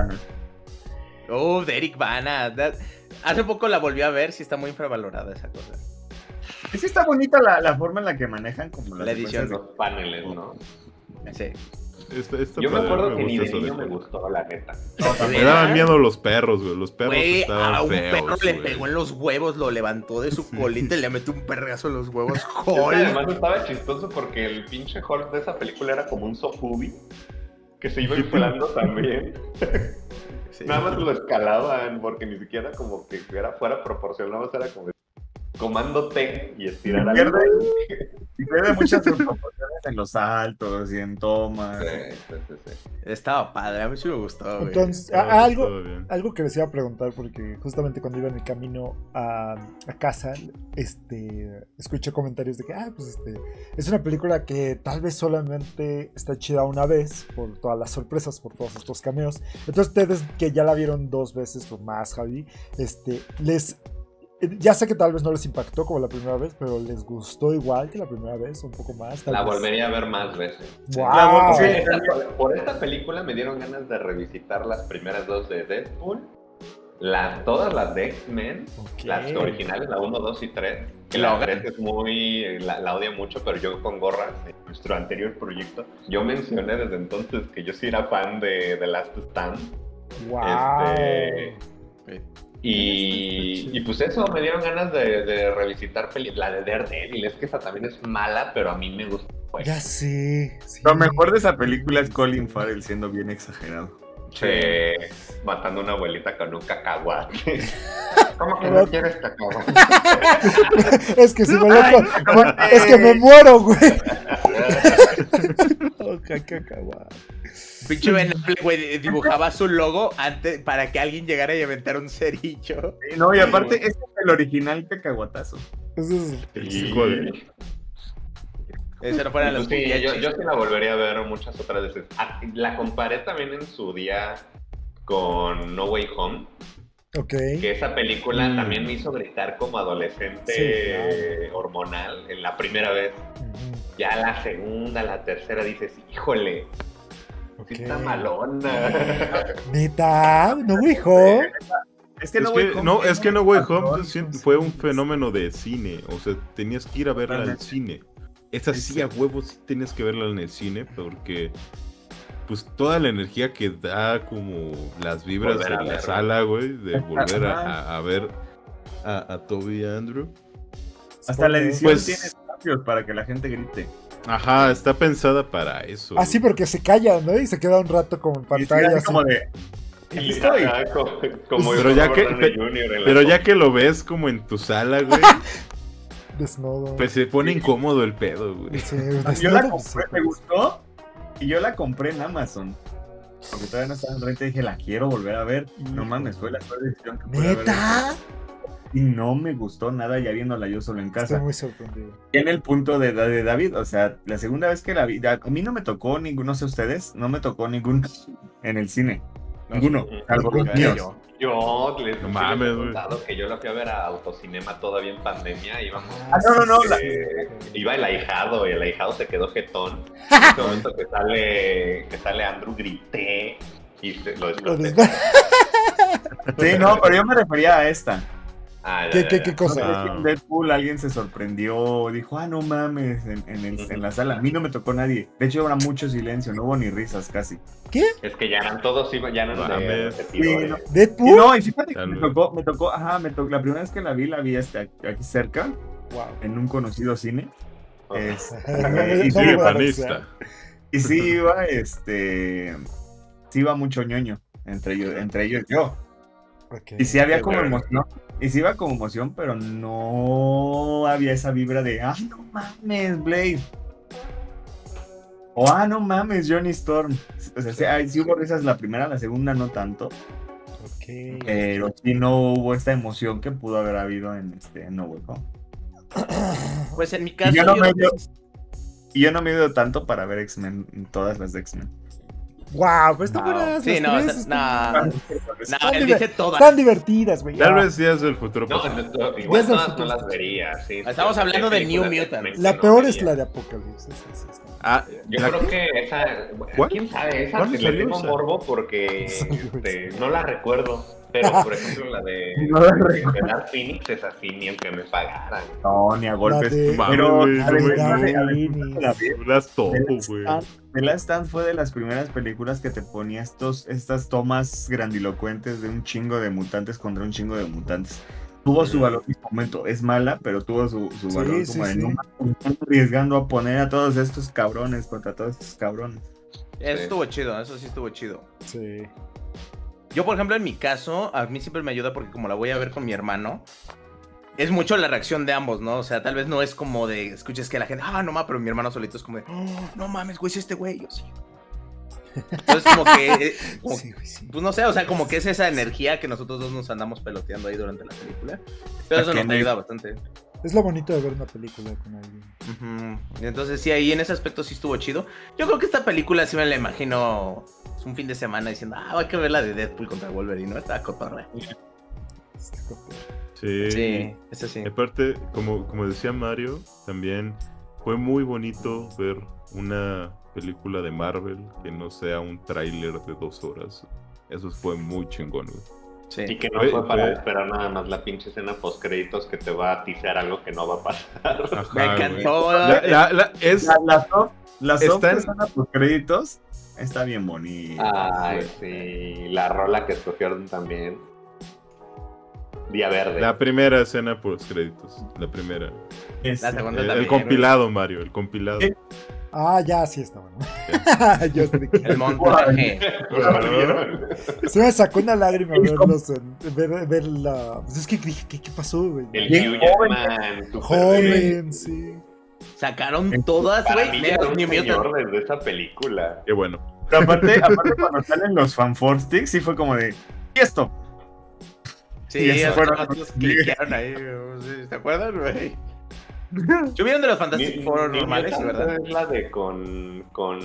De Eric Bana. Hace poco la volví a ver, sí está muy infravalorada esa cosa. Sí está bonita la forma en la que manejan como la edición de los paneles, ¿no? Sí. Yo me acuerdo que ni de niño me gustó, la neta. Me daban miedo los perros, güey. Los perros estaban feos. A un perro le pegó en los huevos, lo levantó de su colita y le metió un perrazo en los huevos. Además estaba chistoso porque el pinche Hulk de esa película era como un sofubi que se iba inflando también. Sí. Nada más lo escalaban porque ni siquiera como que fuera proporcionado, era como comando T y estirar algo. Pierde muchas proporciones en los saltos y en tomas. Sí. Estaba padre, a mí sí me gustó. Entonces, algo que les iba a preguntar, porque justamente cuando iba en el camino a casa, escuché comentarios de que, es una película que tal vez solamente está chida una vez, por todas las sorpresas, por todos estos cameos. Entonces, ustedes que ya la vieron 2 veces o más, Javi, ya sé que tal vez no les impactó como la primera vez, pero ¿les gustó igual que la primera vez? ¿Un poco más? La volvería a ver más veces. ¡Wow! Por esta película me dieron ganas de revisitar las primeras 2 de Deadpool, todas las de X-Men, las originales, la 1, 2 y 3. Que la 3 es la odia mucho, pero yo con gorras, en nuestro anterior proyecto, yo mencioné desde entonces que yo sí era fan de The Last Stand. ¡Wow! Y pues eso, me dieron ganas de revisitar la de Daredevil. Es que esa también es mala, pero a mí me gustó. Ya sé. Sí. Lo mejor de esa película es Colin Farrell siendo bien exagerado. Sí, matando a una abuelita con un cacahuate. ¿Cómo que no quieres cacahuate? Es que si me loco, es que me muero, güey. cacahuate. Pinche Ben Affleck, güey, dibujaba su logo antes para que alguien llegara y aventara un cerillo. No, y aparte, este es el original cacahuatazo. Eso es... Eso no fueran los Sí, yo mariachis. sí la volvería a ver muchas otras veces. La comparé también en su día con No Way Home, Ok. que esa película también me hizo gritar como adolescente Sí, claro. hormonal en la primera vez. Ujú. Ya la segunda, la tercera dices, híjole, Ok. sí está malona. Neta, no, hijo. Es que Es No que, Way Home no, es que No Way Home patrón, fue un fenómeno de cine. O sea, tenías que ir a verla al cine. Esa sí, a huevos, sí tenías que verla en el cine porque pues toda la energía que da como las vibras Volver a de la verla. sala, güey, de volver Ajá. a ver a Toby y Andrew. Hasta la edición Pues- tiene espacios para que la gente grite. Ajá, está pensada para eso. Así porque se calla, ¿no? Y se queda un rato como en Y pantalla. así Así. como de... Aquí estoy. Ajá, como Pero ya Robert que- Downey Jr. en la Pero ya que lo ves como en tu sala, güey, Desnudo. pues se pone incómodo el pedo, güey. Sí, Yo la desnudo, compré, sí. me gustó y yo la compré en Amazon. Porque todavía no estaba en renta y dije, la quiero volver a ver. No mames, fue la peor decisión que pude haber ¿Neta? hecho. Y no me gustó nada ya viéndola yo solo en Estoy casa. muy sorprendido. Y en el punto de David, o sea, la segunda vez que la vi, a mí no me tocó ninguno, no sé ustedes, no me tocó ninguno en el cine. Ninguno, salvo los míos. Yo les No les mames, he güey. contado que yo la fui a ver a Autocinema todavía en pandemia. Íbamos. No, Iba el ahijado y el ahijado se quedó jetón. En ese momento que sale Andrew, grité y lo Lo desperté. Sí, no, pero yo me refería a esta. Ah, ya, ¿Qué, ya, qué, ya. qué No cosa? sé Ah. si en Deadpool alguien se sorprendió, dijo, no mames, en la sala. A mí no me tocó nadie. De hecho, era mucho silencio, no hubo ni risas casi. Es que ya eran todos, ya eran de Mames. repetidores. Sí, no. Y ¿Deadpool? no, y fíjate que Tal me vez. tocó, la primera vez que la vi aquí cerca, Wow. en un conocido cine. Ajá. Y Sí, No, panista. Y sí iba mucho ñoño, entre ellos yo. Ok. Y sí había Qué como bueno. emoción, y sí iba como emoción, pero no había esa vibra de, no mames, Blade. O, no mames, Johnny Storm. O sea, sí hubo risas la primera, la segunda no tanto, Ok. pero sí no hubo esta emoción que pudo haber habido en No Way Home. Pues en mi caso, yo no yo me creo que dio- Y yo no me he ido tanto para ver X-Men, todas las de X-Men. Wow, pues están No. buenas. Sí, las no, tres no, están él diver- dice todas. Están divertidas, güey. Tal Ah. vez días del futuro No, pasado. igual Ya se todas fue no las todo. vería. Sí, Estamos sí, hablando de películas New X-Men Mutants. que La no peor vería. es la de Apocalypse. Esa está. Ah, Yo la- creo que esa. ¿Cuál? ¿Quién sabe? Esa ¿Cuándo le salió tengo esa? morbo porque no la recuerdo. Pero, por ejemplo, la de, No la de Dark Phoenix es así, ni aunque me pagaran. No, ni a golpes. de- Pero Mames, La güey, de no Dark me- Phoenix. la vi. Las topo, The güey. Last Stand fue de las primeras películas que te ponía estas tomas grandilocuentes de un chingo de mutantes contra un chingo de mutantes. Tuvo su valor en su momento. Es mala, pero tuvo su Sí, valor sí, como de sí. no mames, están arriesgando a poner a todos estos cabrones contra todos estos cabrones. Eso estuvo chido, eso sí estuvo chido. Sí. Yo, por ejemplo, en mi caso, a mí siempre me ayuda porque como la voy a ver con mi hermano, es mucho la reacción de ambos, ¿no? O sea, tal vez no es como de, escuches que la gente, no mames, pero mi hermano solito es como de, no mames, güey, es este güey, yo sí. Entonces, como que, Sí, güey, sí. pues no sé, o sea, como que es esa energía que nosotros dos nos andamos peloteando ahí durante la película. Pero eso nos ayuda bastante. Es lo bonito de ver una película con alguien. Ujú. Y entonces, sí, ahí en ese aspecto sí estuvo chido. Yo creo que esta película sí me la imagino un fin de semana diciendo, hay que ver la de Deadpool contra Wolverine, ¿no? Está cotorra. Este cotorreo. Sí. Sí, eso sí. Aparte, como decía Mario, también fue muy bonito ver una película de Marvel que no sea un tráiler de 2 horas. Eso fue muy chingón, güey. Sí. Y que no Fue- fue para fue- esperar nada más la pinche escena post créditos que te va a tisear algo que no va a pasar. Ajá, Me güey. encantó. Es La soft Están- escena por créditos está bien bonita. Ay, sí. La rola que escogieron también. Día verde. la primera escena post créditos. La primera. Es- La segunda El también, compilado, Mario, el compilado. Ya, sí está bueno. Yo sé de qué. El montaje. Se me sacó una lágrima verlos ver la. Pues es que dije, ¿qué pasó, güey? El Bien Hugh joven. Jackman. súper bebé. Joven, sí. Sacaron todas, Para güey. mí era un señor desde esa película. Qué bueno. Pero aparte cuando salen los fanforstics, sí fue como de, ¿y esto? Sí, Y esos fueron los cliquearon ahí, ¿te acuerdas, güey? ¿Subieron de los Fantastic Four normales, verdad? Es la de con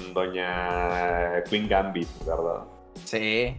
doña Queen Gambit, ¿verdad? Sí.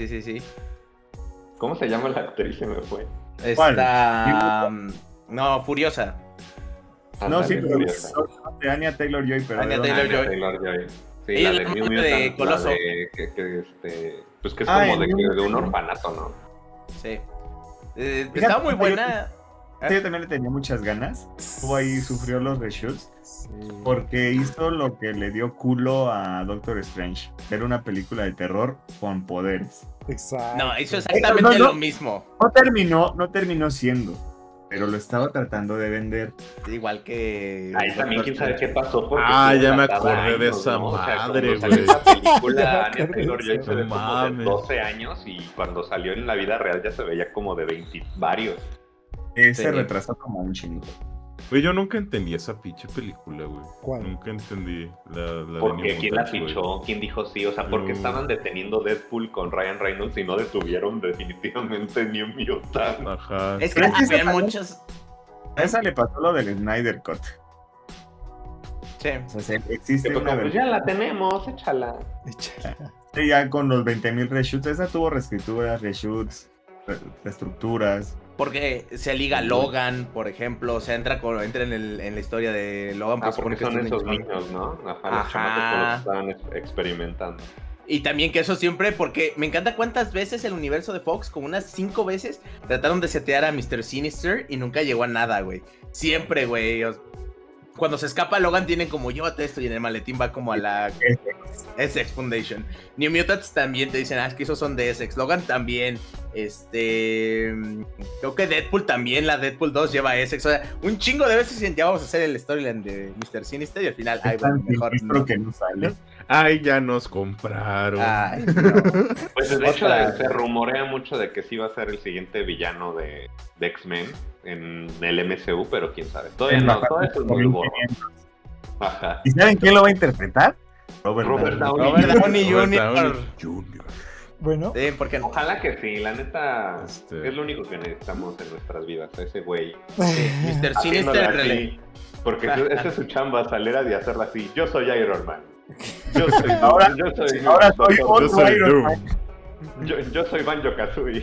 ¿Cómo se llama la actriz? Se me fue. Está... no, Furiosa. No, sí, pero Furiosa. de Anya Taylor-Joy, pero Anya ¿de Taylor- dónde? Taylor-Joy. Sí, Ella la es de la New madre de Mutants, Coloso. la de pues que es Ah, como en New de un Mutants. orfanato, ¿no? Sí. Estaba muy buena. Yo también le tenía muchas ganas. Estuvo ahí, sufrió los reshoots. Porque hizo lo que le dio culo a Doctor Strange. Era una película de terror con poderes. Exacto. No, hizo exactamente No. lo mismo. No terminó siendo. Pero lo estaba tratando de vender. Igual que... Ahí también quién sabe qué pasó. porque Ah, estuvo ya me enlatada acordé de años, esa ¿no? O sea, madre, cuando salió güey. esa película, Ya me Anya acordé Taylor-Joy de se ve eso. como de Mames. 12 años y cuando salió en la vida real ya se veía como de 20 varios. Sí. Se retrasó como un chinito. Güey, yo nunca entendí esa pinche película, güey. ¿Cuál? Nunca entendí la de Porque New quién la Mutants, güey. fichó, quién dijo sí, o sea, porque No. estaban deteniendo Deadpool con Ryan Reynolds y no detuvieron definitivamente New Mutants. Ajá. Es que Pero es que había esa- muchas... A esa le pasó lo del Snyder Cut. Sí. O sea, existe Que fue una como, pues ya la tenemos, échala. versión ya con los 20,000 reshoots. Esa tuvo reescrituras, reshoots, reestructuras. Porque se liga Logan, por ejemplo, o sea, entra en la historia de Logan. Ah, pues, porque supone que son es un esos niño. niños, ¿no? Ajá, Ajá. los chamacos con los que estaban experimentando. Y también que eso siempre, porque me encanta cuántas veces el universo de Fox, como unas 5 veces, trataron de setear a Mr. Sinister y nunca llegó a nada, güey. Siempre, güey. Cuando se escapa Logan tienen como llévate esto y en el maletín va como a la Essex Foundation. New Mutants también te dicen, es que esos son de Essex. Logan también. Creo que Deadpool también, la Deadpool 2 lleva Essex. O sea, un chingo de veces ya vamos a hacer el storyline de Mr. Sinister y al final, ay, bueno, mejor no. Que no sale. Ay, ya nos compraron. Ay, no. Pues de hecho Otra. se rumorea mucho de que sí va a ser el siguiente villano de X-Men en el MCU, pero quién sabe. Todavía no, todavía es muy borro. Ajá. ¿Y saben quién lo va a interpretar? Robert Downey. Robert Downey Robert Jr. Downey Jr. Bueno, Sí, porque no. Ojalá que sí, la neta Este- es lo único que necesitamos en nuestras vidas, ese güey. Mr. Haciéndole Sinister en así, realidad. porque esa es su chamba, salir a hacerla así. Yo soy Iron Man. Yo soy Ahora soy Yo otro soy Iron Doom. Man. yo soy Banjo Kazooie.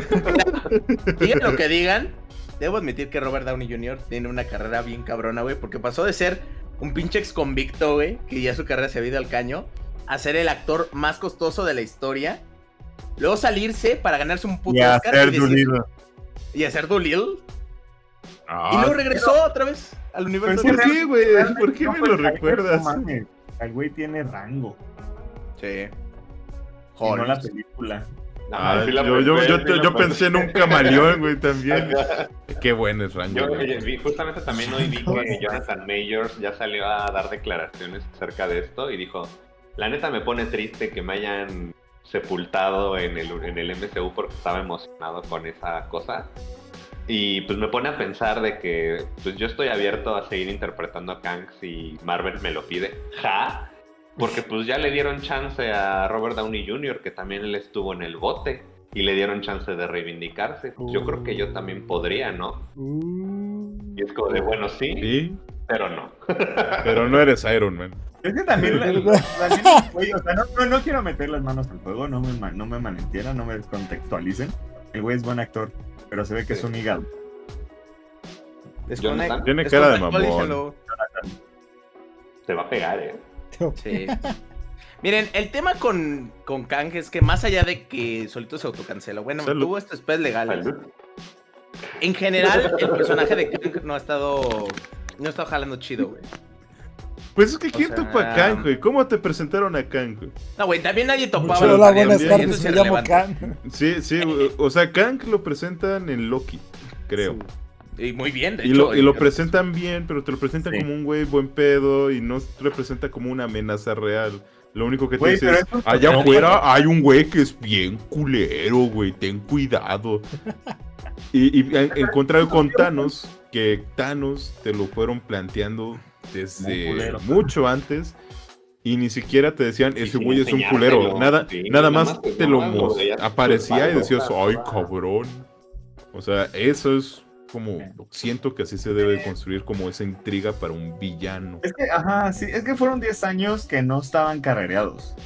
Digan lo que digan, debo admitir que Robert Downey Jr. tiene una carrera bien cabrona, güey, porque pasó de ser un pinche ex convicto, güey, que ya su carrera se había ido al caño, a ser el actor más costoso de la historia, luego salirse para ganarse un puto Y a Oscar hacer decir- Doolittle. y hacer Doolittle, Ah, y luego regresó otra vez al universo Pero de ¿Por qué, güey? Realmente ¿Por qué no me fue lo el Snyder, recuerdas? no mames. El güey tiene rango. Sí. Y Joder. no la película. Ah, Sí la yo pensé, sí la yo pensé en un camaleón, güey, también. Ajá. Qué bueno es Rango. Yo güey. justamente también hoy vi que Jonathan Majors ya salió a dar declaraciones acerca de esto y dijo, la neta me pone triste que me hayan sepultado en el MCU porque estaba emocionado con esa cosa. Y pues me pone a pensar de que pues yo estoy abierto a seguir interpretando a Kang si Marvel me lo pide. ¡Ja! Porque pues ya le dieron chance a Robert Downey Jr., que también él estuvo en el bote, y le dieron chance de reivindicarse. Yo creo que yo también podría, ¿no? Y es como de, bueno, sí, Sí, pero no. pero no eres Iron Man. Es que también, güey, o sea, no quiero meter las manos al fuego, no me malentieran, no me descontextualicen. El güey es buen actor, pero se ve que es un hígado. Jonathan tiene cara de mamón. Descontextualízalo. Se va a pegar, ¿eh? Sí. Miren, el tema con Kang es que más allá de que solito se autocanceló, bueno, Salud. tuvo estos pez legales. Salud. En general, el personaje de Kang no ha estado jalando chido, güey. Pues es que ¿quién O sea, topa a Kang, güey? ¿Cómo te presentaron a Kang, güey? No, güey, también nadie topaba Mucho los hola, variantes, buenas güey, eso tardes, es me llamo irrelevante. Khan. Sí, o sea, Kang lo presentan en Loki, creo. Y muy bien, de Y hecho. lo presentan bien, pero te lo presentan Sí. como un güey buen pedo y no te lo presenta como una amenaza real. Lo único que te Güey, dice pero es, eso es allá totalmente- afuera hay un güey que es bien culero, güey, ten cuidado. Y en contrario con Thanos, que Thanos te lo fueron planteando desde mucho antes. Y ni siquiera te decían, ese güey es un culero. Nada más te lo aparecía y decías, ay, cabrón. O sea, eso es como, siento que así se debe construir como esa intriga para un villano. Es que, sí, es que fueron 10 años que no estaban carrereados.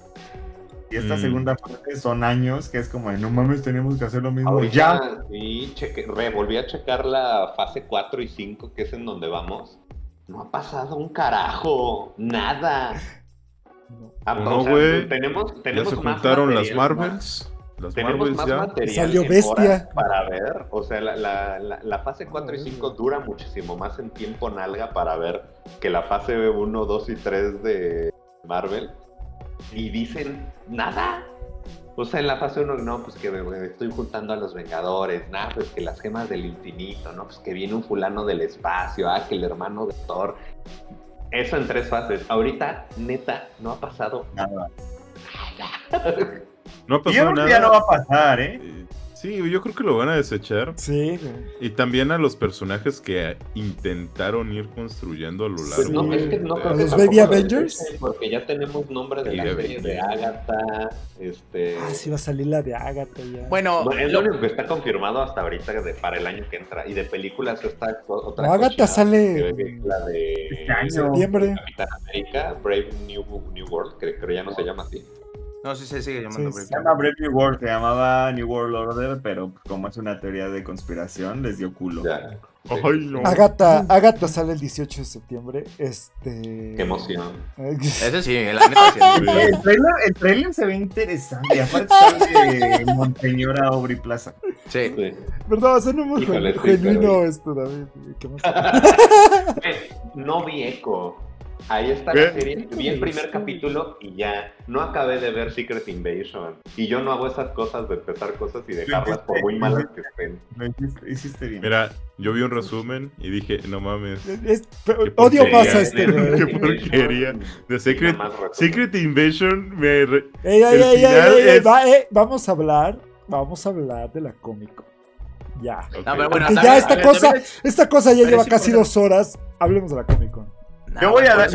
Y esta segunda parte son años que es como de, no mames, tenemos que hacer lo mismo. Ahorita, ya. Sí, volví a checar la fase 4 y 5, que es en donde vamos. No ha pasado un carajo, nada. No, güey. Tenemos ya se más juntaron las material, Marvels. Tenemos más material salió en Bestia horas para ver. O sea, la fase 4 y 5 dura muchísimo más en tiempo nalga para ver que la fase 1, 2 y 3 de Marvel. Y dicen nada. O sea, en la fase 1, no, pues que me estoy juntando a los Vengadores, nada, pues que las gemas del infinito, no, pues que viene un fulano del espacio, que el hermano de Thor. Eso en 3 fases. Ahorita, neta, no ha pasado nada. No ha pasado nada. Ya no va a pasar, ¿eh? Sí, yo creo que lo van a desechar. Sí. Y también a los personajes que intentaron ir construyendo a lo largo. Pues no, es que no creo que ¿Los Baby Avengers? Porque ya tenemos nombre de la serie de Agatha. Sí va a salir la de Agatha ya. Bueno, es lo único que está confirmado hasta ahorita para el año que entra. Y de películas está otra. Agatha sale la de septiembre. Capitán América, Brave New World, creo ya no se llama así. No, sí se sigue llamando Se llama Brave New World, se llamaba New World Order, pero como es una teoría de conspiración, les dio culo. Ya. Ay, no. Agatha sale el 18 de septiembre. Qué emoción. Ese sí, la neta sí. El trailer se ve interesante. Aparte sale Monseñora Aubrey Plaza. Sí. Perdón, suena muy genuino esto, David. ¿Qué más? No vi Echo. Ahí está la serie. Vi el primer capítulo y ya no acabé de ver Secret Invasion. Y yo no hago esas cosas de empezar cosas y dejarlas por muy malas que estén. Hiciste bien. Mira, yo vi un resumen y dije, no mames. Odio más a este. Qué porquería. De Secret Invasion vamos a hablar de la Comic Con. Ya. Okay. No, pero bueno, porque ya esta cosa ya lleva casi 2 horas. Hablemos de la Comic Con. Yo voy a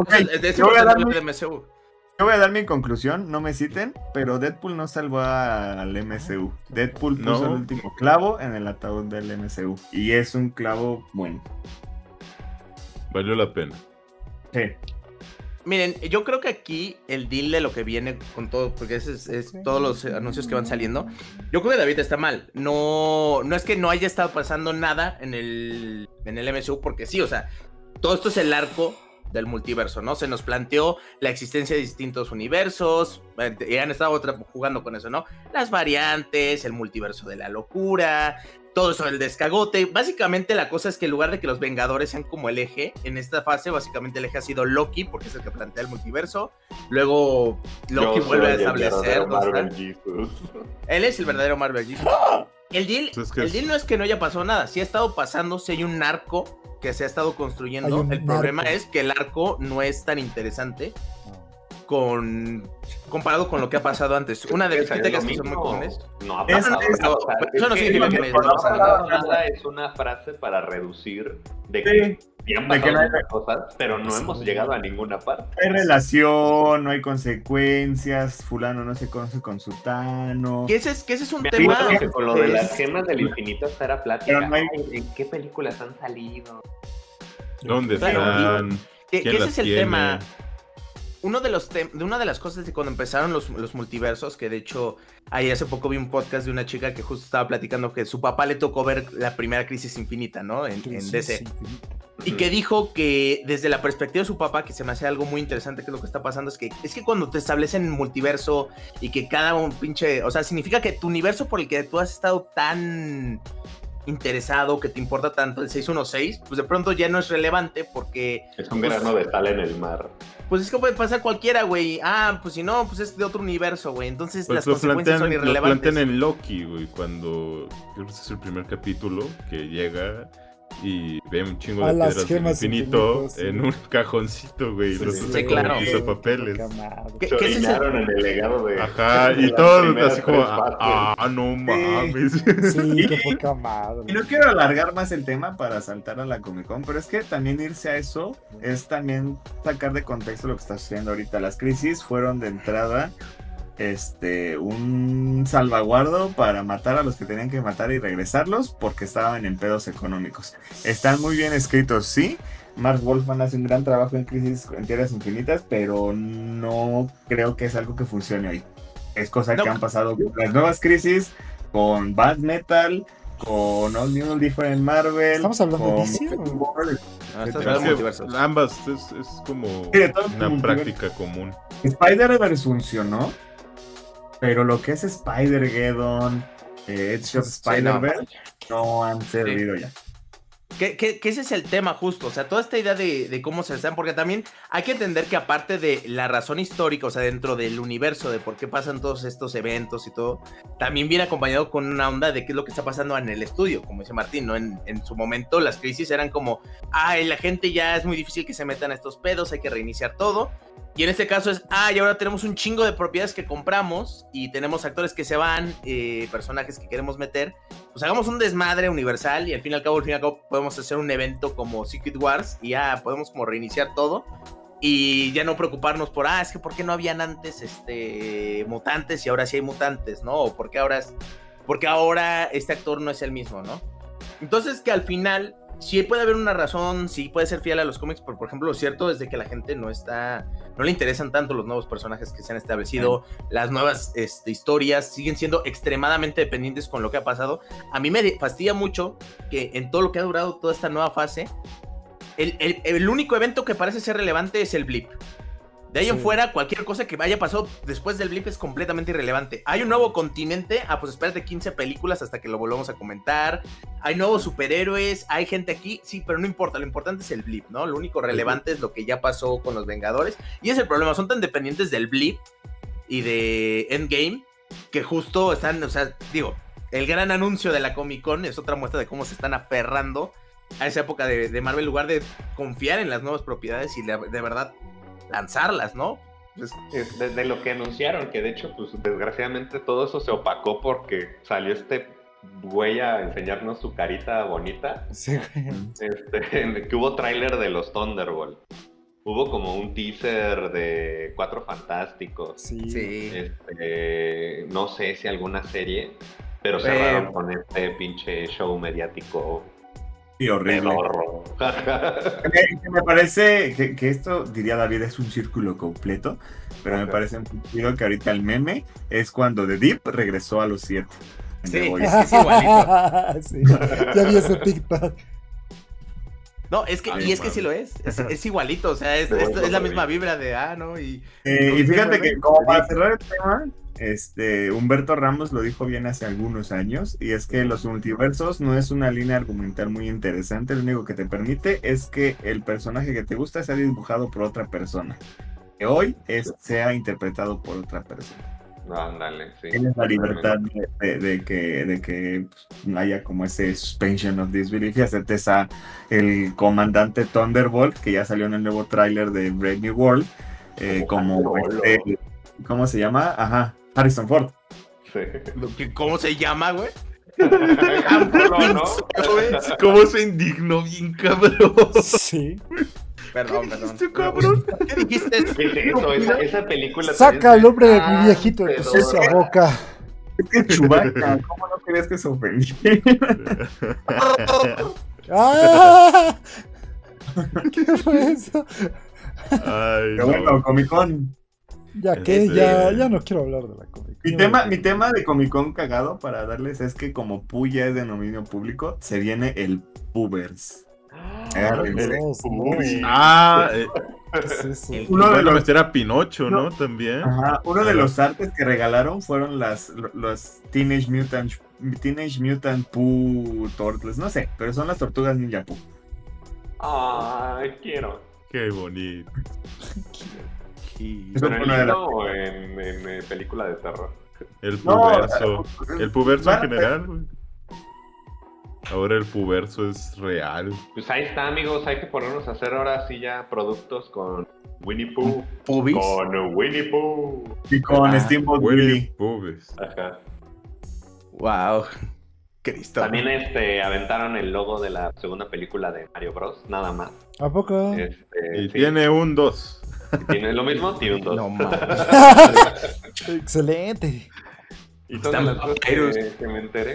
dar mi conclusión, no me citen, pero Deadpool no salvó al MCU. Deadpool puso el último clavo en el ataúd del MCU. Y es un clavo bueno. Valió la pena. Sí. Miren, yo creo que aquí el deal de lo que viene con todo, porque es todos los anuncios que van saliendo, yo creo que David está mal. No es que no haya estado pasando nada en el MCU, porque sí, o sea, todo esto es el arco del multiverso, ¿no? Se nos planteó la existencia de distintos universos, y han estado jugando con eso, ¿no? Las variantes, el multiverso de la locura, todo eso del descagote. Básicamente la cosa es que en lugar de que los Vengadores sean como el eje, en esta fase básicamente el eje ha sido Loki, porque es el que plantea el multiverso. Luego Loki vuelve a establecer... Él es el verdadero Marvel Jesus. El deal no es que no haya pasado nada, sí ha estado pasando, sí hay un arco que se ha estado construyendo. El problema es que el arco no es tan interesante comparado con lo que ha pasado antes. Una de las críticas que son muy comunes. No ha pasado nada. Eso no significa que no ha pasado nada. Es una frase para reducir de que han pasado muchas cosas, pero no hemos llegado a ninguna parte. No hay relación, no hay consecuencias, fulano no se conoce con sutano. Que ese es un tema. Que con lo de las gemas del infinito hasta era plática. ¿En qué películas han salido? ¿Dónde están? Que ese es el tema. Una de las cosas de cuando empezaron los multiversos, que de hecho ahí hace poco vi un podcast de una chica que justo estaba platicando que su papá le tocó ver la primera Crisis Infinita, ¿no? En DC. Y que dijo que desde la perspectiva de su papá, que se me hace algo muy interesante, que es lo que está pasando, es que cuando te establecen un multiverso y que cada un pinche, o sea, significa que tu universo por el que tú has estado tan interesado, que te importa tanto el 616, pues de pronto ya no es relevante porque... Es un grano de sal en el mar. Pues es que puede pasar cualquiera, güey. Pues si no, pues es de otro universo, güey. Entonces pues las consecuencias son irrelevantes. Lo plantean en Loki, güey, cuando... Creo que ese es el primer capítulo que llega y ve un chingo A de las piedras del gemas infinito infinitas, sí. en un cajoncito, güey. Sí, Los sí, usa como claro. pisapapeles. ¿Qué es ese? Orinaron en el legado de... Ajá, de y las todos primeras así como, tres partes. no mames. Sí, qué poca madre. Y no quiero alargar más el tema para saltar a la Comic Con, pero es que también irse a eso es también sacar de contexto lo que está sucediendo ahorita. Las crisis fueron de entrada un salvaguardo para matar a los que tenían que matar y regresarlos porque estaban en pedos económicos. Están muy bien escritos, sí. Mark Wolfman hace un gran trabajo en Crisis en Tierras Infinitas, pero no creo que es algo que funcione hoy. Es cosa que han pasado con las nuevas crisis, con Bad Metal, con All New Different Marvel. ¿Estamos hablando de DC? Estás hablando de multiversos. Ambas es como una práctica común. Spider-Verse funcionó, pero lo que es Spider-Geddon, Edge of Spider-Verse, no han servido ya. Que ese es el tema justo, o sea, toda esta idea de cómo se están, porque también hay que entender que aparte de la razón histórica, o sea, dentro del universo de por qué pasan todos estos eventos y todo, también viene acompañado con una onda de qué es lo que está pasando en el estudio, como dice Martín, ¿no? En su momento las crisis eran como, la gente ya es muy difícil que se metan a estos pedos, hay que reiniciar todo. Y en este caso es, y ahora tenemos un chingo de propiedades que compramos y tenemos actores que se van, personajes que queremos meter, pues hagamos un desmadre universal y al fin y al cabo podemos hacer un evento como Secret Wars y ya podemos como reiniciar todo y ya no preocuparnos por, es que ¿por qué no habían antes mutantes y ahora sí hay mutantes, ¿no? O porque ahora este actor no es el mismo, ¿no? Entonces que al final sí puede haber una razón, sí puede ser fiel a los cómics, pero por ejemplo lo cierto es de que la gente no le interesan tanto los nuevos personajes que se han establecido, las nuevas historias siguen siendo extremadamente dependientes con lo que ha pasado. A mí me fastidia mucho que en todo lo que ha durado toda esta nueva fase, el único evento que parece ser relevante es el blip. De ahí en fuera, cualquier cosa que haya pasado después del blip es completamente irrelevante. Hay un nuevo continente, pues espérate 15 películas hasta que lo volvamos a comentar. Hay nuevos superhéroes, hay gente aquí, sí, pero no importa, lo importante es el blip, ¿no? Lo único relevante es lo que ya pasó con los Vengadores. Y es el problema, son tan dependientes del blip y de Endgame que justo están, o sea, digo, el gran anuncio de la Comic Con es otra muestra de cómo se están aferrando a esa época de Marvel en lugar de confiar en las nuevas propiedades y de verdad lanzarlas, ¿no? Pues, desde lo que anunciaron, que de hecho, pues desgraciadamente todo eso se opacó porque salió güey a enseñarnos su carita bonita. Sí. Que hubo tráiler de los Thunderbolts. Hubo como un teaser de Cuatro Fantásticos. Sí. No sé si alguna serie, pero cerraron con este pinche show mediático. Y horrible. Me parece que esto, diría David, es un círculo completo, pero me parece un sentido que ahorita el meme es cuando The Deep regresó a los 7. Sí, es igualito. Sí, ya vi ese TikTok. No, es que, y es que sí lo es igualito, o sea, es la misma vibra de, ¿no? Y fíjate que como para cerrar el tema, Humberto Ramos lo dijo bien hace algunos años, y es que los multiversos no es una línea argumental muy interesante, lo único que te permite es que el personaje que te gusta sea dibujado por otra persona, que hoy sea interpretado por otra persona. Ándale, sí. Tienes la libertad de que haya como ese suspension of disbelief y aceptes a el comandante Thunderbolt, que ya salió en el nuevo tráiler de Brave New World, como ¿cómo se llama? Ajá, Harrison Ford. Sí. ¿Cómo se llama, güey? ¿No? ¿Cómo se indignó bien, cabrón? Sí. Perdón. Cabrón? ¿Qué dijiste? Esa película. Saca al hombre de mi viejito de tu sucia boca. Es que Chewbacca, ¿cómo no querías que se ofendiera? ¿Qué fue eso? Ay, Pero bueno, Comic Con. Ya que ya no quiero hablar de la Comic Con. Mi tema de Comic Con cagado para darles es que como Pu ya es de dominio público, se viene el Pubers. Uno de los meter a Pinocho, ¿no? También. Ajá, uno de los artes que regalaron fueron los Teenage Mutant Pooh Turtles, no sé, pero son las tortugas ninja Pooh. Ay, quiero. Qué bonito. ¿Pero en libro o en película de terror? El puberso. El puberso en general, güey. Ahora el puberso es real. Pues ahí está, amigos, hay que ponernos a hacer ahora sí ya productos con Winnie Pooh. ¿Pubis? Con Winnie Pooh. Y con Steamboat Willie. Pubes. Ajá. Wow. Cristo. También aventaron el logo de la segunda película de Mario Bros, nada más. ¿A poco? Y Sí. tiene un 2. ¿Tiene lo mismo? Tiene un 2. No mames. Excelente. Y todas las cosas que me enteré.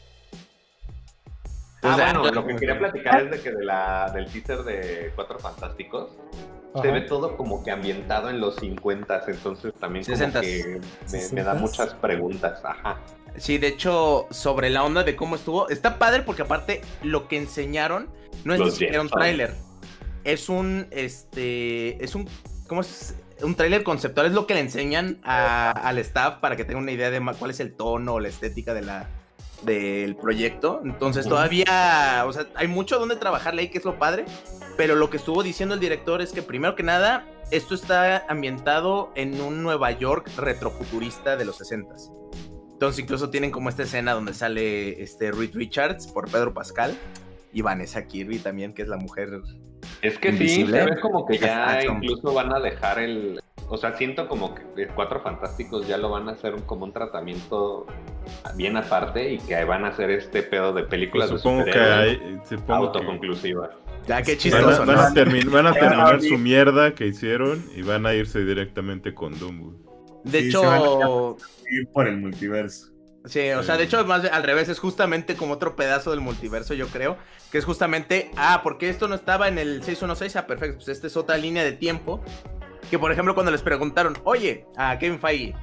O sea, Bueno, lo que quería platicar es de que del teaser de Cuatro Fantásticos se ve todo como que ambientado en los 50s, entonces también como 60s. que me da muchas preguntas. Ajá. Sí, de hecho, sobre la onda de cómo estuvo, está padre porque aparte lo que enseñaron no es ni siquiera un tráiler. Es un, ¿cómo es? Un tráiler conceptual, es lo que le enseñan al staff para que tenga una idea de cuál es el tono o la estética del proyecto. Entonces todavía, o sea, hay mucho donde trabajarle ahí, que es lo padre, pero lo que estuvo diciendo el director es que primero que nada, esto está ambientado en un Nueva York retrofuturista de los 60s. Entonces incluso tienen como esta escena donde sale Reed Richards por Pedro Pascal y Vanessa Kirby también, que es la mujer Es que invisible. sí, se ve como que ya Está incluso van a dejar o sea, siento como que Cuatro Fantásticos ya lo van a hacer como un tratamiento bien aparte y que van a hacer este pedo de películas Pues supongo de que superhéroes hay. autoconclusivas. Ya, qué chistoso, Van ¿no? a terminar su mierda que hicieron y van a irse directamente con Doom, güey. De Sí, hecho, se van a ir por el multiverso. sí, o sea, de hecho, más al revés, es justamente como otro pedazo del multiverso, yo creo, que es justamente, porque esto no estaba en el 616, perfecto, pues esta es otra línea de tiempo, que por ejemplo cuando les preguntaron, oye, a Kevin Feige,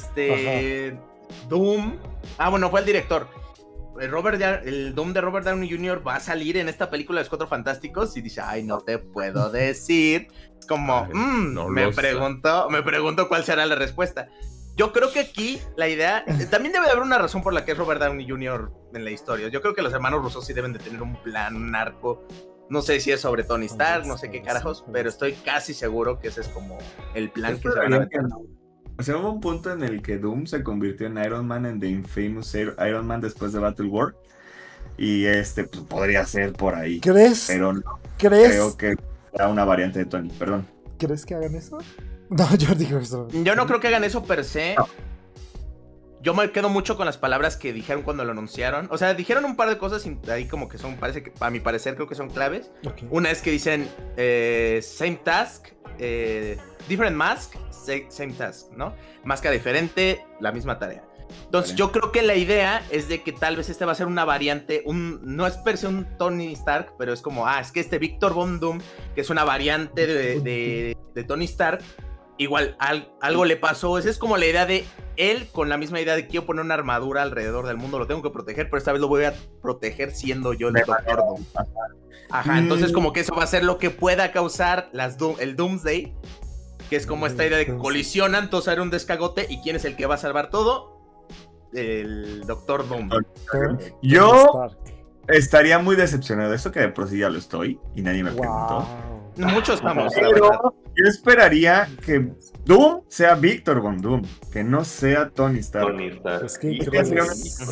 Doom, bueno, fue el director, el Doom de Robert Downey Jr. va a salir en esta película de los Cuatro Fantásticos, y dice, ay, no te puedo decir, es como, no me pregunto cuál será la respuesta. Yo creo que aquí la idea, también debe de haber una razón por la que es Robert Downey Jr. en la historia. Yo creo que los hermanos Russo sí deben de tener un plan, un arco. No sé si es sobre Tony Stark, no sé qué carajos, pero estoy casi seguro que ese es como el plan que se van a meter. O sea, hubo un punto en el que Doom se convirtió en Iron Man, en The Infamous Iron Man después de Battle World. Y pues podría ser por ahí. ¿Crees? Pero no ¿Crees? creo que sea una variante de Tony, perdón. ¿Crees que hagan eso? No, yo digo eso. Yo no creo que hagan eso per se. No. Yo me quedo mucho con las palabras que dijeron cuando lo anunciaron. O sea, dijeron un par de cosas ahí como que parece que, a mi parecer, creo que son claves. Okay. Una es que dicen, same task, different mask, same task, ¿no? Máscara diferente, la misma tarea. Entonces, yo creo que la idea es de que tal vez va a ser una variante, no es per se un Tony Stark, pero es como, es que Victor Von Doom, que es una variante de Tony Stark, igual algo le pasó. Esa es como la idea de él, con la misma idea de quiero poner una armadura alrededor del mundo, lo tengo que proteger, pero esta vez lo voy a proteger siendo yo el Doctor Doom. Ajá, entonces como que eso va a ser lo que pueda causar el Doomsday, que es como esta idea de que colisionan, entonces hay un descagote, ¿y quién es el que va a salvar todo? El Doctor Doom. Yo estaría muy decepcionado de esto, que de por sí ya lo estoy y nadie me preguntó. Muchos estamos, la Pero verdad. yo esperaría que Doom sea Victor Von Doom, que no sea Tony Stark. Tony Stark. Es que Y- creo que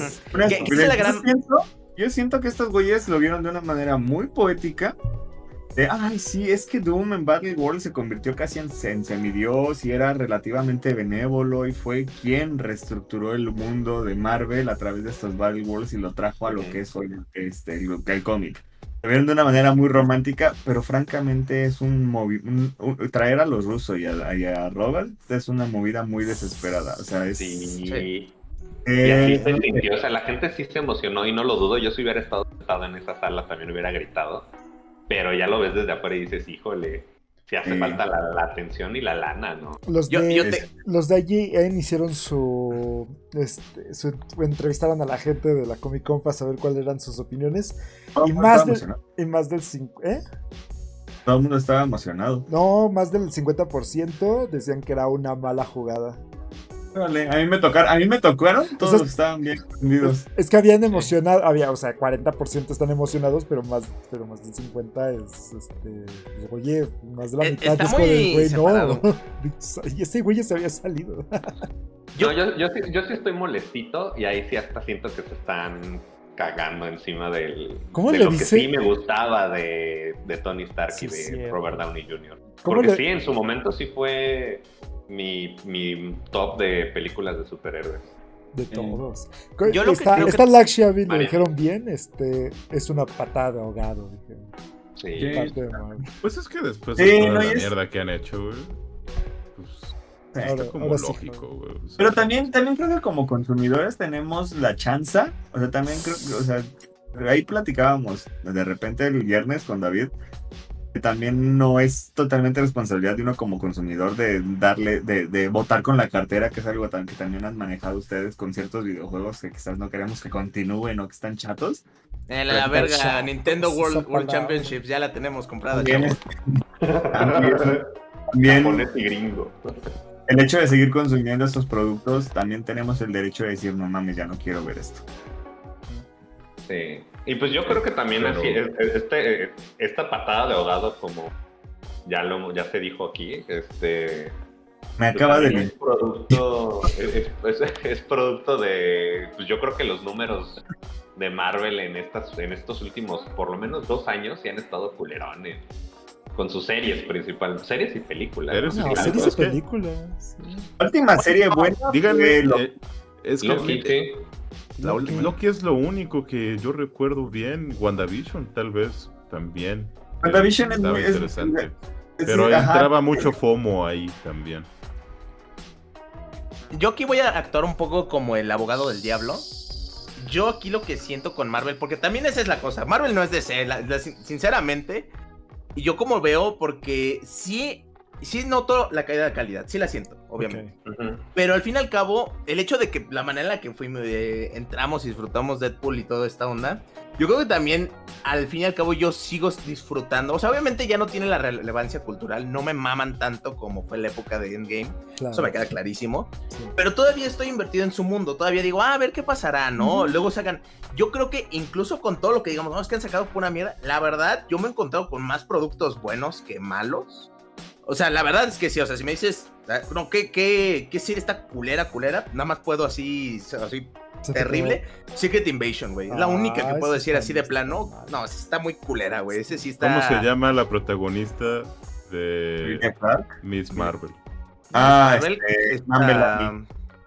Yo siento que estos güeyes lo vieron de una manera muy poética. Sí, es que Doom en Battle World se convirtió casi en semidios y era relativamente benévolo y fue quien reestructuró el mundo de Marvel a través de estos Battle Worlds y lo trajo a lo que es hoy el cómic. Lo vieron de una manera muy romántica, pero francamente es traer a los rusos y a Robert es una movida muy desesperada. O sea, es... Sí. Y así se sintió, o sea, la gente sí se emocionó y no lo dudo. Yo si hubiera estado sentado en esa sala también hubiera gritado. Pero ya lo ves desde afuera y dices, híjole, si hace falta la atención y la lana, ¿no? Los de IGN hicieron entrevistaron a la gente de la Comic Con para saber cuáles eran sus opiniones. Y más del 5, Todo el mundo estaba emocionado. No, más del 50% decían que era una mala jugada. Vale, a mí me tocaron, todos estaban bien entendidos. Es que habían emocionado, 40% están emocionados, pero más del 50% es, oye, más de la mitad está es muy el güey, separado. no. Y ese güey ya se había salido. Yo sí estoy molestito y ahí sí hasta siento que se están cagando encima de le lo dice? que sí me gustaba de Tony Stark Sí, y de cierto. Robert Downey Jr. ¿Cómo Porque le- sí, en su momento sí fue mi top de películas de superhéroes. De todos. Yo lo que creo que- Esta Lakshya lo Mario. dijeron bien, es una patada de ahogado, dijeron. Sí. Parte de Marvel. Pues es que después Sí, de toda no, la y es- mierda que han hecho, güey, pues está como ahora sí. lógico, güey. O sea, Pero también creo que como consumidores tenemos la chanza, o sea, también creo que, o sea, ahí platicábamos de repente el viernes con David, que también no es totalmente responsabilidad de uno como consumidor de de votar con la cartera, que es algo que también han manejado ustedes con ciertos videojuegos que quizás no queremos que continúen o que están chatos. La verga, chatos, Nintendo esa World palabra. Championships, ya la tenemos comprada, También, chavos. también Japonés y gringo. el hecho de seguir consumiendo estos productos, también tenemos el derecho de decir, no mames, ya no quiero ver esto. Sí. Y pues yo creo que también Pero- así, esta patada de ahogado, como ya se dijo aquí, Me acaba de... es producto, es producto de, pues yo creo que los números de Marvel en estos últimos, por lo menos 2 años, sí han estado culerones. Con sus series principalmente, series y películas. Series y No, películas. series y Es que- películas. Sí. La última serie buena díganme, fue Loki. es que Loki, sí. Loki es lo único que yo recuerdo bien. WandaVision, tal vez, también. WandaVision es Estaba muy... interesante. sí, Pero ajá. entraba mucho FOMO ahí también. Yo aquí voy a actuar un poco como el abogado del diablo. Yo aquí lo que siento con Marvel, porque también esa es la cosa, Marvel no es DC, sinceramente, y yo como veo, porque sí noto la caída de calidad, sí la siento, obviamente. Ok. Ujú. Pero al fin y al cabo, el hecho de que la manera en la que entramos y disfrutamos Deadpool y toda esta onda, yo creo que también, al fin y al cabo, yo sigo disfrutando. O sea, obviamente ya no tiene la relevancia cultural, no me maman tanto como fue la época de Endgame, Claro. eso me queda clarísimo. Sí. Pero todavía estoy invertido en su mundo, todavía digo, a ver qué pasará, ¿no? Luego sacan, yo creo que incluso con todo lo que digamos, no, es que han sacado pura mierda, la verdad, yo me he encontrado con más productos buenos que malos. O sea, la verdad es que sí, o sea, si me dices, no, ¿qué serie está culera? Nada más puedo así Se te terrible. Secret Invasion, güey. Es la única que puedo ese decir así de también está plano. mal. No, esa está muy culera, güey. Ese sí está... ¿Cómo se llama la protagonista de Emilia Clarke. Miss Marvel? Marvel, Man Melanie.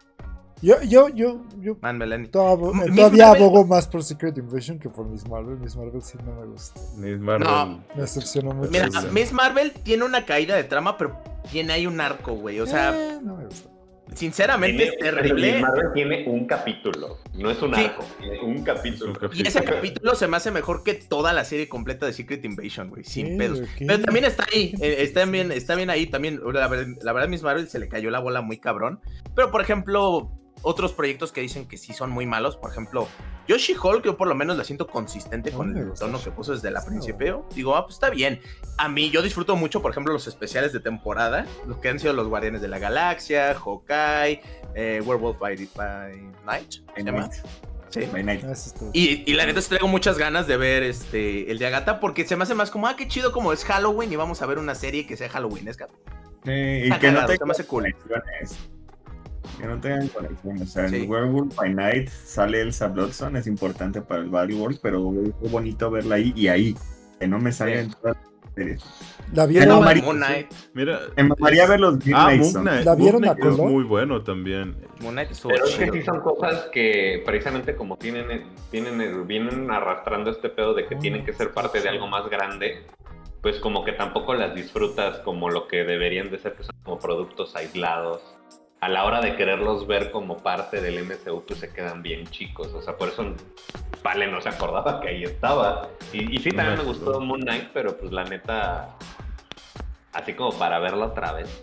Yo Man Melanie. todavía Miss Marvel- abogo más por Secret Invasion que por Miss Marvel. Miss Marvel sí no me gusta. Miss Marvel. No. Me decepcionó mucho. Mira, Sí. Miss Marvel tiene una caída de trama, pero tiene ahí un arco, güey. O sea, no me gusta. sinceramente es Miss terrible. Marvel tiene un capítulo, no es un Sí. arco, tiene un capítulo. Y ese capítulo se me hace mejor que toda la serie completa de Secret Invasion, güey. Sin Sí, pedos. ok. Pero también está ahí. Está bien ahí. También, la verdad, Miss Marvel se le cayó la bola muy cabrón. Pero, por ejemplo, otros proyectos que dicen que sí son muy malos. Por ejemplo, yo She-Hulk, yo por lo menos la siento consistente No con me el gusta tono que She-Hulk. puso desde la No. principio. Digo, pues está bien. A mí, yo disfruto mucho, por ejemplo, los especiales de temporada. Los que han sido los Guardianes de la Galaxia, Hawkeye, Werewolf by Night. ¿se llama? Sí. By Night. Ah, ese está- Y la neta, sí traigo muchas ganas de ver el de Agatha, porque se me hace más como, qué chido, como es Halloween y vamos a ver una serie que sea Halloweenesca. Sí, y Está que no cagado, tengan se me hace cool. conexiones. Que no tengan conexiones. O sea, Sí. en Werewolf by Night sale Elsa Bloodstone, es importante para el Bodyworld, pero es bonito verla ahí y ahí. Que no me salga Sí. en todas las series. ¿La Que Pero no, vieron? Mari- Moon Knight. Mira. Me mamaría ver los Midnight Moon Suns. Knight. ¿La vieron Moon a Knight es color? muy bueno también. Moon Knight estuvo Pero es que chido. sí son cosas que precisamente como vienen arrastrando este pedo de que tienen que ser parte de algo más grande, pues como que tampoco las disfrutas como lo que deberían de ser, que son como productos aislados. A la hora de quererlos ver como parte del MCU, pues se quedan bien chicos. O sea, por eso Vale no se acordaba que ahí estaba. Y sí, también me gustó Moon Knight, pero pues la neta, así como para verla otra vez.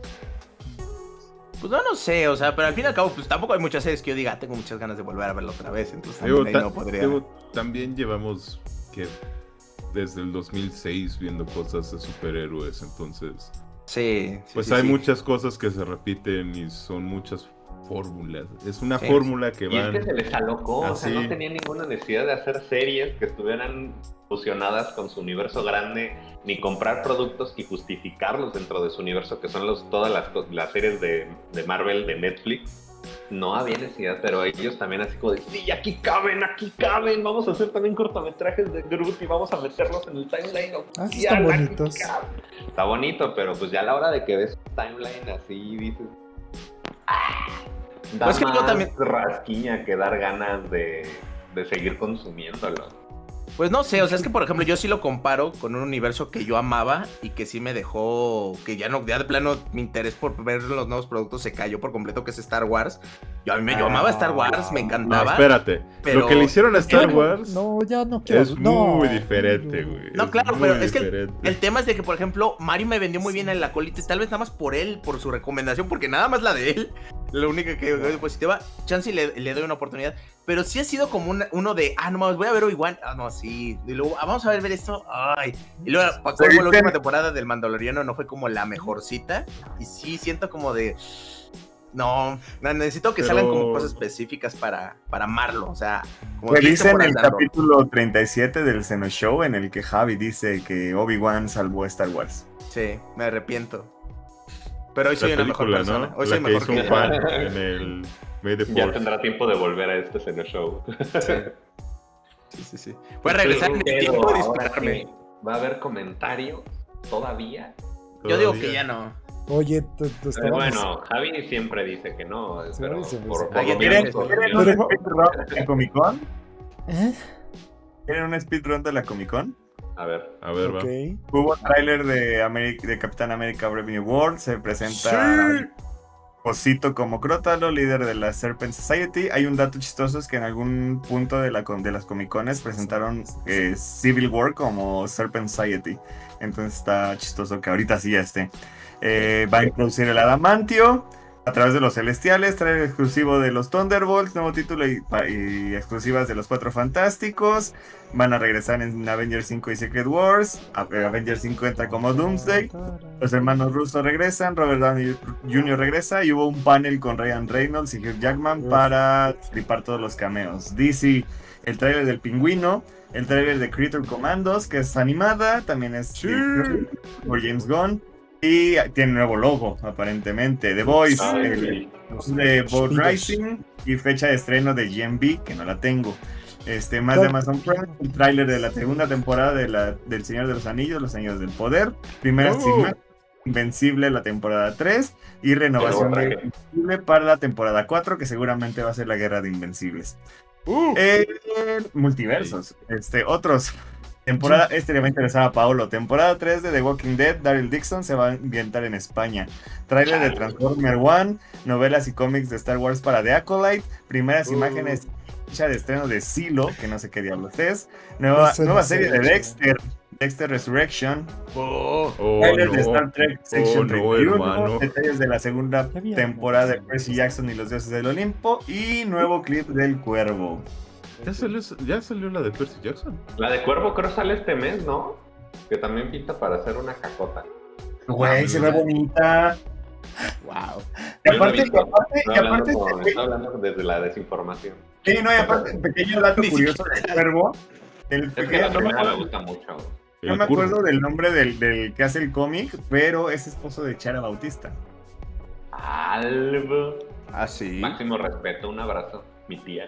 Pues no sé, o sea, pero al fin y al cabo, pues tampoco hay muchas series que yo diga, tengo muchas ganas de volver a verlo otra vez, entonces Digo, también ahí no podría. también llevamos que desde el 2006 viendo cosas de superhéroes, entonces Sí, pues sí, hay sí. muchas cosas que se repiten y son muchas fórmulas. Es una Sí. fórmula que Y es van que se les alocó, o sea, así. no tenía ninguna necesidad de hacer series que estuvieran fusionadas con su universo grande, ni comprar productos y justificarlos dentro de su universo, que son todas las series de Marvel de Netflix. no había necesidad, pero ellos también así como de, sí, aquí caben, vamos a hacer también cortometrajes de Groot y vamos a meterlos en el timeline oficial. Están bonitos. Está bonito, pero pues ya a la hora de que ves un timeline así, dices, da pues más que también... rasquiña que dar ganas de seguir consumiéndolo. Pues no sé, o sea, es que por ejemplo yo sí lo comparo con un universo que yo amaba y que sí me dejó, que ya de plano mi interés por ver los nuevos productos se cayó por completo, que es Star Wars. Yo amaba Star Wars, me encantaba. No, espérate, pero... lo que le hicieron a Star Wars no, ya no quiero. Es muy diferente, güey. No, claro, pero es que el tema es de que, por ejemplo, Mario me vendió muy bien el Acolyte, tal vez nada más por él, por su recomendación, porque nada más la de él, la única que positiva, chance y le doy una oportunidad. Pero sí ha sido como uno de, no mames, voy a ver Obi-Wan, no, sí, y luego, vamos a ver esto, ay, y luego, como la última temporada del Mandaloriano no fue como la mejorcita, y sí siento como de, no, necesito que salgan como cosas específicas para amarlo, o sea, como que dice en el capítulo 37 del Seno Show, en el que Javi dice que Obi-Wan salvó a Star Wars. Sí, me arrepiento. Pero hoy soy una mejor persona, ¿no? hoy soy mejor que fan en el... Ya tendrá tiempo de volver a este Seno Show. Sí. Voy a regresar en el tiempo a dispararme. ¿Va a haber comentarios todavía? Yo digo que ya no. Oye, bueno, Javi siempre dice que no, pero ¿Quieren un speedrun de la Comic Con? ¿Quieren un speedrun de la Comic Con? A ver, okay. Hubo tráiler de Capitán América Brave New World, se presenta Osito como Crótalo, líder de la Serpent Society. Hay un dato chistoso, es que en algún punto de las Comic Cones presentaron Civil War como Serpent Society, entonces está chistoso que ahorita sí ya esté. Va a introducir el Adamantio a través de los Celestiales, trailer exclusivo de los Thunderbolts, nuevo título y exclusivas de los Cuatro Fantásticos. Van a regresar en Avengers 5 y Secret Wars. Avengers 5 entra como Doomsday. Los hermanos Russo regresan, Robert Downey Jr. regresa y hubo un panel con Ryan Reynolds y Hugh Jackman para tripar todos los cameos. DC, el trailer del Pingüino, el trailer de Creature Commandos, que es animada, también es por James Gunn. Y tiene nuevo logo, aparentemente. The Voice, de Boat Rising y fecha de estreno de GMB, que no la tengo. Más de Amazon Prime, el tráiler de la segunda temporada del Señor de los Anillos del Poder. Primera Invencible, la temporada 3. Y renovación de Invencible para la temporada 4, que seguramente va a ser la Guerra de Invencibles. Multiversos. Otros. Temporada, le va a interesar a Paolo. Temporada 3 de The Walking Dead, Daryl Dixon se va a ambientar en España. Trailer de Transformer One, novelas y cómics de Star Wars para The Acolyte, primeras imágenes de estreno de Silo, que no sé qué diablos es, nueva serie de Dexter Resurrection, trailer de Star Trek Section 31, detalles de la segunda temporada de Percy Jackson y los Dioses del Olimpo, y nuevo clip del Cuervo. ¿Ya salió la de Percy Jackson? La de Cuervo creo sale este mes, ¿no? Que también pinta para hacer una cacota. Güey, se ve bonita. Wow. Y aparte, estoy hablando desde la desinformación. Sí, no, y aparte, pequeño dato curioso del Cuervo. Es que la primera me gusta mucho. No me acuerdo del nombre del que hace el cómic, pero es esposo de Chara Bautista. Algo. Ah, sí. Máximo respeto, un abrazo, mi tía.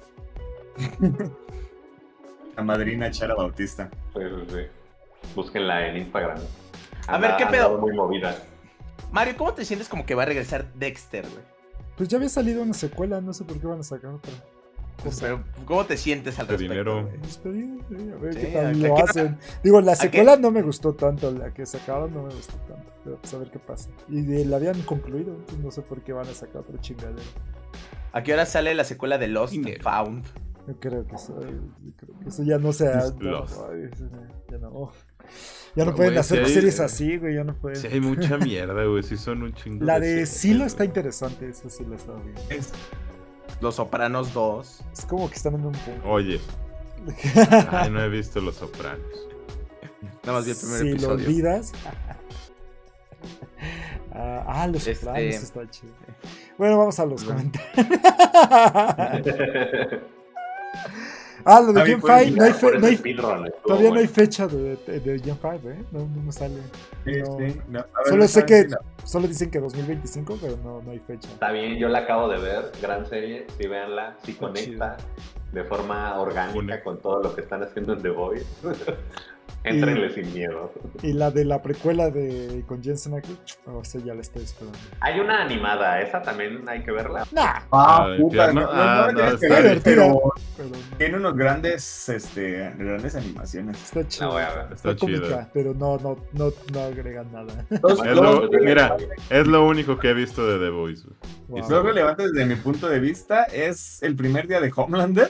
La madrina Chara Bautista. Sí. Búsquenla en Instagram. A ver, ¿qué pedo? Muy movida. Mario, ¿cómo te sientes como que va a regresar Dexter, güey? Pues ya había salido una secuela, no sé por qué van a sacar otra. Pero, ¿cómo te sientes al respecto? Dinero. A ver qué tal lo hacen. Digo, la secuela no me gustó tanto, la que sacaron no me gustó tanto. Pero pues a ver qué pasa. Y la habían concluido, entonces no sé por qué van a sacar otra chingadera. ¿A qué hora sale la secuela de Lost and Found? Yo creo que eso ya no se ha... Ya no pueden hacer series así, güey, ya no pueden. Sí, hay mucha mierda, güey, sí son un chingo. La de Silo está interesante, eso sí la estaba viendo. Los Sopranos 2. Es como que están en un punto. Oye. Ay, no he visto Los Sopranos. Nada más vi el primer episodio. Si lo olvidas... Los Sopranos está chido. Bueno, vamos a los comentarios. Ah, lo de Gen 5, todavía no hay bueno. fecha de Gen 5, ¿eh? No me sale. No. No. Solo sé que solo dicen que 2025, pero no hay fecha. Está bien, yo la acabo de ver, gran serie, sí véanla, sí Está conecta de forma orgánica con todo lo que están haciendo en The Voice. Entrenle sin miedo. Y la de la precuela con Jensen Ackles, esa ya la estoy esperando. Hay una animada, esa también hay que verla. Nah, Puta, no, no, está está divertida. Pero tiene unos grandes animaciones. está La chido. voy a ver. Está cómica, chido. pero no agregan nada. Mira, es lo único que he visto de The Voice. Wow. Lo relevante desde mi punto de vista es el primer día de Homelander.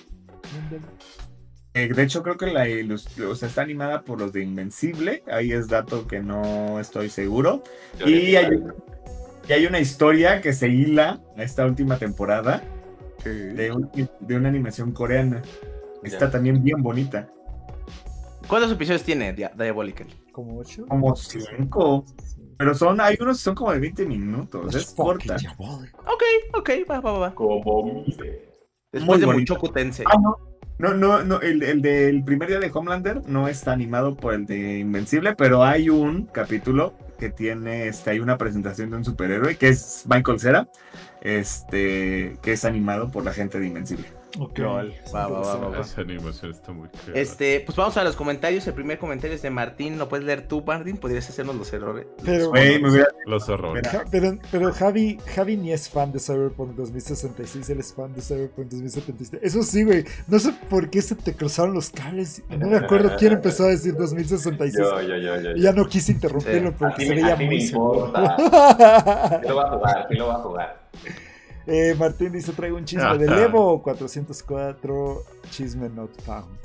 De hecho, creo que está animada por los de Invencible. Ahí es dato que no estoy seguro. Y hay una historia que se hila a esta última temporada de una animación coreana. Está también bien bonita. ¿Cuántos episodios tiene Diabolical? ¿Como 8? Como 5. Pero hay unos que son como de 20 minutos. Es corta. Ok, va. Como Después de bonito. Mushoku Tensei. No, el del primer día de Homelander no está animado por el de Invencible, pero hay un capítulo que tiene, hay una presentación de un superhéroe que es Michael Cera, que es animado por la gente de Invencible. Ok. Va. Esa animación está muy clara. Pues vamos a los comentarios. El primer comentario es de Martín. ¿Lo puedes leer tú, Martín? ¿Podrías hacernos los errores? Pero, Los horrores. pero Javi ni es fan de Cyberpunk 2066, él es fan de Cyberpunk 2077. Eso sí, güey. No sé por qué se te cruzaron los cables. No me acuerdo quién empezó a decir 2066. Yo. Y ya no quise interrumpirlo porque se veía muy seguro. Sí lo va a jugar. Martín dice, traigo un chisme de Evo 404, chisme not found.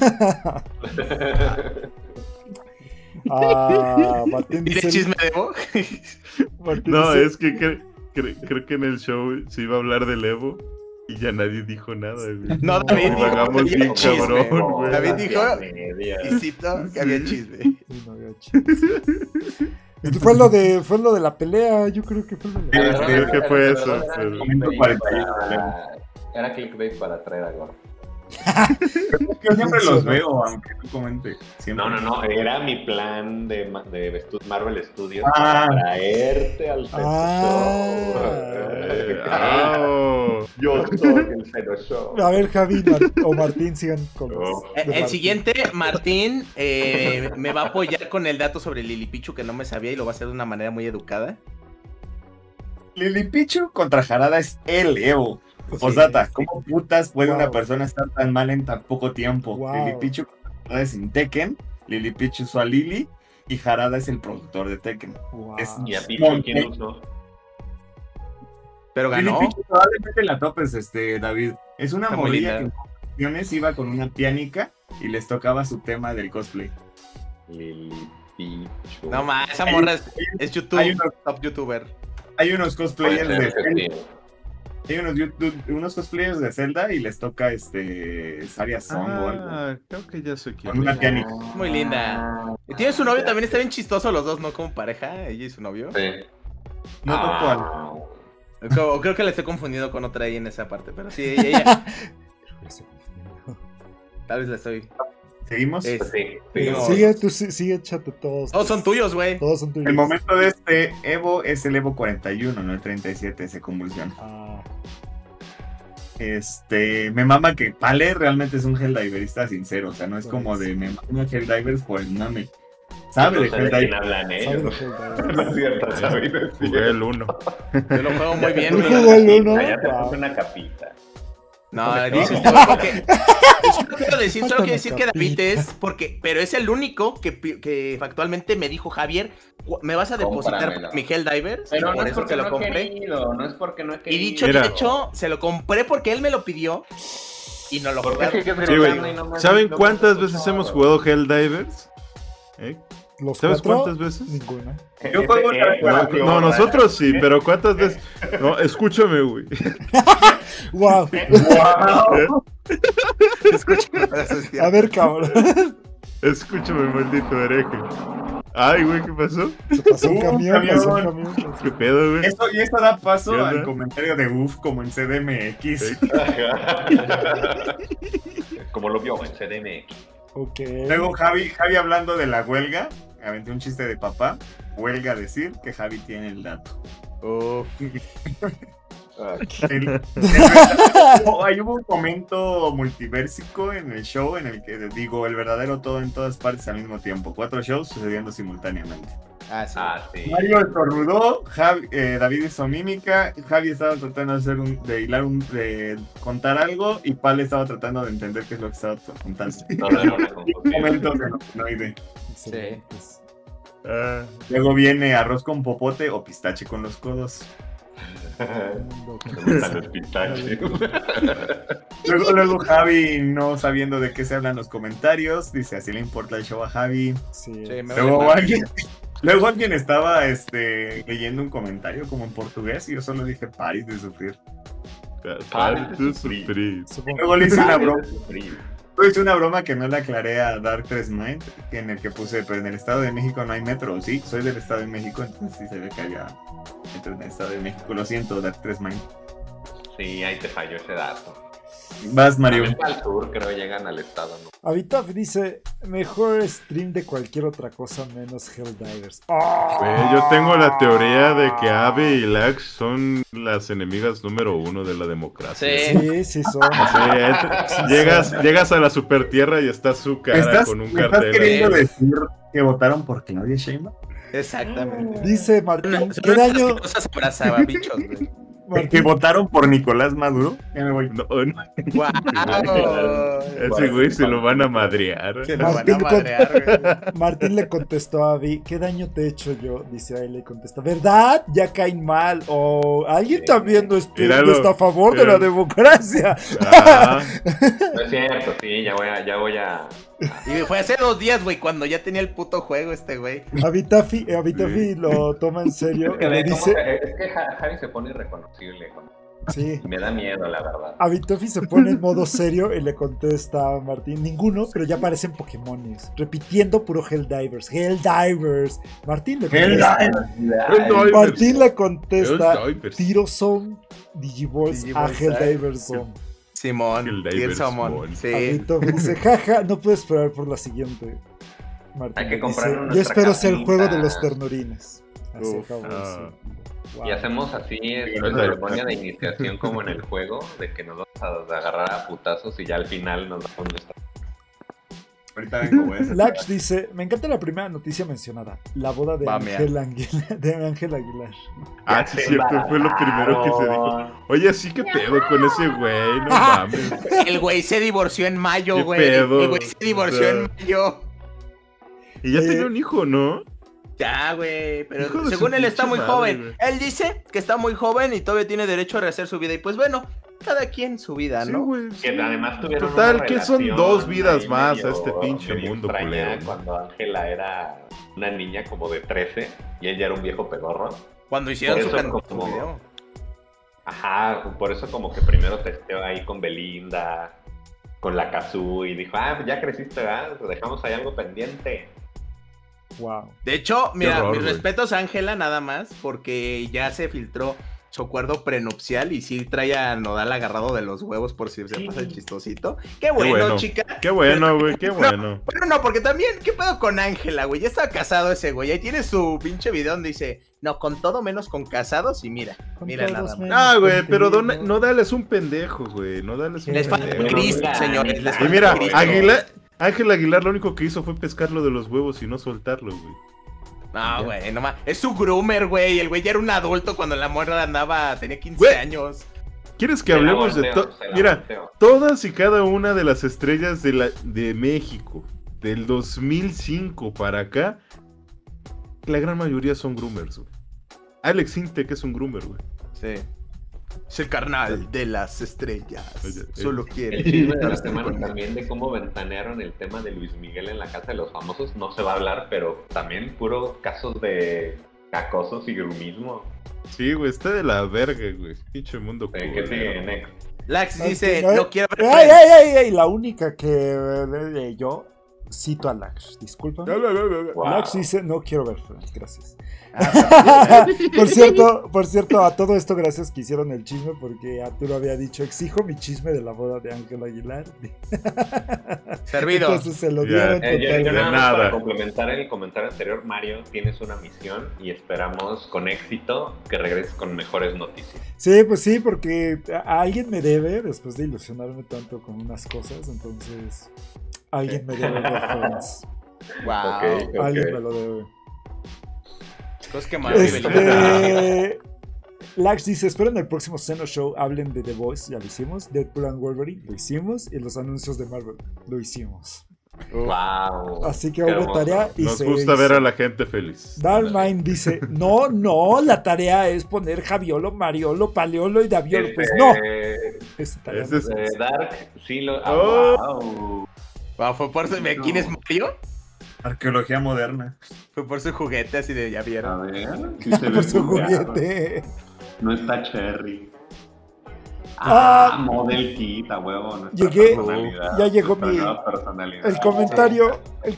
Martín ¿Tiene dice... chisme de Evo? No, es que creo que en el show se iba a hablar del Evo y ya nadie dijo nada, güey. No, David dijo Hagamos que bien había chisme. cabrón, güey. David dijo, y cito, que había chisme. Sí, no había chisme. Fue lo de la pelea, yo creo que fue lo de la pelea. Creo que fue eso. Era clickbait para traer a Gordo. Yo siempre los veo, aunque tú comentes. No, era mi plan de Marvel Studios para traerte al Show. Yo soy el Cero Show. A ver, Javi o Martín sigan con los... El siguiente, Martín, me va a apoyar con el dato sobre Lili Pichu que no me sabía y lo va a hacer de una manera muy educada. Lili Pichu contra Harada es el Evo. Posdata, ¿cómo putas puede una persona estar tan mal en tan poco tiempo? Lili Pichu es en Tekken, Lili Pichu usó a Lili y Harada es el productor de Tekken. ¿Y a Pichu quién usó? Pero ganó. Lili Pichu probablemente la topes, David. Es una morrilla que en competiciones iba con una pianica y les tocaba su tema del cosplay. Lili Pichu. No más, esa morra es top youtuber. Hay unos cosplayers de Zelda. Hay unos cosplayers de Zelda y les toca Saria Song o algo. Creo que ya sé quién. Con una pianica. Muy linda. Y tiene su novio, también está bien chistoso los dos, ¿no? Como pareja, ella y su novio. Sí. No toco Creo que la estoy confundiendo con otra ahí en esa parte, pero sí, ella. Tal vez la estoy. ¿Seguimos? Sigue, échate todos. Todos son tuyos, güey. Todos son tuyos. El momento de este Evo es el Evo 41, no el 37, se convulsiona. Me mama que Pale realmente es un Helldiverista sincero, o sea, no es como de me mama Helldivers por el mame. ¿Sabe de Helldivers? No es cierto, ¿sabes? Jugué el 1. Yo lo juego muy bien. Yo jugué el 1. Ya te puse una capita. No, dices porque solo quiero decir que David es pero es el único que factualmente me dijo Javier, ¿me vas a depositar mi Helldivers? Pero por eso te lo compré. No es porque no he querido. Y dicho y hecho, se lo compré porque él me lo pidió y no lo jugué. Sí, güey. ¿Saben cuántas veces hemos jugado Helldivers? ¿Sabes cuántas veces? Ninguna. Yo juego no, nosotros sí, pero ¿cuántas veces? No, escúchame, güey. Wow. Escúchame. A ver, cabrón. Escúchame, maldito hereje. Ay, güey, ¿qué pasó? Se pasó un camión. ¿Qué pedo, güey? Y esto da paso al comentario de UF como en CDMX. como lo vio en CDMX. Ok. Luego Javi hablando de la huelga, aventé un chiste de papá. Huelga decir que Javi tiene el dato. Ahí hubo un momento multiversico en el show en el que digo el verdadero todo en todas partes al mismo tiempo. 4 shows sucediendo simultáneamente. Sí. Mario estornudó, David hizo mímica, Javi estaba tratando de contar algo y Pal estaba tratando de entender qué es lo que estaba contando. Un momento xenofinoide. Sí. Luego viene arroz con popote o pistache con los codos. Luego Javi, no sabiendo de qué se hablan los comentarios, dice así le importa el show a Javi. Sí. Luego alguien estaba leyendo un comentario como en portugués y yo solo dije pares de sufrir. Pares de sufrir. Luego le hice una broma. Yo hice una broma que no le aclaré a Dark3 Mind, en el que puse, pero en el Estado de México no hay metro. Sí, soy del Estado de México, entonces sí se ve que había metro en el Estado de México. Lo siento, Dark3 Mind. Sí, ahí te falló ese dato. Vas, Mario. También al sur, creo, llegan al estado, ¿no? Avitaf dice, mejor stream de cualquier otra cosa menos Helldivers. Yo tengo la teoría de que Ave y Lax son las enemigas número 1 de la democracia. Sí, son. Llegas a la super tierra y está su cara con un cartel. ¿Estás queriendo decir que votaron por Claudia Sheinbaum? Exactamente. Dice Martín, ¿qué daño? Bichos, güey. ¿Que votaron por Nicolás Maduro? Ya me voy. No. Wow. Ese güey se lo van a madrear. Martín le contestó a Abby, ¿qué daño te he hecho yo? Dice ahí, le contesta, ¿verdad? Ya caen mal. O alguien también no está a favor de la democracia. No es cierto, sí, ya voy a... Y fue hace 2 días, güey, cuando ya tenía el puto juego este güey. Avitafi lo toma en serio. Es que Javi se pone irreconocible. Sí. Me da miedo, la verdad. Avitafi se pone en modo serio y le contesta a Martín, ninguno, pero ya parecen Pokémones. Repitiendo puro Helldivers. Martín le contesta, tiros son Digivolts a Helldivers son. Simón, sí. Avitafi dice, jaja, no puedo esperar por la siguiente. Martín hay que comprar dice, yo espero ser el juego de los ternurines. Así acabó. Wow. Y hacemos así una ceremonia de iniciación como en el juego, de que nos vamos a agarrar a putazos y ya al final nos damos nuestra... Ahorita vengo, güey. Lax dice, me encanta la primera noticia mencionada, la boda de Ángel Aguilar. Sí, cierto, fue lo primero que se dijo. Oye, sí, qué pedo con ese güey, no mames. El güey se divorció en mayo, güey. El güey se divorció en mayo. Y ya tenía un hijo, ¿no? Ya, güey, pero según él está muy joven. Él dice que está muy joven y todavía tiene derecho a rehacer su vida. Y pues bueno, cada quien su vida, ¿no? Sí, güey. Que además tuvieron total, que son 2 vidas más a este pinche mundo culero, ¿no? Cuando Ángela era una niña como de 13 y él ya era un viejo pedorro. Cuando hicieron su video. Ajá, por eso como que primero testeó ahí con Belinda, con la Kazoo y dijo, pues ya creciste, ¿verdad? Dejamos ahí algo pendiente. Wow. De hecho, mira, mis respetos a Ángela nada más, porque ya se filtró su acuerdo prenupcial y sí trae a Nodal agarrado de los huevos por si se pasa el chistosito. Qué bueno, chica. Qué bueno, güey, qué bueno. Pero no, porque también, ¿qué pedo con Ángela, güey? Ya está casado ese güey. Ahí tiene su pinche video donde dice, no, con todo menos con casados y mira nada más. Güey, pero Nodal es un pendejo, güey. Nodal es un pendejo. Les falta Cristo, señores. Y mira, Ángel Aguilar lo único que hizo fue pescarlo de los huevos y no soltarlo, güey. No, güey, nomás. Es su groomer, güey. El güey ya era un adulto cuando la morra tenía 15 años. ¿Quieres que hablemos de todo? Mira, todas y cada una de las estrellas de México, del 2005 para acá, la gran mayoría son groomers, güey. Alex Intec es un groomer, güey. Sí. Es el carnal de las estrellas. Solo quiere. El chisme de la semana también de cómo ventanearon el tema de Luis Miguel en la Casa de los Famosos. No se va a hablar, pero también puro casos de acosos y grumismo. Sí, güey, está de la verga, güey. Pinche mundo cool. ¿Qué sigue, Next? Lax dice, no quiero ver. La única que yo Cito a Lax, disculpa. Wow. Lax dice, no quiero ver Friends, gracias. Ah, Por cierto, a todo esto, gracias que hicieron el chisme, porque Arturo había dicho, exijo mi chisme de la boda de Ángel Aguilar. Servido. Entonces se lo dieron Yo nada más nada. para complementar el comentario anterior, Mario, tienes una misión y esperamos con éxito que regreses con mejores noticias. Sí, pues sí, porque a alguien me debe, después de ilusionarme tanto con unas cosas, entonces alguien me debe ver Friends. Wow. Ok. Alguien me lo debe. Cosas que Mario Lax dice, espero en el próximo Seno Show hablen de The Voice, ya lo hicimos, Deadpool and Wolverine, lo hicimos, y los anuncios de Marvel, lo hicimos. Wow. Así que hubo tarea y Nos se gusta hizo. ver a la gente feliz. Darkmind dice, no, la tarea es poner Javiolo, Mariolo, Paleolo y Daviolo. Pues no. Esa tarea Ese no es- se hace. Dark, sí lo... Oh. Wow, fue por su... ¿Quién es Mario? Arqueología moderna. Fue por su juguete, así de, ya A vieron. ver, sí se ve Por su bugueado. juguete. No está Cherry. Ah. Model Kit, a huevo. Nuestra Llegué, personalidad, ya llegó nuestra mi- nueva personalidad. El comentario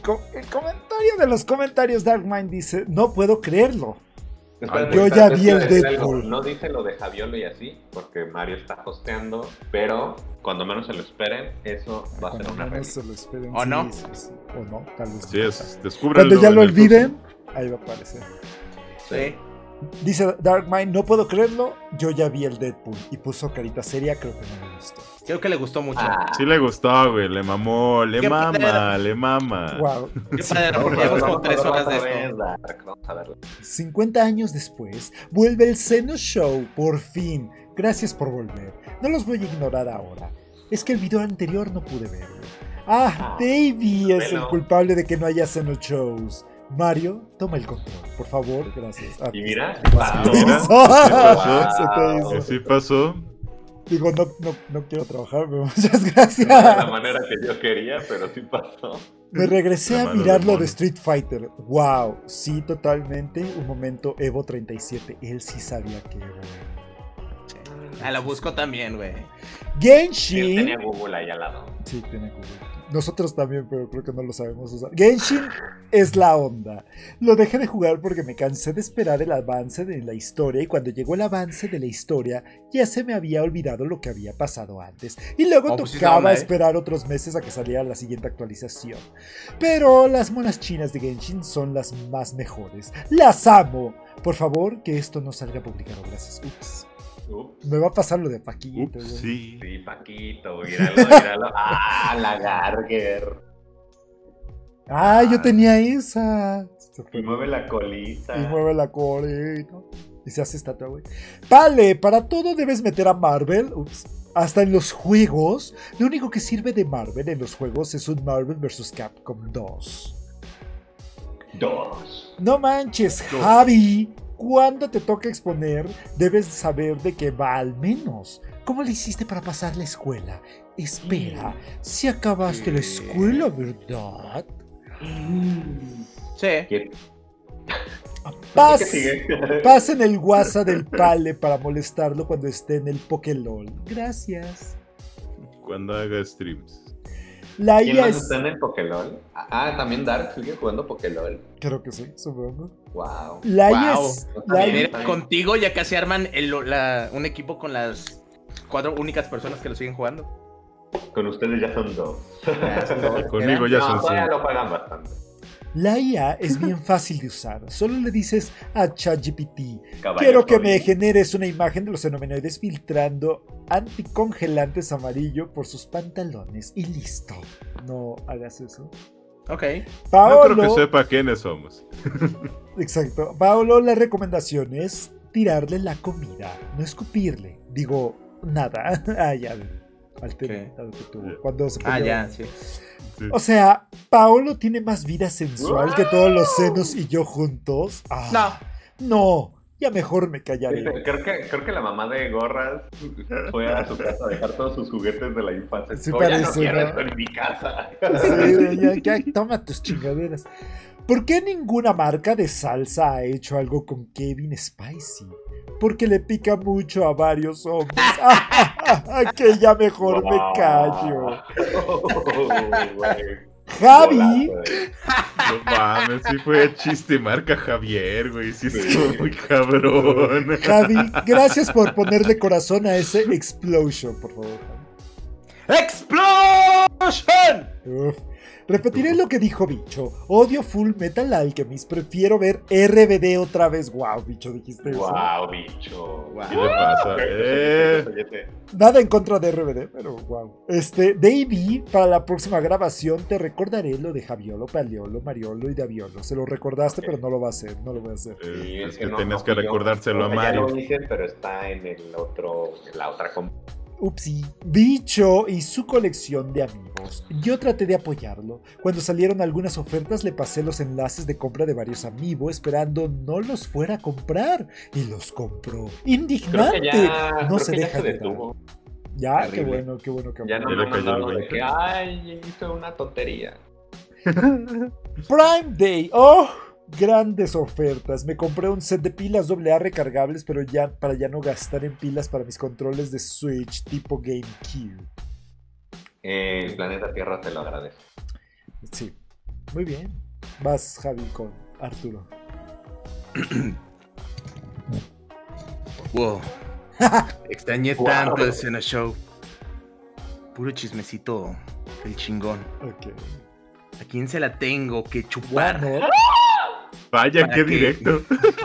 de los comentarios, Darkmind dice, no puedo creerlo. Espérate, Yo espérate, ya vi el es que decir algo. Deadpool. No dice lo de Javiolo y así, porque Mario está hosteando, pero cuando menos se lo esperen, eso va a ser Cuando una menos realidad. se lo esperen. ¿O no? Sí. O no, tal vez. Así no. es, descúbranlo. Cuando ya lo en el olviden, ahí va a aparecer. Sí. Dice Darkmind, no puedo creerlo, yo ya vi el Deadpool. Y puso carita seria, creo que no me gustó. Creo que le gustó mucho. próximo. Sí le gustó, güey, le mamó, le Qué mama, padre. le mama. Wow. Qué padre, porque llevamos como 3 horas de esto. Vamos a verlo. 50 años después, vuelve el Seno Show, por fin. Gracias por volver. No los voy a ignorar ahora. Es que el video anterior no pude verlo. Davey es el velo. culpable de que no haya Seno Shows. Mario, toma el control, por favor, gracias. Y mira, Se te Mira, hizo. ¿qué pasó? Se te hizo. Que sí pasó. Digo, no quiero trabajar, pero muchas gracias. no de la manera que yo quería, pero sí pasó. Me regresé La a mano mirar del lo mono. de Street Fighter. Wow, sí, totalmente. Un momento Evo 37. Él sí sabía que Evo era. Ah, la busco también, güey. Él Genshin. tenía Google ahí al lado. Sí, tiene Google. Nosotros también, pero creo que no lo sabemos usar. Genshin es la onda. Lo dejé de jugar porque me cansé de esperar el avance de la historia y cuando llegó el avance de la historia ya se me había olvidado lo que había pasado antes. Y luego Oh, pues sí está tocaba onda, ¿eh? esperar otros meses a que saliera la siguiente actualización. Pero las monas chinas de Genshin son las más mejores. ¡Las amo! Por favor, que esto no salga publicado. Gracias. Ups. Me va a pasar lo de Paquito. Ups, güey. sí. Sí, Paquito, míralo. La Garger. Ah, yo tenía esa. Y mueve la colita. Y mueve la colita. Y se hace estatua, güey. Vale, para todo debes meter a Marvel. Ups. Hasta en los juegos. Lo único que sirve de Marvel en los juegos es un Marvel vs. Capcom 2. 2. No manches, Javi. Cuando te toca exponer, debes saber de qué va al menos. ¿Cómo le hiciste para pasar la escuela? Espera, si acabaste la escuela, ¿verdad? Sí. ¿Qué Pas- sigue? Pasen el WhatsApp del Pale para molestarlo cuando esté en el Pokélol. Gracias. Cuando haga streams. La ¿Quién IA más es... está en el Pokélol? Ah, también Dark sigue jugando Pokélol. Creo que sí, supongo. Wow. La IA Wow. es... la IA- Mira, contigo ya casi arman un equipo con las 4 únicas personas que lo siguen jugando. Con ustedes ya son 2. Ya, son dos. Conmigo ya No, son todavía 5. lo juegan bastante. La IA es bien fácil de usar. Solo le dices a ChatGPT, Caballo quiero que me Cody. generes una imagen de los fenomenoides filtrando anticongelantes amarillo por sus pantalones y listo. No hagas eso. Ok. No Paolo, creo que sepa quiénes somos. exacto. Paolo, la recomendación es tirarle la comida, no escupirle. Digo, nada. Ah, ya. Alteré Ok. a lo que tuvo. Cuando se Ah, peleó. ya, sí. Sí. O sea, Paolo tiene más vida sensual que todos los senos y yo juntos. Ah, no, ya mejor me callaré. Creo que la mamá de Gorras fue a su casa a dejar todos sus juguetes de la infancia. Sí, Oh, ya no parece, quiero ¿no? esto en mi casa. Sí, ya, toma tus chingaderas. ¿Por qué ninguna marca de salsa ha hecho algo con Kevin Spicy? Porque le pica mucho a varios hombres. Que ya mejor me callo. Oh, güey. Javi. No mames, sí fue chiste marca Javier, güey. Sí estuvo muy cabrón. Javi, gracias por ponerle corazón a ese explosion, por favor. ¡Explosion! Uf. Repetiré lo que dijo Bicho. Odio Full Metal Alchemist. Prefiero ver RBD otra vez. Wow, Bicho, dijiste eso. Wow, bicho. ¿Qué le pasa? Nada en contra de RBD, pero wow. Davey, para la próxima grabación te recordaré lo de Javiolo, Paleolo, Mariolo y Daviolo. Se lo recordaste, pero no lo va a hacer. No lo voy a hacer. Es que tenías que recordárselo a Mario. Ya lo hice, pero está en el otro, en la otra Upsi, Bicho y su colección de amigos. Yo traté de apoyarlo. Cuando salieron algunas ofertas le pasé los enlaces de compra de varios amigos esperando no los fuera a comprar y los compró. Indignante. No se deja de detuvo. Ya, Terrible. qué bueno que Ya no Ya me le cayó mandaron el de que, ay, hice una tontería. Prime Day. Oh, grandes ofertas. Me compré un set de pilas AA recargables, pero ya para ya no gastar en pilas para mis controles de Switch tipo GameCube. El planeta Tierra te lo agradece. Sí, muy bien. Vas, Javi, con Arturo. Wow. Extrañé Wow. tanto el Cena Show. Puro chismecito del chingón. Ok. ¿A quién se la tengo que chupar? Bueno, Vaya, ¿Para qué qué? directo.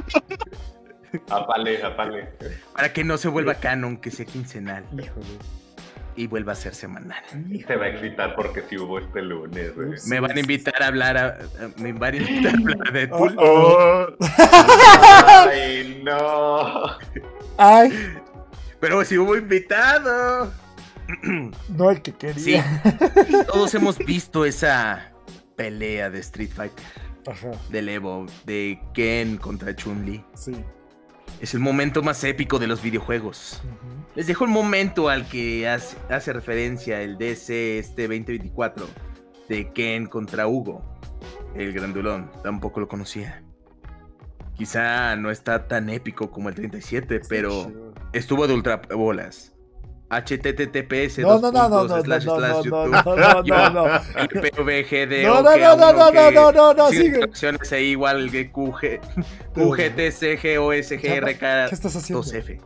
Apale. Para que no se vuelva canon, que sea quincenal híjole. y vuelva a ser semanal. Te va a excitar porque sí hubo este lunes, güey. Me van a invitar a hablar me van a invitar a hablar de Deadpool. Oh, Ay, no. Ay, Pero si hubo invitado. no el que Sí, quería. todos hemos visto esa pelea de Street Fighter, Ajá, del Evo, de Ken contra Chun-Li. sí. Es el momento más épico de los videojuegos. Ujú. Les dejo el momento al que hace referencia el DC 2024 de Ken contra Hugo, el grandulón. Tampoco lo conocía. Quizá no está tan épico como el 37, Está pero chido. estuvo de ultra bolas. HTTPS No, no, no, no, no, no, // no, no, YouTube, no, no. PVGD No, no, no, no, sigue. Instrucciones ahí igual que QGTCGOSGRK ¿Qué estás haciendo? 2F.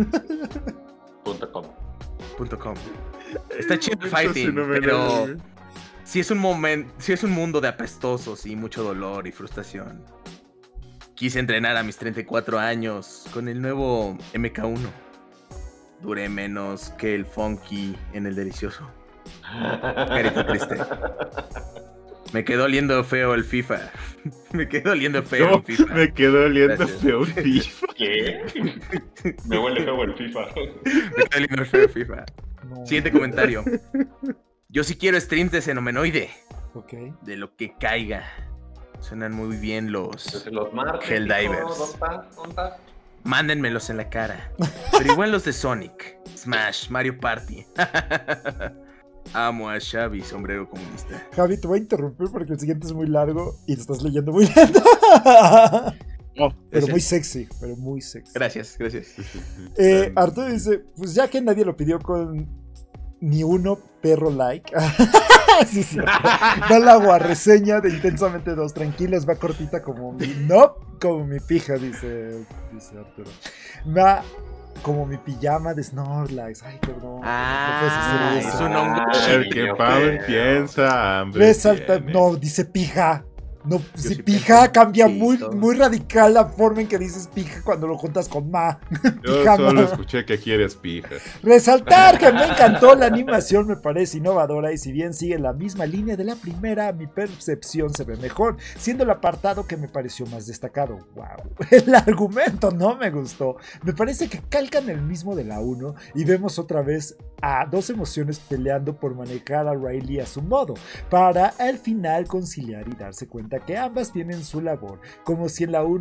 .com. Está chido el Eso sí fighting, no me pero lo- güey. sí es un mundo de apestosos y mucho dolor y frustración. Quise entrenar a mis 34 años con el nuevo MK1. Duré menos que el Funky en el delicioso. Carita triste. Me quedó oliendo feo el FIFA. Me quedó oliendo feo No, el FIFA. me quedó oliendo Gracias. feo el FIFA. ¿Qué? Me huele feo el FIFA. Me quedó oliendo feo el FIFA. No. Siguiente comentario. Yo sí quiero streams de Xenomenoide. Ok. De lo que caiga. Suenan muy bien Entonces, los... los martes. Helldivers. ¿Dónde está? Mándenmelos en la cara. Pero igual los de Sonic, Smash, Mario Party. Amo a Xavi, sombrero comunista. Javi, te voy a interrumpir porque el siguiente es muy largo y te estás leyendo muy lento. Pero Ese. muy sexy, pero muy sexy. Gracias. Arturo dice, pues ya que nadie lo pidió con ni uno perro like. Sí. Da la guarreseña de Intensamente 2. Tranquilos, va cortita como mi... No, como mi pija, dice Arturo. Va como mi pijama de Snorlax. Ay, perdón. Ah, no puedes hacer eso. es un hongo. El que Pavel piensa, hambre. Resalta, tiene. no, dice pija. No, si sí pija pienso cambia pito. muy radical la forma en que dices pija cuando lo juntas con ma. Yo Pijama. solo escuché que quieres pija. Resaltar que me encantó la animación, me parece innovadora y si bien sigue la misma línea de la primera, mi percepción se ve mejor, siendo el apartado que me pareció más destacado. Wow. El argumento no me gustó. Me parece que calcan el mismo de la 1 y vemos otra vez a dos emociones peleando por manejar a Riley a su modo, para al final conciliar y darse cuenta que ambas tienen su labor, como si en la 1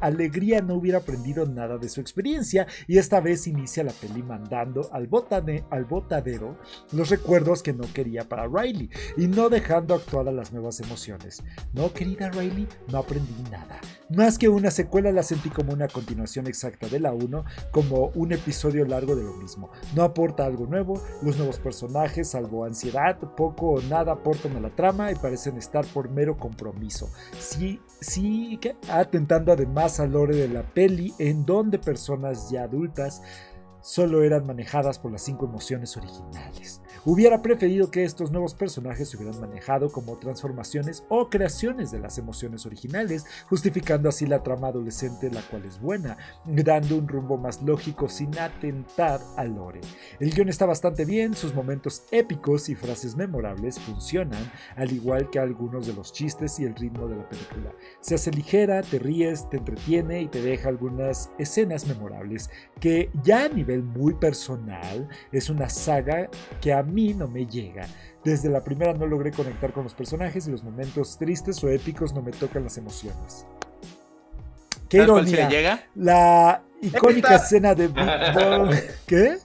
alegría no hubiera aprendido nada de su experiencia y esta vez inicia la peli mandando al botadero los recuerdos que no quería para Riley y no dejando actuar a las nuevas emociones. No, querida Riley, no aprendí nada. Más que una secuela, la sentí como una continuación exacta de la 1, como un episodio largo de lo mismo. No aporta algo nuevo, los nuevos personajes, salvo ansiedad, poco o nada aportan a la trama y parecen estar por mero compromiso. Sí, atentando además al lore de la peli, en donde personas ya adultas solo eran manejadas por las 5 emociones originales. Hubiera preferido que estos nuevos personajes se hubieran manejado como transformaciones o creaciones de las emociones originales, justificando así la trama adolescente, la cual es buena, dando un rumbo más lógico sin atentar al lore. El guión está bastante bien, sus momentos épicos y frases memorables funcionan, al igual que algunos de los chistes y el ritmo de la película. Se hace ligera, te ríes, te entretiene y te deja algunas escenas memorables, que ya a nivel muy personal es una saga que a mí no me llega. Desde la primera no logré conectar con los personajes y los momentos tristes o épicos no me tocan las emociones. ¡Qué ironía! ¿Cuál se le llega? La icónica escena de Big Bang... ¿Qué?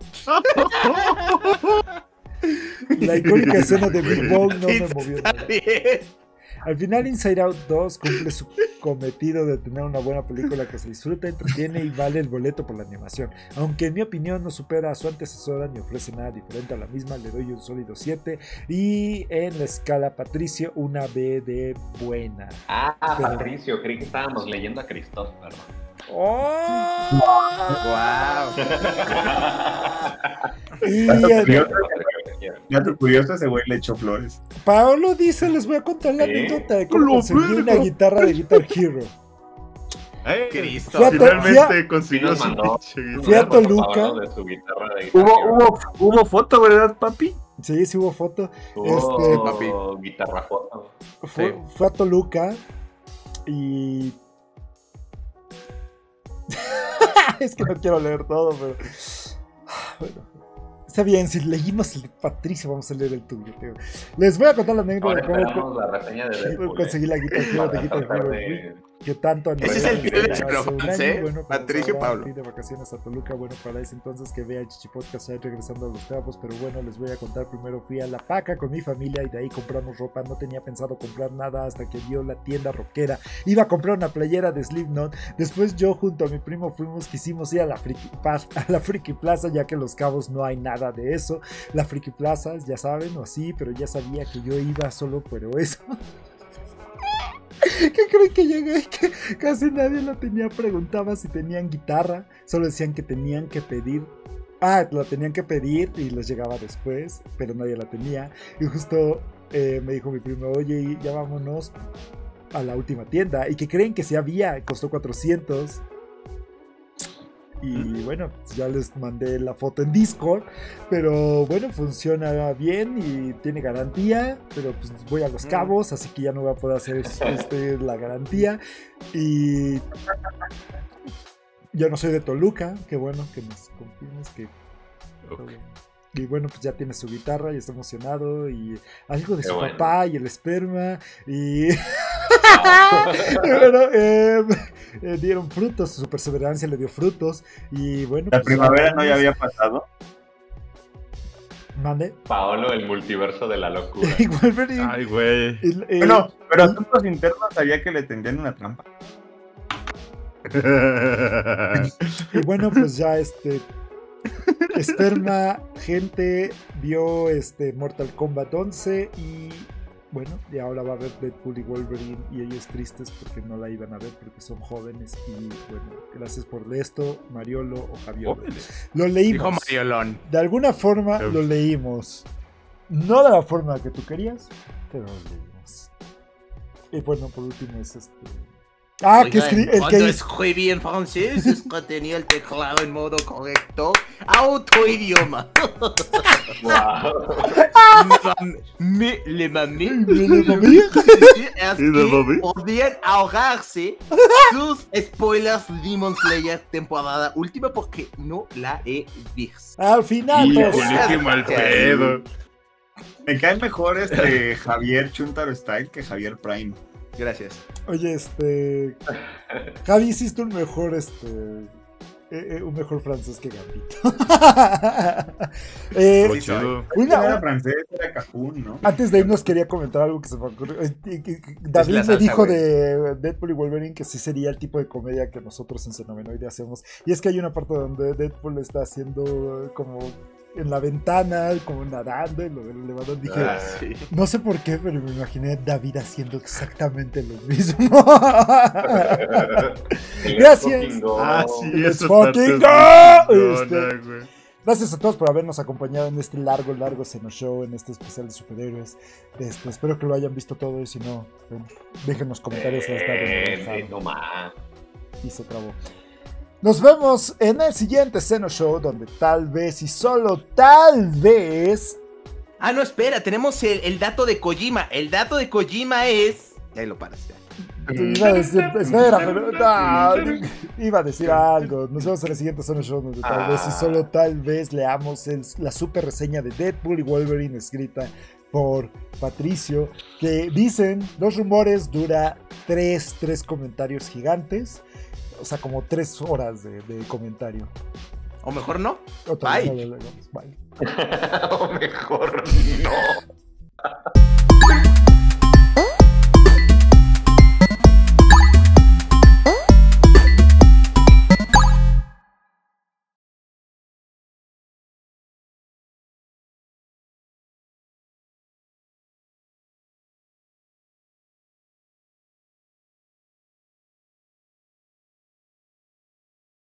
La icónica escena de Big Bang no me movió nada. Al final, Inside Out 2 cumple su cometido de tener una buena película que se disfruta, entretiene y vale el boleto por la animación. Aunque en mi opinión no supera a su antecesora ni ofrece nada diferente a la misma, le doy un sólido 7. Y en la escala Patricio, una B de buena. Patricio, creí que estábamos leyendo a Christopher. ¡Oh! ¡Wow! Y Dato curioso, ese güey le echó flores. Paolo dice, les voy a contar la anécdota de cómo conseguí una guitarra de Guitar Hero. Cristo. Finalmente consiguió su pinche Fui a Toluca. Hubo foto, ¿verdad, papi? Sí, sí hubo foto. Papi. Guitarra foto. Fue a Toluca y... es que no quiero leer todo, pero... bueno. Está bien, si leímos el de Patricio, vamos a leer el tuyo, tío. Les voy a contar la anécdota de cómo la reseña de Deadpool, conseguí la guitarra de Guitar Hero. Que tanto ese es el video de Chiclofans, bueno, Patricio Pablo. De vacaciones a Toluca, bueno, para ese entonces que vea el Chichi Podcast ya regresando a los trapos, pero bueno, les voy a contar. Primero fui a La Paca con mi familia y de ahí compramos ropa. No tenía pensado comprar nada hasta que vio la tienda rockera. Iba a comprar una playera de Slipknot. Después yo junto a mi primo quisimos ir a la Friki Plaza, ya que en Los Cabos no hay nada de eso. La Friki Plaza, ya saben, o así, pero ya sabía que yo iba solo por eso. ¿Qué creen que llegué? Que casi nadie la tenía. Preguntaba si tenían guitarra. Solo decían que tenían que pedir. La tenían que pedir y les llegaba después, pero nadie la tenía. Y justo me dijo mi primo, oye, ya vámonos a la última tienda. ¿Y que creen que sí había? Costó 400. Y bueno, ya les mandé la foto en Discord. Pero bueno, funciona bien y tiene garantía. Pero pues voy a Los Cabos, así que ya no voy a poder hacer la garantía. Y yo no soy de Toluca. Qué bueno que nos confirmes que... Okay. Y bueno, pues ya tiene su guitarra y está emocionado. Y algo de su papá y el esperma. Y... bueno, dieron frutos, su perseverancia le dio frutos. Y bueno, la primavera no ya había pasado. ¿Mande? Paolo, el multiverso de la locura. Ay, güey. Bueno, pero asuntos internos sabía que le tendían una trampa. Y bueno, pues ya esperma, gente vio Mortal Kombat 11 y bueno, y ahora va a ver Deadpool y Wolverine y ellos tristes porque no la iban a ver porque son jóvenes. Y bueno, gracias por esto, Mariolo o Javier. Lo leímos. Dijo Mariolón. De alguna forma lo leímos. No de la forma que tú querías, pero lo leímos. Y bueno, por último es Oigan, cuando escribí en francés es que tenía el teclado en modo correcto. Autoidioma. Le mamé. Es que podían ahorrarse sus spoilers Demon Slayer temporada última porque no la he visto. Al final, qué mal pedo. Me cae mejor Javier Chuntaro Style que Javier Prime. Gracias. Oye, Javi, hiciste un mejor francés que Gambito. No era francés, era Cajún, ¿no? Antes de irnos quería comentar algo que se me ocurrió. David me dijo de Deadpool y Wolverine que sí sería el tipo de comedia que nosotros en Xenomenoide hacemos. Y es que hay una parte donde Deadpool está haciendo como en la ventana, como nadando en lo del elevador. Dije, sí. No sé por qué, pero me imaginé a David haciendo exactamente lo mismo. Gracias. Let's fucking go. Gracias a todos por habernos acompañado en este largo Xeno Show, en este especial de superhéroes. Espero que lo hayan visto todo y si no, déjenos comentarios. Y se trabó. Nos vemos en el siguiente Xeno Show, donde tal vez y solo tal vez... Ah, no, espera, tenemos el dato de Kojima. El dato de Kojima es... Ahí lo paras ya. Iba a decir, espera, pero no, iba a decir algo. Nos vemos en el siguiente Xeno Show, donde tal vez y solo tal vez leamos la super reseña de Deadpool y Wolverine escrita por Patricio, que dicen, los rumores dura tres comentarios gigantes. O sea, como 3 horas de comentario. O mejor no. Bye. O mejor no.